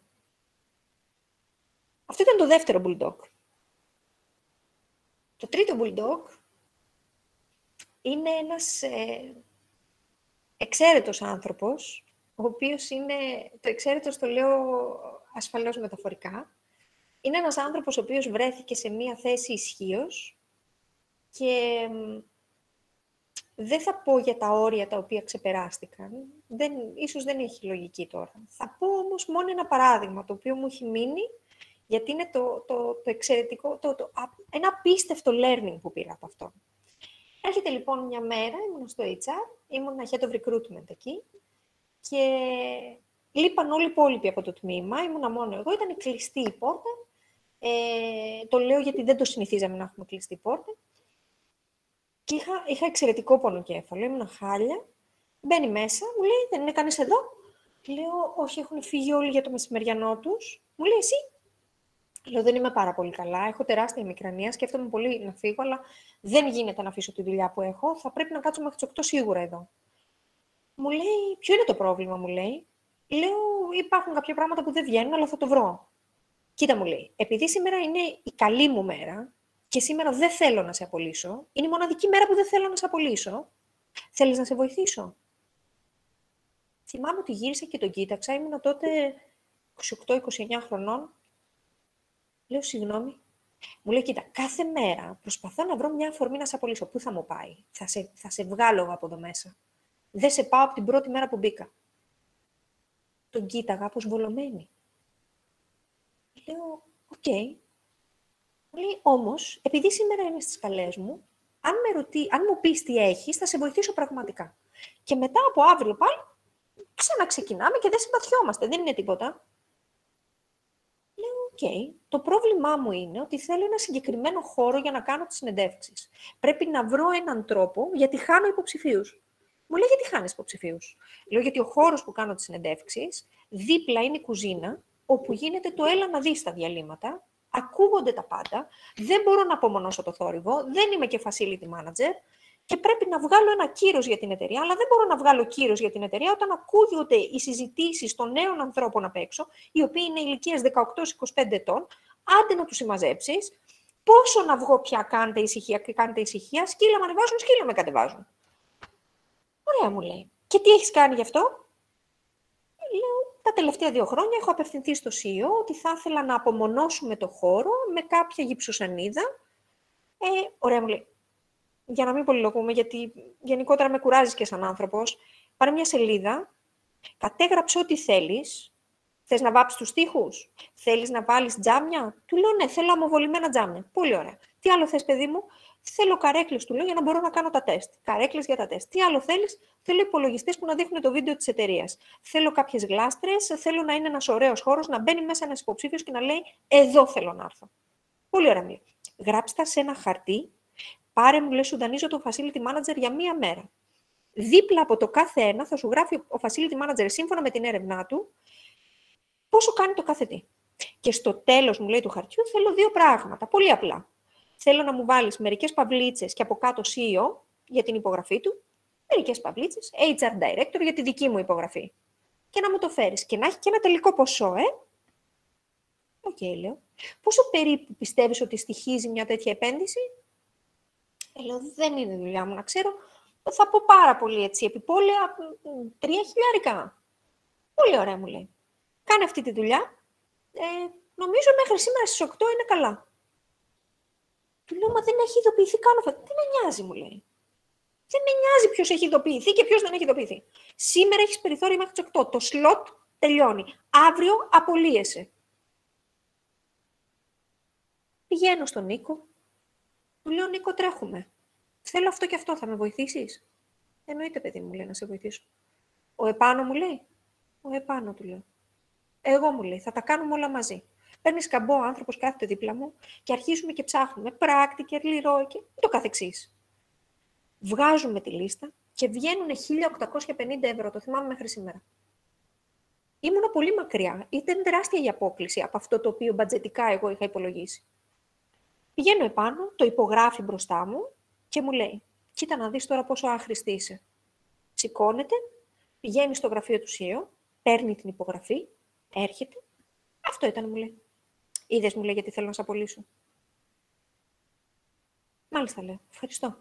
Αυτό ήταν το δεύτερο bulldog. Το τρίτο bulldog είναι ένας εξαίρετος άνθρωπος, ο οποίος είναι, το εξαίρετος το λέω ασφαλώς μεταφορικά, είναι ένας άνθρωπος ο οποίος βρέθηκε σε μία θέση ισχύος και δεν θα πω για τα όρια τα οποία ξεπεράστηκαν, ίσως δεν έχει λογική τώρα. Θα πω όμως μόνο ένα παράδειγμα, το οποίο μου έχει μείνει, γιατί είναι το εξαιρετικό, ένα απίστευτο learning που πήρα από αυτό. Έρχεται λοιπόν μια μέρα, ήμουν στο HR, ήμουν head of recruitment εκεί και λείπαν όλοι οι υπόλοιποι από το τμήμα, ήμουνα μόνο εγώ, ήταν κλειστή η πόρτα. Το λέω γιατί δεν το συνηθίζαμε να έχουμε κλειστή πόρτα. Και είχα εξαιρετικό πονοκέφαλο, ήμουνα χάλια. Μπαίνει μέσα, μου λέει, δεν είναι κανείς εδώ? Λέω, όχι, έχουν φύγει όλοι για το μεσημεριανό τους. Μου λέει, εσύ? Λέω, δεν είμαι πάρα πολύ καλά, έχω τεράστια ημικρανία, σκέφτομαι πολύ να φύγω, αλλά δεν γίνεται να αφήσω τη δουλειά που έχω, θα πρέπει να κάτσω μέχρι τις 8 σίγουρα εδώ. Μου λέει, ποιο είναι το πρόβλημα, μου λέει. Λέω, υπάρχουν κάποια πράγματα που δεν βγαίνουν, αλλά θα το βρω. Κοίτα, μου λέει, επειδή σήμερα είναι η καλή μου μέρα και σήμερα δεν θέλω να σε απολύσω, είναι η μοναδική μέρα που δεν θέλω να σε απολύσω, θέλεις να σε βοηθήσω? Θυμάμαι ότι γύρισα και τον κοίταξα, ήμουν τότε 28-29 χρονών. Λέω, συγγνώμη. Μου λέει, κοίτα, κάθε μέρα προσπαθώ να βρω μια αφορμή να σε απολύσω. Πού θα μου πάει? Θα σε βγάλω από εδώ μέσα. Δεν σε πάω από την πρώτη μέρα που μπήκα. Τον κοίταγα αποσβολωμένη. Λέω, οκ. Μου λέει, όμως, επειδή σήμερα είναι στις καλές μου, αν μου πεις τι έχεις, θα σε βοηθήσω πραγματικά. Και μετά από αύριο πάλι, ξαναξεκινάμε και δεν συμπαθιόμαστε. Δεν είναι τίποτα. Λέω, το πρόβλημά μου είναι ότι θέλω ένα συγκεκριμένο χώρο για να κάνω τις συνεντεύξεις. Πρέπει να βρω έναν τρόπο, γιατί χάνω υποψηφίους. Μου λέει, γιατί χάνεις υποψηφίους? Λέω, γιατί ο χώρος που κάνω τις συνεντεύξεις, δίπλα είναι η κουζίνα, όπου γίνεται το έλα να δεις τα διαλύματα, ακούγονται τα πάντα, δεν μπορώ να απομονώσω το θόρυβο, δεν είμαι και facility manager και πρέπει να βγάλω ένα κύρος για την εταιρεία, αλλά δεν μπορώ να βγάλω κύρος για την εταιρεία όταν ακούγονται οι συζητήσεις των νέων ανθρώπων απ' έξω, οι οποίοι είναι ηλικίας 18-25 ετών, άντε να τους συμμαζέψεις, πόσο να βγω πια, κάντε ησυχία, σκύλα με ανεβάζουν, σκύλα με κατεβάζουν. Ωραία, μου λέει. Και τι έχεις κάνει γι' αυτό? Λέω, τα τελευταία 2 χρόνια έχω απευθυνθεί στο CEO ότι θα ήθελα να απομονώσουμε το χώρο με κάποια γυψοσανίδα. Ωραία, μου λέει. Για να μην πολυλογούμε, γιατί γενικότερα με κουράζεις και σαν άνθρωπος, πάρε μια σελίδα, κατέγραψε ό,τι θέλεις. Θες να βάψεις τους τοίχους? Θέλεις να βάλεις τζάμια? Του λέω, ναι, θέλω αμοβολημένα τζάμια. Πολύ ωραία. Τι άλλο θες, παιδί μου? Θέλω καρέκλες, του λέω, για να μπορώ να κάνω τα τεστ. Καρέκλες για τα τεστ. Τι άλλο θέλεις? Θέλω υπολογιστές που να δείχνουν το βίντεο της εταιρείας. Θέλω κάποιες γλάστρες, θέλω να είναι ένας ωραίος χώρος, να μπαίνει μέσα ένας υποψήφιος και να λέει, εδώ θέλω να έρθω. Πολύ ωραία, μου. Γράψτε τα σε ένα χαρτί. Πάρε, μου λέει, σου δανείζω το facility manager για 1 μέρα. Δίπλα από το κάθε ένα θα σου γράφει ο facility manager σύμφωνα με την έρευνά του πόσο κάνει το κάθε τι. Και στο τέλος, μου λέει, του χαρτιού θέλω 2 πράγματα. Πολύ απλά. Θέλω να μου βάλεις μερικές παυλίτσες και από κάτω CEO για την υπογραφή του, μερικές παυλίτσες, HR Director για τη δική μου υπογραφή. Και να μου το φέρεις. Και να έχει και ένα τελικό ποσό, Οκ, λέω. Πόσο περίπου πιστεύεις ότι στοιχίζει μια τέτοια επένδυση? Λέω, δεν είναι δουλειά μου να ξέρω. Θα πω πάρα πολύ έτσι, επιπόλαια 3 χιλιάρικα. Πολύ ωραία, μου λέει. Κάνε αυτή τη δουλειά. Νομίζω μέχρι σήμερα στις 8 είναι καλά. Του λέω, μα δεν έχει ειδοποιηθεί καν αυτό. Τι με νοιάζει, μου λέει. Δεν με νοιάζει ποιος έχει ειδοποιηθεί και ποιος δεν έχει ειδοποιηθεί. Σήμερα έχεις περιθώριο μέχρι τις 8. Το σλότ τελειώνει. Αύριο απολύεσαι. Πηγαίνω στον Νίκο, του λέω: Νίκο, τρέχουμε. Θέλω αυτό και αυτό, θα με βοηθήσεις? Εννοείται, παιδί μου, λέει, να σε βοηθήσω. Ο επάνω μου λέει. Ο επάνω του λέω. Εγώ, μου λέει, θα τα κάνουμε όλα μαζί. Παίρνει καμπό, ο άνθρωπος κάθεται δίπλα μου και αρχίζουμε και ψάχνουμε πράκτικερ, Leroy και το καθεξής. Βγάζουμε τη λίστα και βγαίνουν 1.850 ευρώ, το θυμάμαι μέχρι σήμερα. Ήμουνα πολύ μακριά, ήταν τεράστια η απόκληση από αυτό το οποίο μπατζετικά εγώ είχα υπολογίσει. Πηγαίνω επάνω, το υπογράφει μπροστά μου και μου λέει: κοίτα να δεις τώρα πόσο άχρηστη είσαι. Σηκώνεται, πηγαίνει στο γραφείο του CEO, παίρνει την υπογραφή, έρχεται. Αυτό ήταν, μου λέει. Είδες, μου λέει, γιατί θέλω να σε απολύσω. Μάλιστα, λέω. Ευχαριστώ.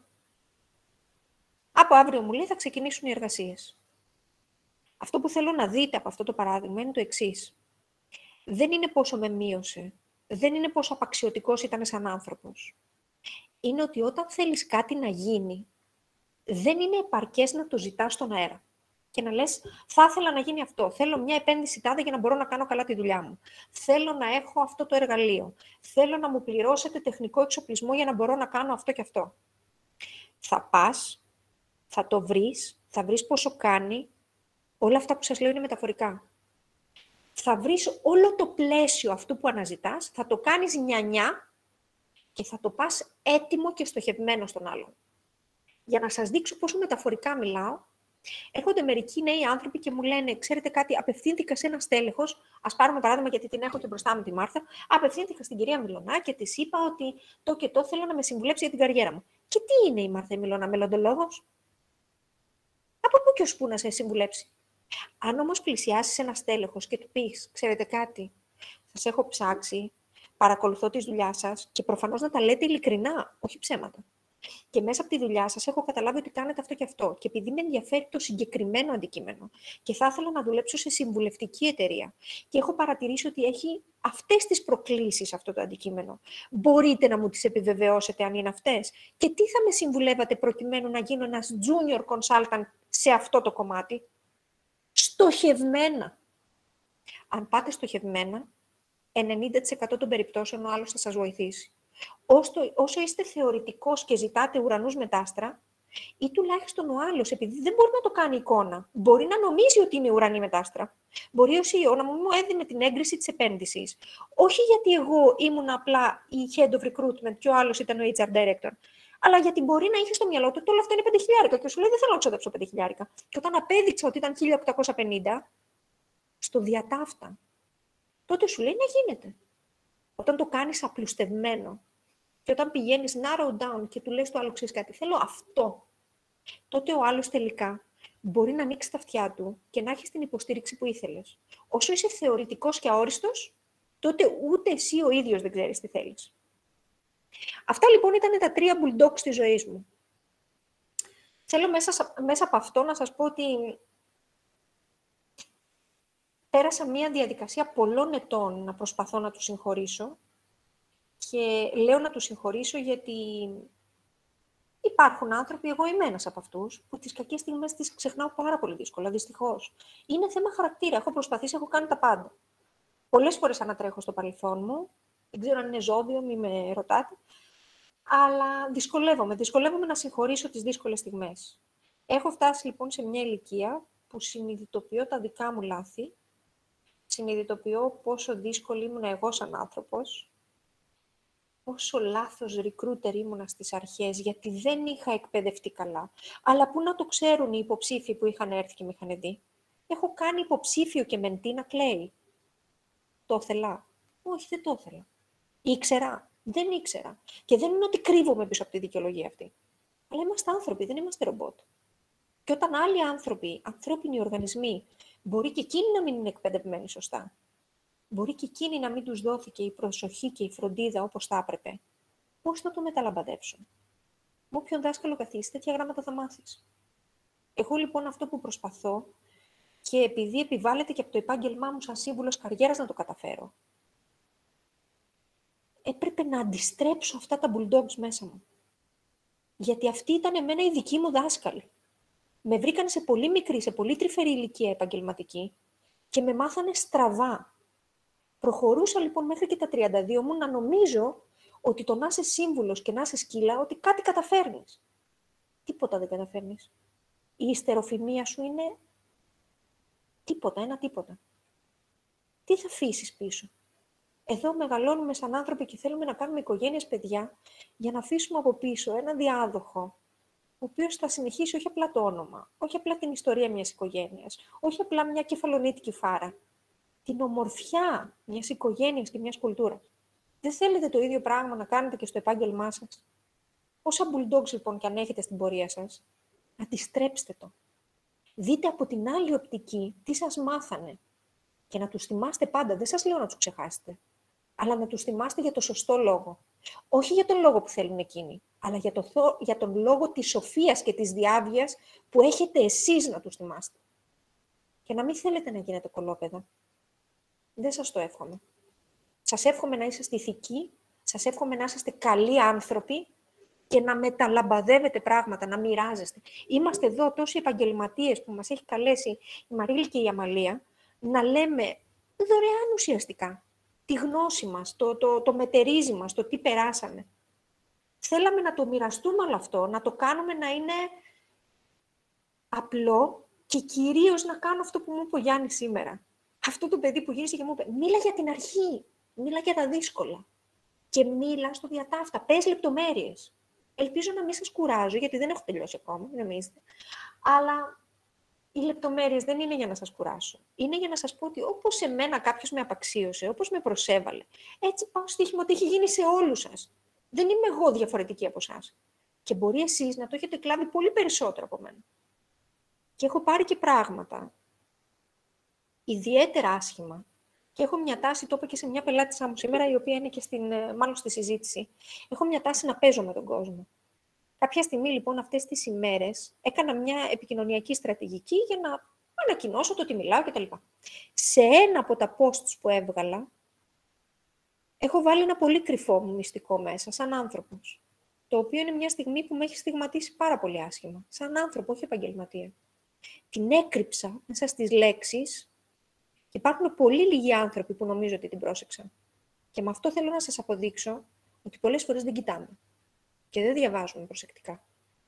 Από αύριο, μου λέει, θα ξεκινήσουν οι εργασίες. Αυτό που θέλω να δείτε από αυτό το παράδειγμα είναι το εξής. Δεν είναι πόσο με μείωσε. Δεν είναι πόσο απαξιωτικός ήταν σαν άνθρωπος. Είναι ότι όταν θέλεις κάτι να γίνει, δεν είναι επαρκές να το ζητάς στον αέρα. Και να λες, θα ήθελα να γίνει αυτό. Θέλω μια επένδυση τάδε για να μπορώ να κάνω καλά τη δουλειά μου. Θέλω να έχω αυτό το εργαλείο. Θέλω να μου πληρώσετε τεχνικό εξοπλισμό για να μπορώ να κάνω αυτό και αυτό. Θα πας, θα το βρεις, θα βρεις πόσο κάνει. Όλα αυτά που σας λέω είναι μεταφορικά. Θα βρεις όλο το πλαίσιο αυτού που αναζητάς, θα το κάνεις νιανιά και θα το πας έτοιμο και στοχευμένο στον άλλον. Για να σας δείξω πόσο μεταφορικά μιλάω, έρχονται μερικοί νέοι άνθρωποι και μου λένε: ξέρετε κάτι, απευθύνθηκα σε ένα στέλεχος. Ας πάρουμε παράδειγμα, γιατί την έχω και μπροστά μου τη Μάρθα. Απευθύνθηκα στην κυρία Μιλωνά και της είπα ότι το και το θέλω να με συμβουλέψει για την καριέρα μου. Και τι είναι η Μάρθα η Μιλωνά, μελλοντολόγος? Από πού και ως πού να σε συμβουλέψει? Αν όμως πλησιάσεις ένα στέλεχος και του πεις: ξέρετε κάτι, σας έχω ψάξει, παρακολουθώ τη δουλειά σας και προφανώς να τα λέτε ειλικρινά, όχι ψέματα. Και μέσα από τη δουλειά σας έχω καταλάβει ότι κάνετε αυτό και αυτό. Και επειδή με ενδιαφέρει το συγκεκριμένο αντικείμενο και θα ήθελα να δουλέψω σε συμβουλευτική εταιρεία και έχω παρατηρήσει ότι έχει αυτές τις προκλήσεις αυτό το αντικείμενο, μπορείτε να μου τις επιβεβαιώσετε αν είναι αυτές? Και τι θα με συμβουλεύατε προκειμένου να γίνω ένας junior consultant σε αυτό το κομμάτι? Στοχευμένα. Αν πάτε στοχευμένα, 90% των περιπτώσεων ο άλλος θα σας βοηθήσει. Όσο είστε θεωρητικός και ζητάτε ουρανούς με τ' άστρα, ή τουλάχιστον ο άλλος, επειδή δεν μπορεί να το κάνει εικόνα, μπορεί να νομίζει ότι είναι ουρανή με τ' άστρα. Μπορεί ο CEO να μου έδινε την έγκριση της επένδυσης. Όχι γιατί εγώ ήμουν απλά η head of recruitment και ο άλλος ήταν ο HR director, αλλά γιατί μπορεί να είχε στο μυαλό του ότι όλο αυτό είναι 5.000 και σου λέει: δεν θέλω να ξοδέψω 5.000. Και όταν απέδειξα ότι ήταν 1.850, στο διατάφτα, τότε σου λέει: να γίνεται. Όταν το κάνεις απλουστευμένο και όταν πηγαίνεις narrow down και του λες το άλλο: ξέρεις κάτι, θέλω αυτό, τότε ο άλλος τελικά μπορεί να ανοίξει τα αυτιά του και να έχει την υποστήριξη που ήθελες. Όσο είσαι θεωρητικός και αόριστος, τότε ούτε εσύ ο ίδιος δεν ξέρεις τι θέλεις. Αυτά λοιπόν ήταν τα 3 bulldogs της ζωής μου. Θέλω μέσα από αυτό να σας πω ότι πέρασα μία διαδικασία πολλών ετών να προσπαθώ να τους συγχωρήσω. Και λέω να τους συγχωρήσω γιατί υπάρχουν άνθρωποι, εγώ είμαι ένας από αυτούς, που τις κακές στιγμές τις ξεχνάω πάρα πολύ δύσκολα, δυστυχώς. Είναι θέμα χαρακτήρα. Έχω προσπαθήσει, έχω κάνει τα πάντα. Πολλές φορές ανατρέχω στο παρελθόν μου. Δεν ξέρω αν είναι ζώδιο, μη με ρωτάτε. Αλλά δυσκολεύομαι να συγχωρήσω τις δύσκολες στιγμές. Έχω φτάσει λοιπόν σε μια ηλικία που συνειδητοποιώ τα δικά μου λάθη, συνειδητοποιώ πόσο δύσκολη ήμουν εγώ σαν άνθρωπος, πόσο λάθος recruiter ήμουνα στις αρχές, γιατί δεν είχα εκπαιδευτεί καλά. Αλλά πού να το ξέρουν οι υποψήφοι που είχαν έρθει και με είχαν δει? Έχω κάνει υποψήφιο και μεντή να κλαίει. Το ήθελα? Όχι, δεν το ήθελα. Ήξερα? Δεν ήξερα. Και δεν είναι ότι κρύβομαι πίσω από τη δικαιολογία αυτή. Αλλά είμαστε άνθρωποι, δεν είμαστε ρομπότ. Και όταν άλλοι άνθρωποι, ανθρώπινοι οργανισμοί, μπορεί και εκείνοι να μην είναι εκπαιδευμένοι σωστά, μπορεί και εκείνοι να μην τους δόθηκε η προσοχή και η φροντίδα όπως θα έπρεπε, πώς θα το μεταλαμπαδεύσουν? Με όποιον δάσκαλο καθίσει, τέτοια γράμματα θα μάθεις. Εγώ λοιπόν αυτό που προσπαθώ, και επειδή επιβάλλεται και από το επάγγελμά μου σαν σύμβουλος καριέρας να το καταφέρω, έπρεπε να αντιστρέψω αυτά τα bulldogs μέσα μου. Γιατί αυτοί ήταν εμένα οι δικοί μου δάσκαλοι. Με βρήκαν σε πολύ μικρή, σε πολύ τρυφερή ηλικία επαγγελματική και με μάθανε στραβά. Προχωρούσα λοιπόν μέχρι και τα 32 μου να νομίζω ότι το να είσαι σύμβουλος και να είσαι σκύλα, ότι κάτι καταφέρνεις. Τίποτα δεν καταφέρνεις. Η ιστεροφημία σου είναι τίποτα, ένα τίποτα. Τι θα αφήσεις πίσω? Εδώ μεγαλώνουμε σαν άνθρωποι και θέλουμε να κάνουμε οικογένειες, παιδιά, για να αφήσουμε από πίσω ένα διάδοχο, ο οποίος θα συνεχίσει όχι απλά το όνομα, όχι απλά την ιστορία μιας οικογένειας, όχι απλά μια κεφαλονίτικη φάρα, την ομορφιά μιας οικογένειας και μιας κουλτούρας. Δεν θέλετε το ίδιο πράγμα να κάνετε και στο επάγγελμά σας? Όσα bulldogs λοιπόν και αν έχετε στην πορεία σας, αντιστρέψτε το. Δείτε από την άλλη οπτική τι σας μάθανε και να τους θυμάστε πάντα. Δεν σας λέω να τους ξεχάσετε, αλλά να τους θυμάστε για το σωστό λόγο. Όχι για τον λόγο που θέλουν εκείνοι, αλλά για τον λόγο της σοφίας και της διάβγειας που έχετε εσείς να τους θυμάστε. Και να μην θέλετε να γίνετε κολόπεδα. Δεν σας το εύχομαι. Σας εύχομαι να είσαστε ηθικοί, σας εύχομαι να είσαστε καλοί άνθρωποι και να μεταλαμπαδεύετε πράγματα, να μοιράζεστε. Είμαστε εδώ τόσοι επαγγελματίες που μας έχει καλέσει η Μαρίλη και η Αμαλία, να λέμε δωρεάν ουσιαστικά τη γνώση μας, το μετερίζει μας, το τι περάσαμε. Θέλαμε να το μοιραστούμε όλο αυτό, να το κάνουμε να είναι απλό και κυρίως να κάνω αυτό που μου είπε ο Γιάννης σήμερα. Αυτό το παιδί που γύρισε και μου είπε, μίλα για την αρχή, μίλα για τα δύσκολα και μίλα στο διατάφτα, πες λεπτομέρειες. Ελπίζω να μην σας κουράζω, γιατί δεν έχω τελειώσει ακόμα, μην νομίζετε. Αλλά οι λεπτομέρειες δεν είναι για να σας κουράσω. Είναι για να σας πω ότι όπως εμένα κάποιος με απαξίωσε, όπως με προσέβαλε, έτσι πάω στοίχημα ότι έχει γίνει σε όλους σας. Δεν είμαι εγώ διαφορετική από εσάς. Και μπορεί εσείς να το έχετε κλάβει πολύ περισσότερο από μένα. Και έχω πάρει και πράγματα ιδιαίτερα άσχημα. Και έχω μια τάση, το είπα και σε μια πελάτησά μου σήμερα, η οποία είναι και μάλλον στη συζήτηση. Έχω μια τάση να παίζω με τον κόσμο. Κάποια στιγμή, λοιπόν, αυτές τις ημέρες, έκανα μια επικοινωνιακή στρατηγική για να ανακοινώσω το ότι μιλάω κτλ. Σε ένα από τα posts που έβγαλα, έχω βάλει ένα πολύ κρυφό μου μυστικό μέσα, σαν άνθρωπος. Το οποίο είναι μια στιγμή που με έχει στιγματίσει πάρα πολύ άσχημα. Σαν άνθρωπο, όχι επαγγελματία. Την έκρυψα μέσα στις λέξεις. Και υπάρχουν πολύ λίγοι άνθρωποι που νομίζω ότι την πρόσεξαν. Και με αυτό θέλω να σας αποδείξω ότι πολλές φορές δεν κοιτάμε και δεν διαβάζουμε προσεκτικά.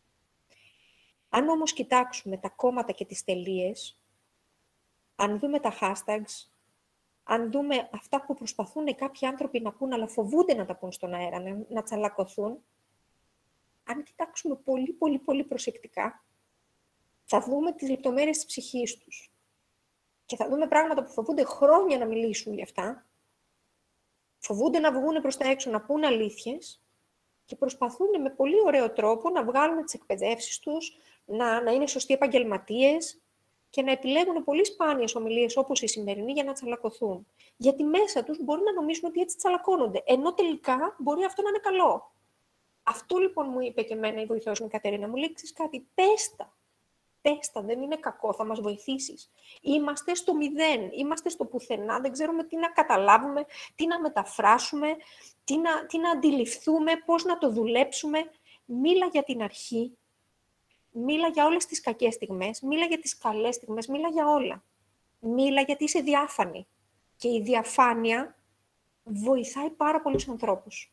Αν όμως κοιτάξουμε τα κόμματα και τις τελείες, αν δούμε τα hashtags, αν δούμε αυτά που προσπαθούν κάποιοι άνθρωποι να πούν, αλλά φοβούνται να τα πούν στον αέρα, να τσαλακωθούν, αν κοιτάξουμε πολύ προσεκτικά, θα δούμε τις λεπτομέρειες της ψυχής τους. Και θα δούμε πράγματα που φοβούνται χρόνια να μιλήσουν γι' αυτά, φοβούνται να βγουν προς τα έξω, να πούν αλήθειες και προσπαθούν με πολύ ωραίο τρόπο να βγάλουν τις εκπαιδεύσεις τους, να είναι σωστοί επαγγελματίες και να επιλέγουν πολύ σπάνιες ομιλίες όπως η σημερινή για να τσαλακωθούν. Γιατί μέσα τους μπορεί να νομίζουν ότι έτσι τσαλακώνονται, ενώ τελικά μπορεί αυτό να είναι καλό. Αυτό λοιπόν μου είπε και εμένα η βοηθός μου η Κατερίνα, μου λέει, ξέρεις κάτι, πέστα, δεν είναι κακό, θα μας βοηθήσεις. Είμαστε στο μηδέν, είμαστε στο πουθενά, δεν ξέρουμε τι να καταλάβουμε, τι να μεταφράσουμε, τι να αντιληφθούμε, πώς να το δουλέψουμε. Μίλα για την αρχή, μίλα για όλες τις κακές στιγμές, μίλα για τις καλές στιγμές, μίλα για όλα. Μίλα γιατί είσαι διάφανη. Και η διαφάνεια βοηθάει πάρα πολλούς ανθρώπους.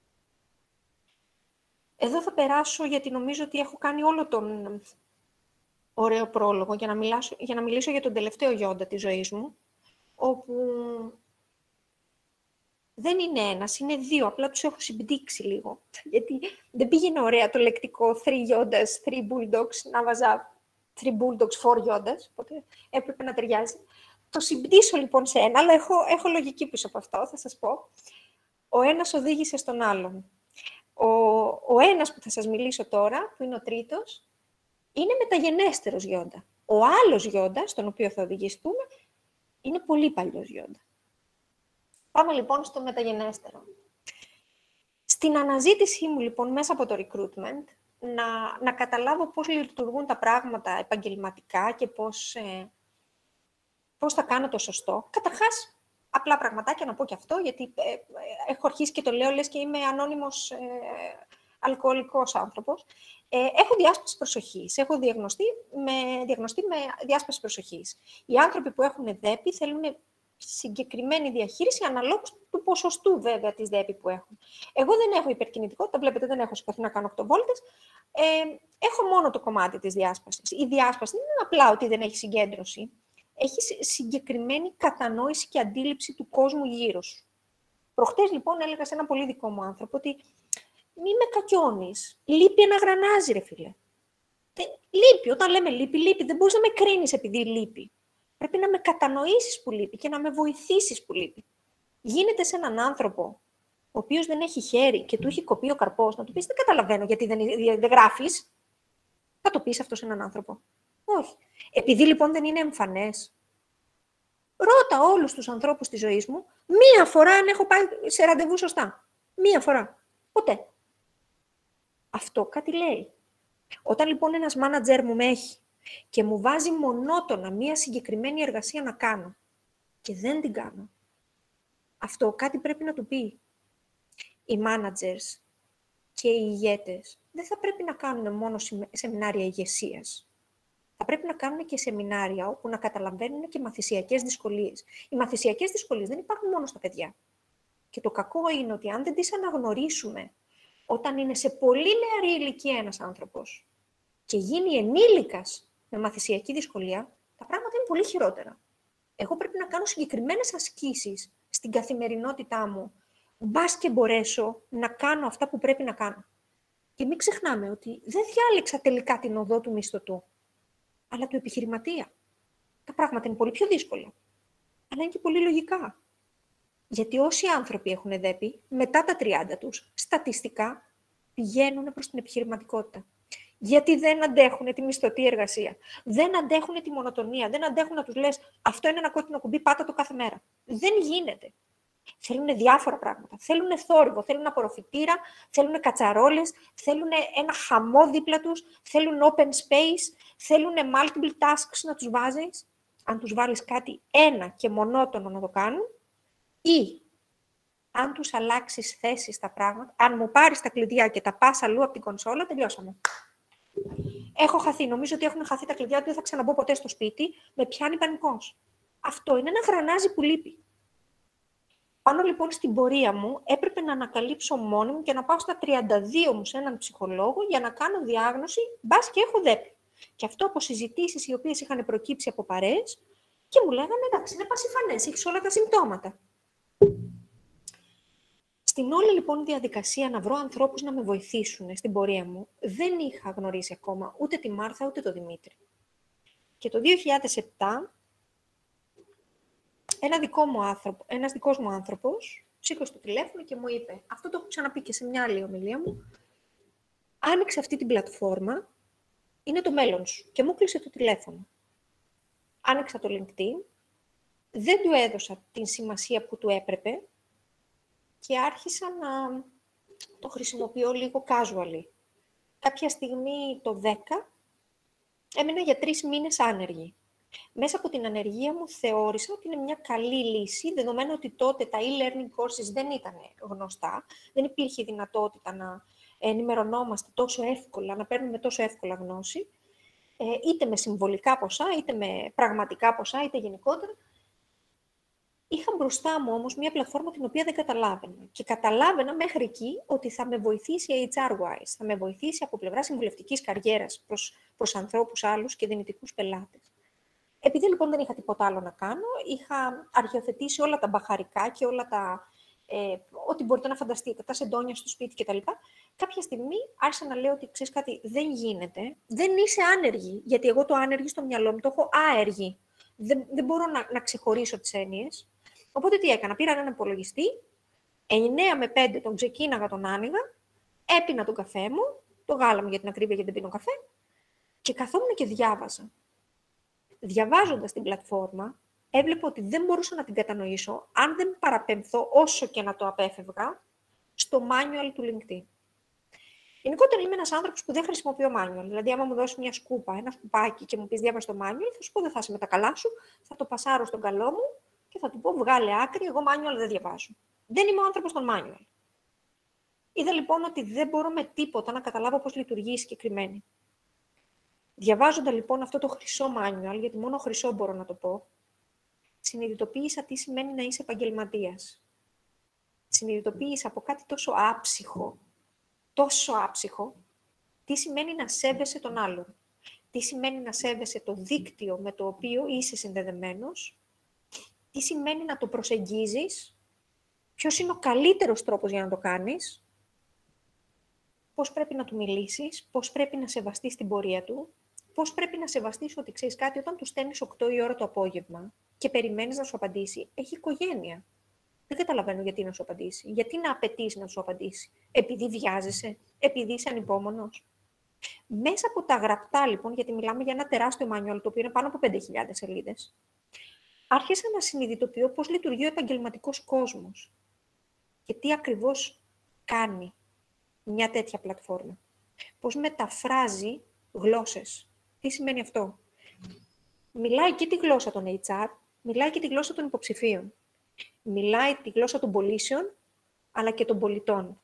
Εδώ θα περάσω γιατί νομίζω ότι έχω κάνει όλο τον ωραίο πρόλογο για να μιλήσω για τον τελευταίο Γιόντα της ζωής μου, όπου δεν είναι ένας, είναι δύο, απλά τους έχω συμπτύξει λίγο. Γιατί δεν πήγαινε ωραία το λεκτικό 3 Yondas, 3 Bulldogs, να βάζα 3 Bulldogs, 4 Yondas, οπότε έπρεπε να ταιριάζει. Το συμπτύσω λοιπόν σε ένα, αλλά έχω λογική πίσω από αυτό, θα σας πω. Ο ένας οδήγησε στον άλλον. Ο ένας που θα σας μιλήσω τώρα, που είναι ο τρίτος, είναι μεταγενέστερος Γιόντα. Ο άλλος Γιόντα, στον οποίο θα οδηγηθούμε, είναι πολύ παλιός Γιόντα. Πάμε λοιπόν στο μεταγενέστερο. Στην αναζήτησή μου λοιπόν μέσα από το recruitment, να καταλάβω πώς λειτουργούν τα πράγματα επαγγελματικά και πώς θα κάνω το σωστό. Καταρχάς, απλά πραγματάκια να πω και αυτό, γιατί έχω αρχίσει και το λέω, λες και είμαι ανώνυμος αλκοολικός άνθρωπος. Έχω διάσπαση προσοχής. Έχω διαγνωστεί με διάσπαση προσοχής. Οι άνθρωποι που έχουν ΔΕΠΗ θέλουν συγκεκριμένη διαχείριση αναλόγως του του ποσοστού βέβαια της ΔΕΠΗ που έχουν. Εγώ δεν έχω υπερκινητικότητα, βλέπετε δεν έχω σηκωθεί να κάνω 8 βόλτες. Έχω μόνο το κομμάτι της διάσπασης. Η διάσπαση δεν είναι απλά ότι δεν έχει συγκέντρωση. Έχει συγκεκριμένη κατανόηση και αντίληψη του κόσμου γύρω σου. Προχτές λοιπόν έλεγα σε ένα πολύ δικό μου άνθρωπο ότι μη με κακιώνεις. Λείπει ένα γρανάζι, ρε φίλε. Λείπει. Όταν λέμε λείπει. Δεν μπορείς να με κρίνεις επειδή λείπει. Πρέπει να με κατανοήσεις που λείπει και να με βοηθήσεις που λείπει. Γίνεται σε έναν άνθρωπο ο οποίος δεν έχει χέρι και του έχει κοπεί ο καρπός, να του πεις δεν καταλαβαίνω γιατί δεν γράφεις. Θα το πεις αυτό σε έναν άνθρωπο. Όχι. Επειδή λοιπόν δεν είναι εμφανές. Ρώτα όλους τους ανθρώπους της ζωής μου μία φορά αν έχω πάει σε ραντεβού σωστά. Μία φορά. Ποτέ. Αυτό κάτι λέει. Όταν λοιπόν ένας μάνατζερ μου με έχει και μου βάζει μονότονα μία συγκεκριμένη εργασία να κάνω και δεν την κάνω, αυτό κάτι πρέπει να του πει. Οι managers και οι ηγέτες δεν θα πρέπει να κάνουν μόνο σεμινάρια ηγεσίας. Θα πρέπει να κάνουν και σεμινάρια όπου να καταλαβαίνουν και μαθησιακές δυσκολίες. Οι μαθησιακές δυσκολίες δεν υπάρχουν μόνο στα παιδιά. Και το κακό είναι ότι αν δεν τις αναγνωρίσουμε όταν είναι σε πολύ νεαρή ηλικία ένας άνθρωπος και γίνει ενήλικας με μαθησιακή δυσκολία, τα πράγματα είναι πολύ χειρότερα. Εγώ πρέπει να κάνω συγκεκριμένες ασκήσεις στην καθημερινότητά μου, μπας και μπορέσω να κάνω αυτά που πρέπει να κάνω. Και μην ξεχνάμε ότι δεν διάλεξα τελικά την οδό του μισθωτού, αλλά του επιχειρηματία. Τα πράγματα είναι πολύ πιο δύσκολα, αλλά είναι και πολύ λογικά. Γιατί όσοι άνθρωποι έχουν ΔΕΠΗ, μετά τα 30 τους, στατιστικά πηγαίνουν προς την επιχειρηματικότητα. Γιατί δεν αντέχουν τη μισθωτή εργασία. Δεν αντέχουν τη μονοτονία. Δεν αντέχουν να τους λες αυτό είναι ένα κόκκινο κουμπί, πάτα το κάθε μέρα. Δεν γίνεται. Θέλουν διάφορα πράγματα. Θέλουν θόρυβο, θέλουν απορροφητήρα, θέλουν κατσαρόλες, θέλουν ένα χαμό δίπλα τους, θέλουν open space, θέλουν multiple tasks να τους βάζεις. Αν τους βάλεις κάτι ένα και μονότονο να το κάνουν, ή αν τους αλλάξεις θέση στα πράγματα, αν μου πάρεις τα κλειδιά και τα πας αλλού από την κονσόλα, τελειώσαμε. Έχω χαθεί. Νομίζω ότι έχουν χαθεί τα κλειδιά, ότι δεν θα ξαναμπω ποτέ στο σπίτι. Με πιάνει πανικός. Αυτό είναι ένα γρανάζι που λείπει. Πάνω λοιπόν στην πορεία μου, έπρεπε να ανακαλύψω μόνη μου και να πάω στα 32 μου σε έναν ψυχολόγο για να κάνω διάγνωση, μπας και έχω ΔΕΠΗ. Και αυτό από συζητήσεις οι οποίες είχαν προκύψει από παρέες και μου λέγανε εντάξει, είναι πασιφανές, έχεις όλα τα συμπτώματα. Στην όλη λοιπόν διαδικασία να βρω ανθρώπους να με βοηθήσουν στην πορεία μου, δεν είχα γνωρίσει ακόμα ούτε τη Μάρθα ούτε τον Δημήτρη. Και το 2007, ένας δικός μου άνθρωπος σήκωσε το τηλέφωνο και μου είπε, αυτό το έχω ξαναπεί και σε μια άλλη ομιλία μου, άνοιξε αυτή την πλατφόρμα, είναι το μέλλον σου. Και μου κλείσε το τηλέφωνο. Άνοιξα το LinkedIn, δεν του έδωσα την σημασία που του έπρεπε και άρχισα να το χρησιμοποιώ λίγο casually. Κάποια στιγμή το 10, έμεινα για 3 μήνες άνεργη. Μέσα από την ανεργία μου θεώρησα ότι είναι μια καλή λύση, δεδομένου ότι τότε τα e-learning courses δεν ήταν γνωστά, δεν υπήρχε δυνατότητα να ενημερωνόμαστε τόσο εύκολα, να παίρνουμε τόσο εύκολα γνώση, είτε με συμβολικά ποσά, είτε με πραγματικά ποσά, είτε γενικότερα. Είχα μπροστά μου όμως μια πλατφόρμα την οποία δεν καταλάβαινα. Και καταλάβαινα μέχρι εκεί ότι θα με βοηθήσει HR-wise, θα με βοηθήσει από πλευρά συμβουλευτικής καριέρας προς ανθρώπους άλλους και δυνητικούς πελάτες. Επειδή λοιπόν δεν είχα τίποτα άλλο να κάνω, είχα αρχιοθετήσει όλα τα μπαχαρικά και όλα τα ό,τι μπορείτε να φανταστείτε, τα σεντόνια στο σπίτι κτλ. Κάποια στιγμή άρχισα να λέω ότι ξέρεις κάτι, δεν γίνεται, δεν είσαι άνεργη, γιατί εγώ το άνεργη στο μυαλό μου το έχω άεργη. Δεν μπορώ να ξεχωρίσω τις έννοιες. Οπότε τι έκανα, πήρα έναν υπολογιστή, 9 με 5 τον ξεκίναγα, τον άνοιγα, έπινα τον καφέ μου, το γάλα μου για την ακρίβεια γιατί δεν πίνω καφέ, και καθόμουν και διάβαζα. Διαβάζοντας την πλατφόρμα, έβλεπα ότι δεν μπορούσα να την κατανοήσω αν δεν παραπεμφθώ όσο και να το απέφευγα στο manual του LinkedIn. Γενικότερα είμαι ένας άνθρωπος που δεν χρησιμοποιώ manual. Δηλαδή, άμα μου δώσει μια σκούπα, ένα σκουπάκι και μου πεις διάβασε το manual, θα σου πω δεν θα είσαι με τα καλά σου, θα το πασάρω στον καλό μου και θα του πω βγάλε άκρη, εγώ manual δεν διαβάζω. Δεν είμαι ο άνθρωπος των manual. Είδα λοιπόν ότι δεν μπορώ με τίποτα να καταλάβω πώς λειτουργεί η συγκεκριμένη. Διαβάζοντα λοιπόν αυτό το χρυσό manual, γιατί μόνο χρυσό μπορώ να το πω, συνειδητοποίησα τι σημαίνει να είσαι επαγγελματίας. συνειδητοποιείς από κάτι τόσο άψυχο, τι σημαίνει να σέβεσαι τον άλλον. Τι σημαίνει να σέβεσαι το δίκτυο με το οποίο είσαι συνδεδεμένος, τι σημαίνει να το προσεγγίζεις, ποιος είναι ο καλύτερος τρόπος για να το κάνεις, πώς πρέπει να του μιλήσεις, πώς πρέπει να σεβαστείς την πορεία του, πώς πρέπει να σεβαστείς ότι ξέρεις κάτι, όταν του στέλνεις 8 η ώρα το απόγευμα και περιμένεις να σου απαντήσει, έχει οικογένεια. Δεν καταλαβαίνω γιατί να σου απαντήσει. Γιατί να απαιτείς να σου απαντήσει. Επειδή βιάζεσαι, επειδή είσαι ανυπόμονος. Μέσα από τα γραπτά, λοιπόν, γιατί μιλάμε για ένα τεράστιο μάνιουαλ, το οποίο είναι πάνω από 5.000 σελίδες, άρχισα να συνειδητοποιώ πώς λειτουργεί ο επαγγελματικός κόσμος και τι ακριβώς κάνει μια τέτοια πλατφόρμα. Πώς μεταφράζει γλώσσες. Τι σημαίνει αυτό? Μιλάει και τη γλώσσα των HR, μιλάει και τη γλώσσα των υποψηφίων. Μιλάει τη γλώσσα των πωλήσεων, αλλά και των πολιτών.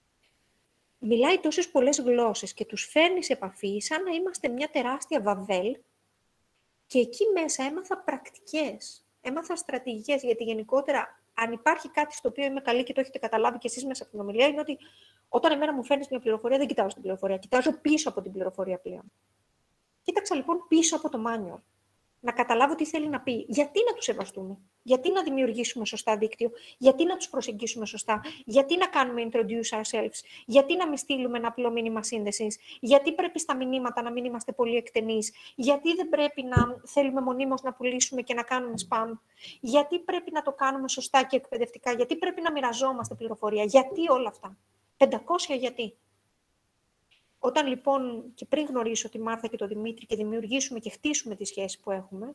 Μιλάει τόσες πολλές γλώσσες και τους φέρνει σε επαφή σαν να είμαστε μια τεράστια βαβέλ και εκεί μέσα έμαθα πρακτικές, έμαθα στρατηγικές, γιατί γενικότερα αν υπάρχει κάτι στο οποίο είμαι καλή και το έχετε καταλάβει κι εσείς μέσα από την ομιλία, είναι ότι όταν εμένα μου φέρνεις μια πληροφορία, δεν κοιτάω στην πληροφορία, κοιτάζω πίσω από την πληροφορία πλέον. Κοίταξα λοιπόν πίσω από το manual. Να καταλάβω τι θέλει να πει. Γιατί να τους σεβαστούμε, γιατί να δημιουργήσουμε σωστά δίκτυο, γιατί να τους προσεγγίσουμε σωστά, γιατί να κάνουμε introduce ourselves, γιατί να μην στείλουμε ένα απλό μήνυμα σύνδεσης, γιατί πρέπει στα μηνύματα να μην είμαστε πολύ εκτενείς, γιατί δεν πρέπει να θέλουμε μονίμως να πουλήσουμε και να κάνουμε spam, γιατί πρέπει να το κάνουμε σωστά και εκπαιδευτικά, γιατί πρέπει να μοιραζόμαστε πληροφορία, γιατί όλα αυτά. 500 γιατί. Όταν λοιπόν και πριν γνωρίσω τη Μάρθα και τον Δημήτρη και δημιουργήσουμε και χτίσουμε τη σχέση που έχουμε,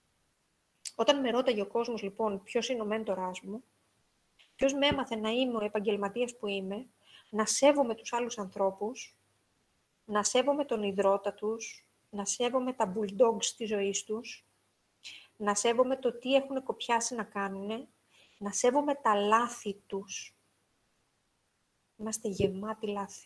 όταν με ρώταγε ο κόσμος λοιπόν ποιος είναι ο μέντοράς μου, ποιος με έμαθε να είμαι ο επαγγελματίας που είμαι, να σέβομαι τους άλλους ανθρώπους, να σέβομαι τον ιδρώτα τους, να σέβομαι τα bulldogs της ζωής τους, να σέβομαι το τι έχουν κοπιάσει να κάνουν, να σέβομαι τα λάθη τους. Είμαστε γεμάτοι λάθη.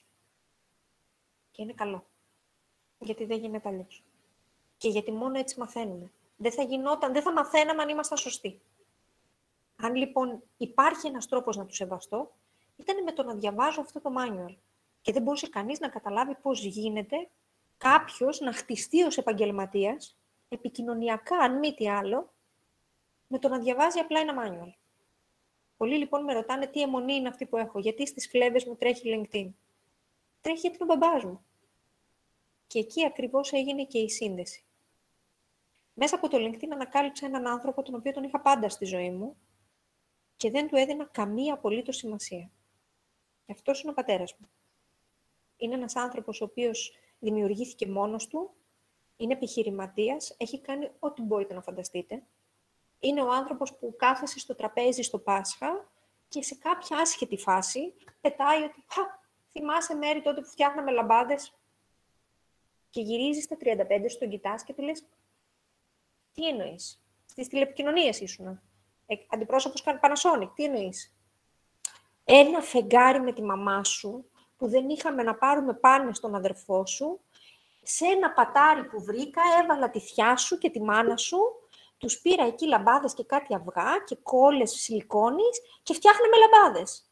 Και είναι καλό. Γιατί δεν γίνεται αλλιώς. Και γιατί μόνο έτσι μαθαίνουμε. Δεν θα μαθαίναμε αν ήμασταν σωστοί. Αν λοιπόν υπάρχει ένας τρόπος να του σεβαστώ, ήταν με το να διαβάζω αυτό το manual. Και δεν μπορούσε κανείς να καταλάβει πώς γίνεται κάποιος να χτιστεί ως επαγγελματίας, επικοινωνιακά, αν μη τι άλλο, με το να διαβάζει απλά ένα manual. Πολλοί λοιπόν με ρωτάνε τι αιμονή είναι αυτή που έχω, γιατί στις φλέβες μου τρέχει LinkedIn. Τρέχει γιατί είναι ο μπαμπάς μου. Και εκεί ακριβώς έγινε και η σύνδεση. Μέσα από το LinkedIn ανακάλυψα έναν άνθρωπο τον οποίο τον είχα πάντα στη ζωή μου και δεν του έδινα καμία απολύτως σημασία. Και αυτός είναι ο πατέρας μου. Είναι ένας άνθρωπος ο οποίος δημιουργήθηκε μόνος του, είναι επιχειρηματίας, έχει κάνει ό,τι μπορείτε να φανταστείτε. Είναι ο άνθρωπος που κάθεσε στο τραπέζι στο Πάσχα και σε κάποια άσχετη φάση πετάει ότι θυμάσαι μέρη τότε που φτιάχναμε λαμπάδες. Και γυρίζεις στα 35, στον κοιτάς και του λες, τι εννοείς? Στις τηλεπικοινωνίες ήσουνα. Αντιπρόσωπος Panasonic, τι εννοείς? Ένα φεγγάρι με τη μαμά σου, που δεν είχαμε να πάρουμε πάνε στον αδερφό σου, σε ένα πατάρι που βρήκα, έβαλα τη θιά σου και τη μάνα σου, τους πήρα εκεί λαμπάδες και κάτι αυγά και κόλλες σιλικόνης και φτιάχναμε λαμπάδες.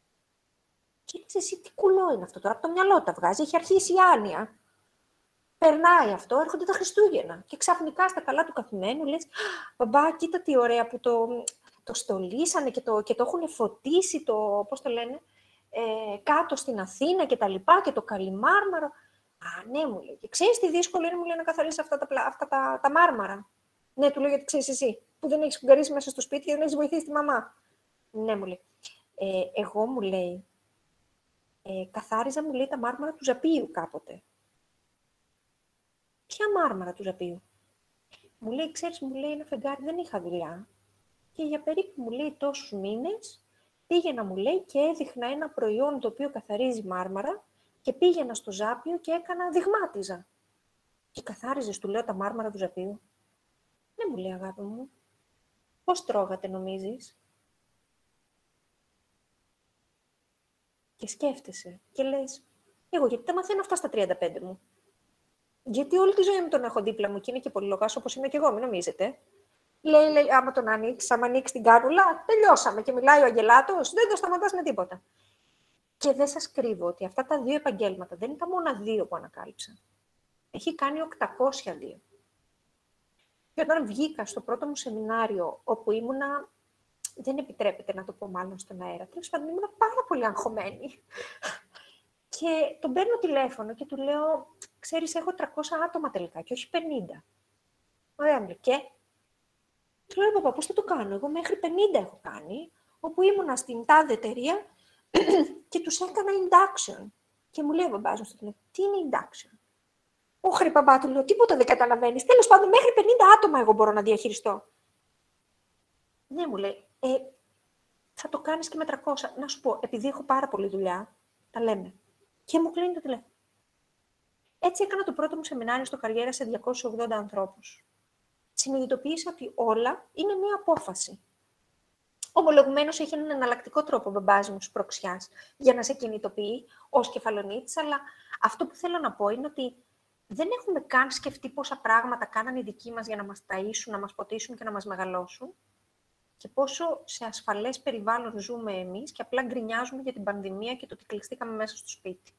Και λες εσύ, τι κουλό είναι αυτό τώρα, από το μυαλό τα βγάζει, έχει αρχίσει η άνοια. Περνάει αυτό, έρχονται τα Χριστούγεννα. Και ξαφνικά στα καλά του καθημένου λες, μπαμπά, κοίτα τι ωραία που το στολίσανε και το έχουν φωτίσει, πώς το λένε, κάτω στην Αθήνα και τα λοιπά, και το καλιμάρμαρο. Α, ναι, μου λέει. Και ξέρεις τι δύσκολο είναι, μου λέει, να καθαρίσεις αυτά τα μάρμαρα. Ναι, του λέω, γιατί ξέρεις εσύ, που δεν έχεις κουγκαρίσει μέσα στο σπίτι και δεν έχεις βοηθήσει τη μαμά. Ναι, μου λέει. Εγώ, μου λέει, καθάριζα, μου λέει, τα μάρμαρα του Ζαπίου κάποτε. Ποια μάρμαρα του Ζαπίου? Μου λέει, ξέρεις, μου λέει, ένα φεγγάρι, δεν είχα δουλειά. Και για περίπου, μου λέει, τόσους μήνες, πήγαινα, μου λέει, και έδειχνα ένα προϊόν το οποίο καθαρίζει μάρμαρα και πήγαινα στο Ζάπιο και δειγμάτιζα. Και καθάριζες, του λέω, τα μάρμαρα του Ζαπίου? Ναι, μου λέει, αγάπη μου. Πώς τρώγατε, νομίζεις? Και σκέφτεσαι και λες, εγώ γιατί τα μαθαίνω αυτά στα 35 μου? Γιατί όλη τη ζωή μου τον έχω δίπλα μου και είναι και πολυλογάς όπως είμαι και εγώ, μην νομίζετε. Λέει, άμα τον ανοίξει, άμα ανοίξει την κάνουλα, τελειώσαμε. Και μιλάει ο Αγγελάτος, δεν το σταματάς με τίποτα. Και δεν σας κρύβω ότι αυτά τα 2 επαγγέλματα δεν είναι τα μόνα 2 που ανακάλυψα. Έχει κάνει 802. Και όταν βγήκα στο πρώτο μου σεμινάριο, όπου ήμουνα, δεν επιτρέπεται να το πω μάλλον στον αέρα, τέλος πάντων ήμουνα πάρα πολύ αγχωμένη. Και τον παίρνω τηλέφωνο και του λέω, ξέρεις, έχω 300 άτομα τελικά και όχι 50. Ωραία, μου λέει, και? Του λέω, παπά, πώς θα το κάνω? Εγώ μέχρι 50 έχω κάνει, όπου ήμουνα στην τάδε εταιρεία και τους έκανα induction. Και μου λέει ο μπαμπάς μου, τι είναι induction? Όχι, ρε μπαμπά, του λέω, τίποτα δεν καταλαβαίνεις. Τέλος πάντων, μέχρι 50 άτομα εγώ μπορώ να διαχειριστώ. Ναι, μου λέει, θα το κάνεις και με 300. Να σου πω, επειδή έχω πάρα πολλή δουλειά, τα λέμε. Και μου κλείνει το τηλέφωνο. Έτσι έκανα το πρώτο μου σεμινάριο στο Καριέρα σε 280 ανθρώπους. Συνειδητοποίησα ότι όλα είναι μία απόφαση. Ομολογουμένως έχει έναν εναλλακτικό τρόπο ο μπαμπάς μου προξιάς για να σε κινητοποιεί ως κεφαλονίτης, αλλά αυτό που θέλω να πω είναι ότι δεν έχουμε καν σκεφτεί πόσα πράγματα κάνανε οι δικοί μας για να μας ταΐσουν, να μας ποτίσουν και να μας μεγαλώσουν και πόσο σε ασφαλές περιβάλλον ζούμε εμείς και απλά γκρινιάζουμε για την πανδημία και το ότι κλειστήκαμε μέσα στο σπίτι.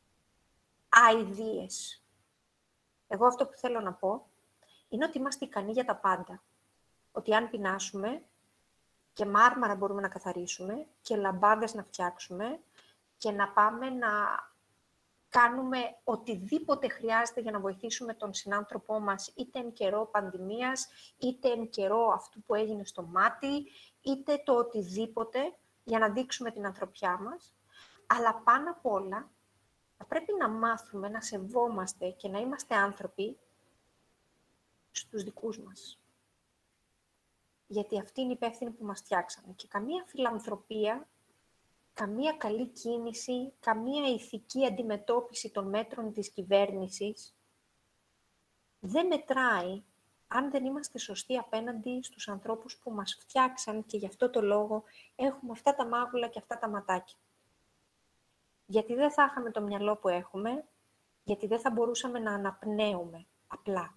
Αηδίες. Εγώ αυτό που θέλω να πω είναι ότι είμαστε ικανοί για τα πάντα. Ότι αν πεινάσουμε και μάρμαρα μπορούμε να καθαρίσουμε και λαμπάδες να φτιάξουμε και να πάμε να κάνουμε οτιδήποτε χρειάζεται για να βοηθήσουμε τον συνάνθρωπό μας, είτε εν καιρό πανδημίας, είτε εν καιρό αυτού που έγινε στο μάτι, είτε το οτιδήποτε για να δείξουμε την ανθρωπιά μας. Αλλά πάνω απ' όλα, θα πρέπει να μάθουμε να σεβόμαστε και να είμαστε άνθρωποι στους δικούς μας. Γιατί αυτοί είναι οι υπεύθυνοι που μας φτιάξανε. Και καμία φιλανθρωπία, καμία καλή κίνηση, καμία ηθική αντιμετώπιση των μέτρων της κυβέρνησης δεν μετράει αν δεν είμαστε σωστοί απέναντι στους ανθρώπους που μας φτιάξαν και γι' αυτό το λόγο έχουμε αυτά τα μάγουλα και αυτά τα ματάκια. Γιατί δεν θα είχαμε το μυαλό που έχουμε, γιατί δεν θα μπορούσαμε να αναπνέουμε απλά.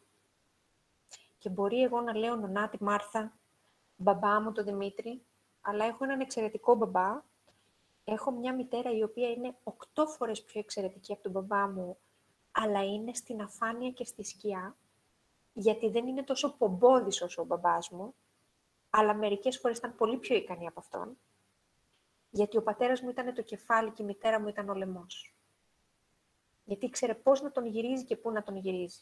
Και μπορεί εγώ να λέω Νονάτη Μάρθα, μπαμπά μου το Δημήτρη, αλλά έχω έναν εξαιρετικό μπαμπά. Έχω μια μητέρα η οποία είναι 8 φορές πιο εξαιρετική από τον μπαμπά μου, αλλά είναι στην αφάνεια και στη σκιά, γιατί δεν είναι τόσο πομπόδης όσο ο μπαμπάς μου, αλλά μερικές φορές ήταν πολύ πιο ικανή από αυτόν, γιατί ο πατέρας μου ήταν το κεφάλι και η μητέρα μου ήταν ο λαιμός. Γιατί ήξερε πώς να τον γυρίζει και πού να τον γυρίζει.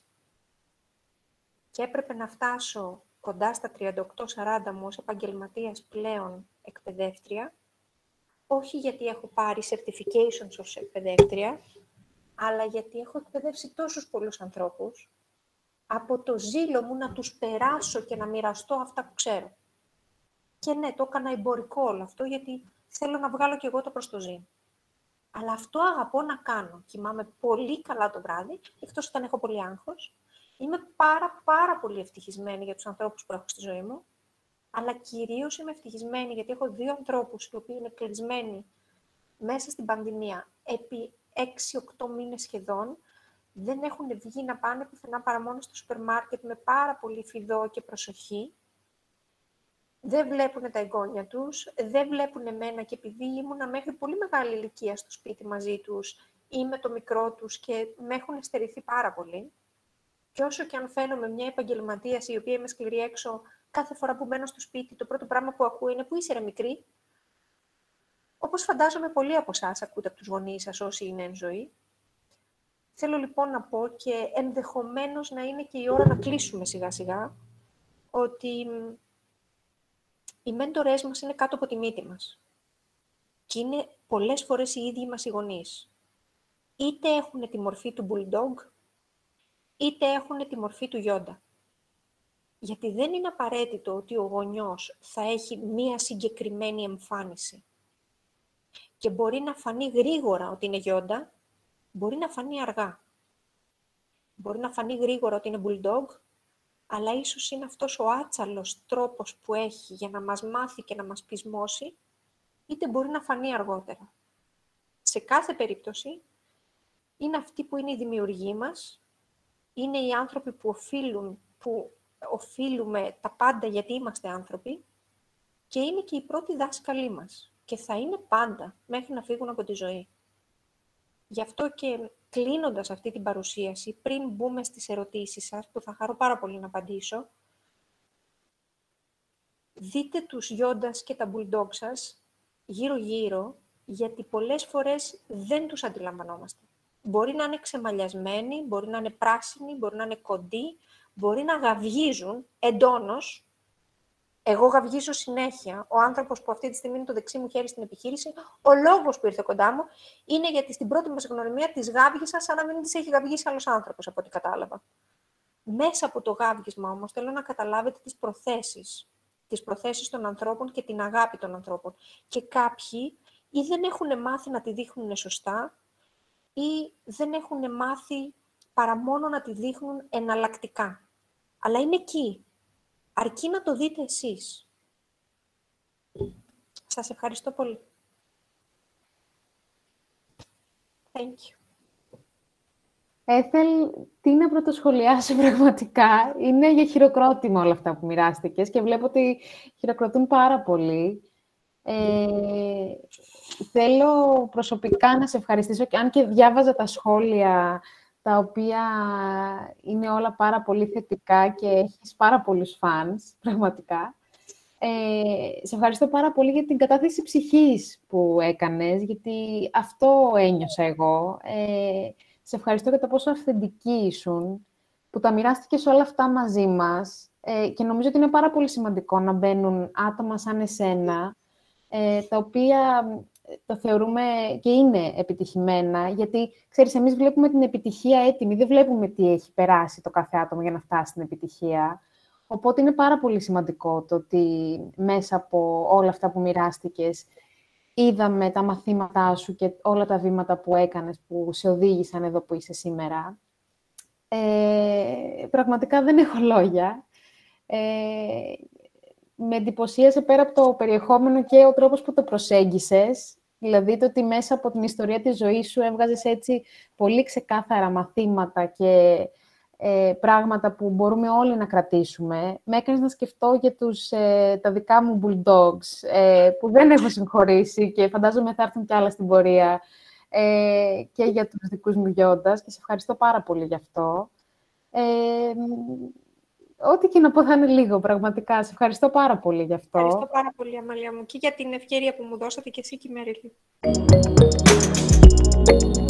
Και έπρεπε να φτάσω κοντά στα 38-40 μου ως επαγγελματίας πλέον εκπαιδεύτρια, όχι γιατί έχω πάρει certifications ως εκπαιδεύτρια, αλλά γιατί έχω εκπαιδεύσει τόσους πολλούς ανθρώπους, από το ζήλο μου να τους περάσω και να μοιραστώ αυτά που ξέρω. Και ναι, το έκανα εμπορικό όλο αυτό, γιατί θέλω να βγάλω κι εγώ το προς το ζήν. Αλλά αυτό αγαπώ να κάνω. Κοιμάμαι πολύ καλά το βράδυ, εκτός όταν έχω πολύ άγχος. Είμαι πάρα πολύ ευτυχισμένη για τους ανθρώπους που έχω στη ζωή μου, αλλά κυρίως είμαι ευτυχισμένη γιατί έχω 2 ανθρώπους οι οποίοι είναι κλεισμένοι μέσα στην πανδημία επί 6-8 μήνες σχεδόν, δεν έχουν βγει να πάνε πουθενά παρά μόνο στο σούπερ μάρκετ με πάρα πολύ φιδό και προσοχή. Δεν βλέπουν τα εγγόνια τους, δεν βλέπουν εμένα και επειδή ήμουνα μέχρι πολύ μεγάλη ηλικία στο σπίτι μαζί τους ή με το μικρό τους και με έχουν στερηθεί πάρα πολύ. Και όσο και αν φαίνομαι μια επαγγελματίας η οποία είμαι σκληρή έξω, κάθε φορά που μπαίνω στο σπίτι, το πρώτο πράγμα που ακούω είναι «Πού είσαι ρε μικρή?» Όπως φαντάζομαι πολλοί από εσάς ακούτε από τους γονείς σας όσοι είναι εν ζωή. Θέλω λοιπόν να πω και ενδεχομένως να είναι και η ώρα να κλείσουμε σιγά σιγά, ότι οι μέντορές μας είναι κάτω από τη μύτη μας. Και είναι πολλές φορές οι ίδιοι μας οι γονείς. Είτε έχουν τη μορφή του Bulldog, είτε έχουν τη μορφή του Yoda. Γιατί δεν είναι απαραίτητο ότι ο γονιός θα έχει μία συγκεκριμένη εμφάνιση. Και μπορεί να φανεί γρήγορα ότι είναι Yoda, μπορεί να φανεί αργά. Μπορεί να φανεί γρήγορα ότι είναι Bulldog, αλλά ίσως είναι αυτός ο άτσαλος τρόπος που έχει για να μας μάθει και να μας πεισμώσει, είτε μπορεί να φανεί αργότερα. Σε κάθε περίπτωση, είναι αυτοί που είναι οι δημιουργοί μας, είναι οι άνθρωποι που οφείλουν, που οφείλουμε τα πάντα γιατί είμαστε άνθρωποι και είναι και οι πρώτοι δάσκαλοι μας. Και θα είναι πάντα, μέχρι να φύγουν από τη ζωή. Γι' αυτό και κλείνοντας αυτή την παρουσίαση, πριν μπούμε στις ερωτήσεις σας, που θα χαρώ πάρα πολύ να απαντήσω, δείτε τους Γιόντας και τα Bulldog σας γύρω-γύρω, γιατί πολλές φορές δεν τους αντιλαμβανόμαστε. Μπορεί να είναι ξεμαλιασμένοι, μπορεί να είναι πράσινοι, μπορεί να είναι κοντοί, μπορεί να γαυγίζουν εντόνως. Εγώ γαυγίζω συνέχεια. Ο άνθρωπος που αυτή τη στιγμή είναι το δεξί μου χέρι στην επιχείρηση, ο λόγος που ήρθε κοντά μου είναι γιατί στην πρώτη μας γνωριμία της γάβγισα σαν να μην της έχει γαυγίσει άλλος άνθρωπος, από ό,τι κατάλαβα. Μέσα από το γάβγισμα όμως θέλω να καταλάβετε τις προθέσεις. Τις προθέσεις των ανθρώπων και την αγάπη των ανθρώπων. Και κάποιοι ή δεν έχουν μάθει να τη δείχνουν σωστά ή δεν έχουν μάθει παρά μόνο να τη δείχνουν εναλλακτικά. Αλλά είναι εκεί. Αρκεί να το δείτε εσείς. Σας ευχαριστώ πολύ. Thank you. Έθελ, τι να πρωτοσχολιάσω πραγματικά. Είναι για χειροκρότημα όλα αυτά που μοιράστηκες και βλέπω ότι χειροκροτούν πάρα πολύ. Θέλω προσωπικά να σε ευχαριστήσω, και αν και διάβαζα τα σχόλια, τα οποία είναι όλα πάρα πολύ θετικά και έχεις πάρα πολλούς φανς, πραγματικά. Σε ευχαριστώ πάρα πολύ για την κατάθεση ψυχής που έκανες, γιατί αυτό ένιωσα εγώ. Σε ευχαριστώ για το πόσο αυθεντική ήσουν, που τα μοιράστηκες όλα αυτά μαζί μας και νομίζω ότι είναι πάρα πολύ σημαντικό να μπαίνουν άτομα σαν εσένα, τα οποία το θεωρούμε και είναι επιτυχημένα, γιατί, ξέρεις, εμείς βλέπουμε την επιτυχία έτοιμη, δεν βλέπουμε τι έχει περάσει το κάθε άτομο για να φτάσει στην επιτυχία. Οπότε είναι πάρα πολύ σημαντικό το ότι μέσα από όλα αυτά που μοιράστηκες, είδαμε τα μαθήματά σου και όλα τα βήματα που έκανες, που σε οδήγησαν εδώ που είσαι σήμερα. Πραγματικά δεν έχω λόγια. Με εντυπωσίασε πέρα από το περιεχόμενο και ο τρόπος που το προσέγγισες. Δηλαδή, το ότι μέσα από την ιστορία της ζωής σου έβγαζες έτσι πολύ ξεκάθαρα μαθήματα και πράγματα που μπορούμε όλοι να κρατήσουμε. Με έκανες να σκεφτώ για τα δικά μου Bulldogs, που δεν έχω συγχωρήσει και φαντάζομαι θα έρθουν κι άλλα στην πορεία, και για τους δικούς μου Γιόντας, και σε ευχαριστώ πάρα πολύ γι' αυτό. Ό,τι και να πω θα είναι λίγο, πραγματικά. Σε ευχαριστώ πάρα πολύ γι' αυτό. Ευχαριστώ πάρα πολύ, Αμαλία μου, και για την ευκαιρία που μου δώσατε και εσύ και η Μέριλη.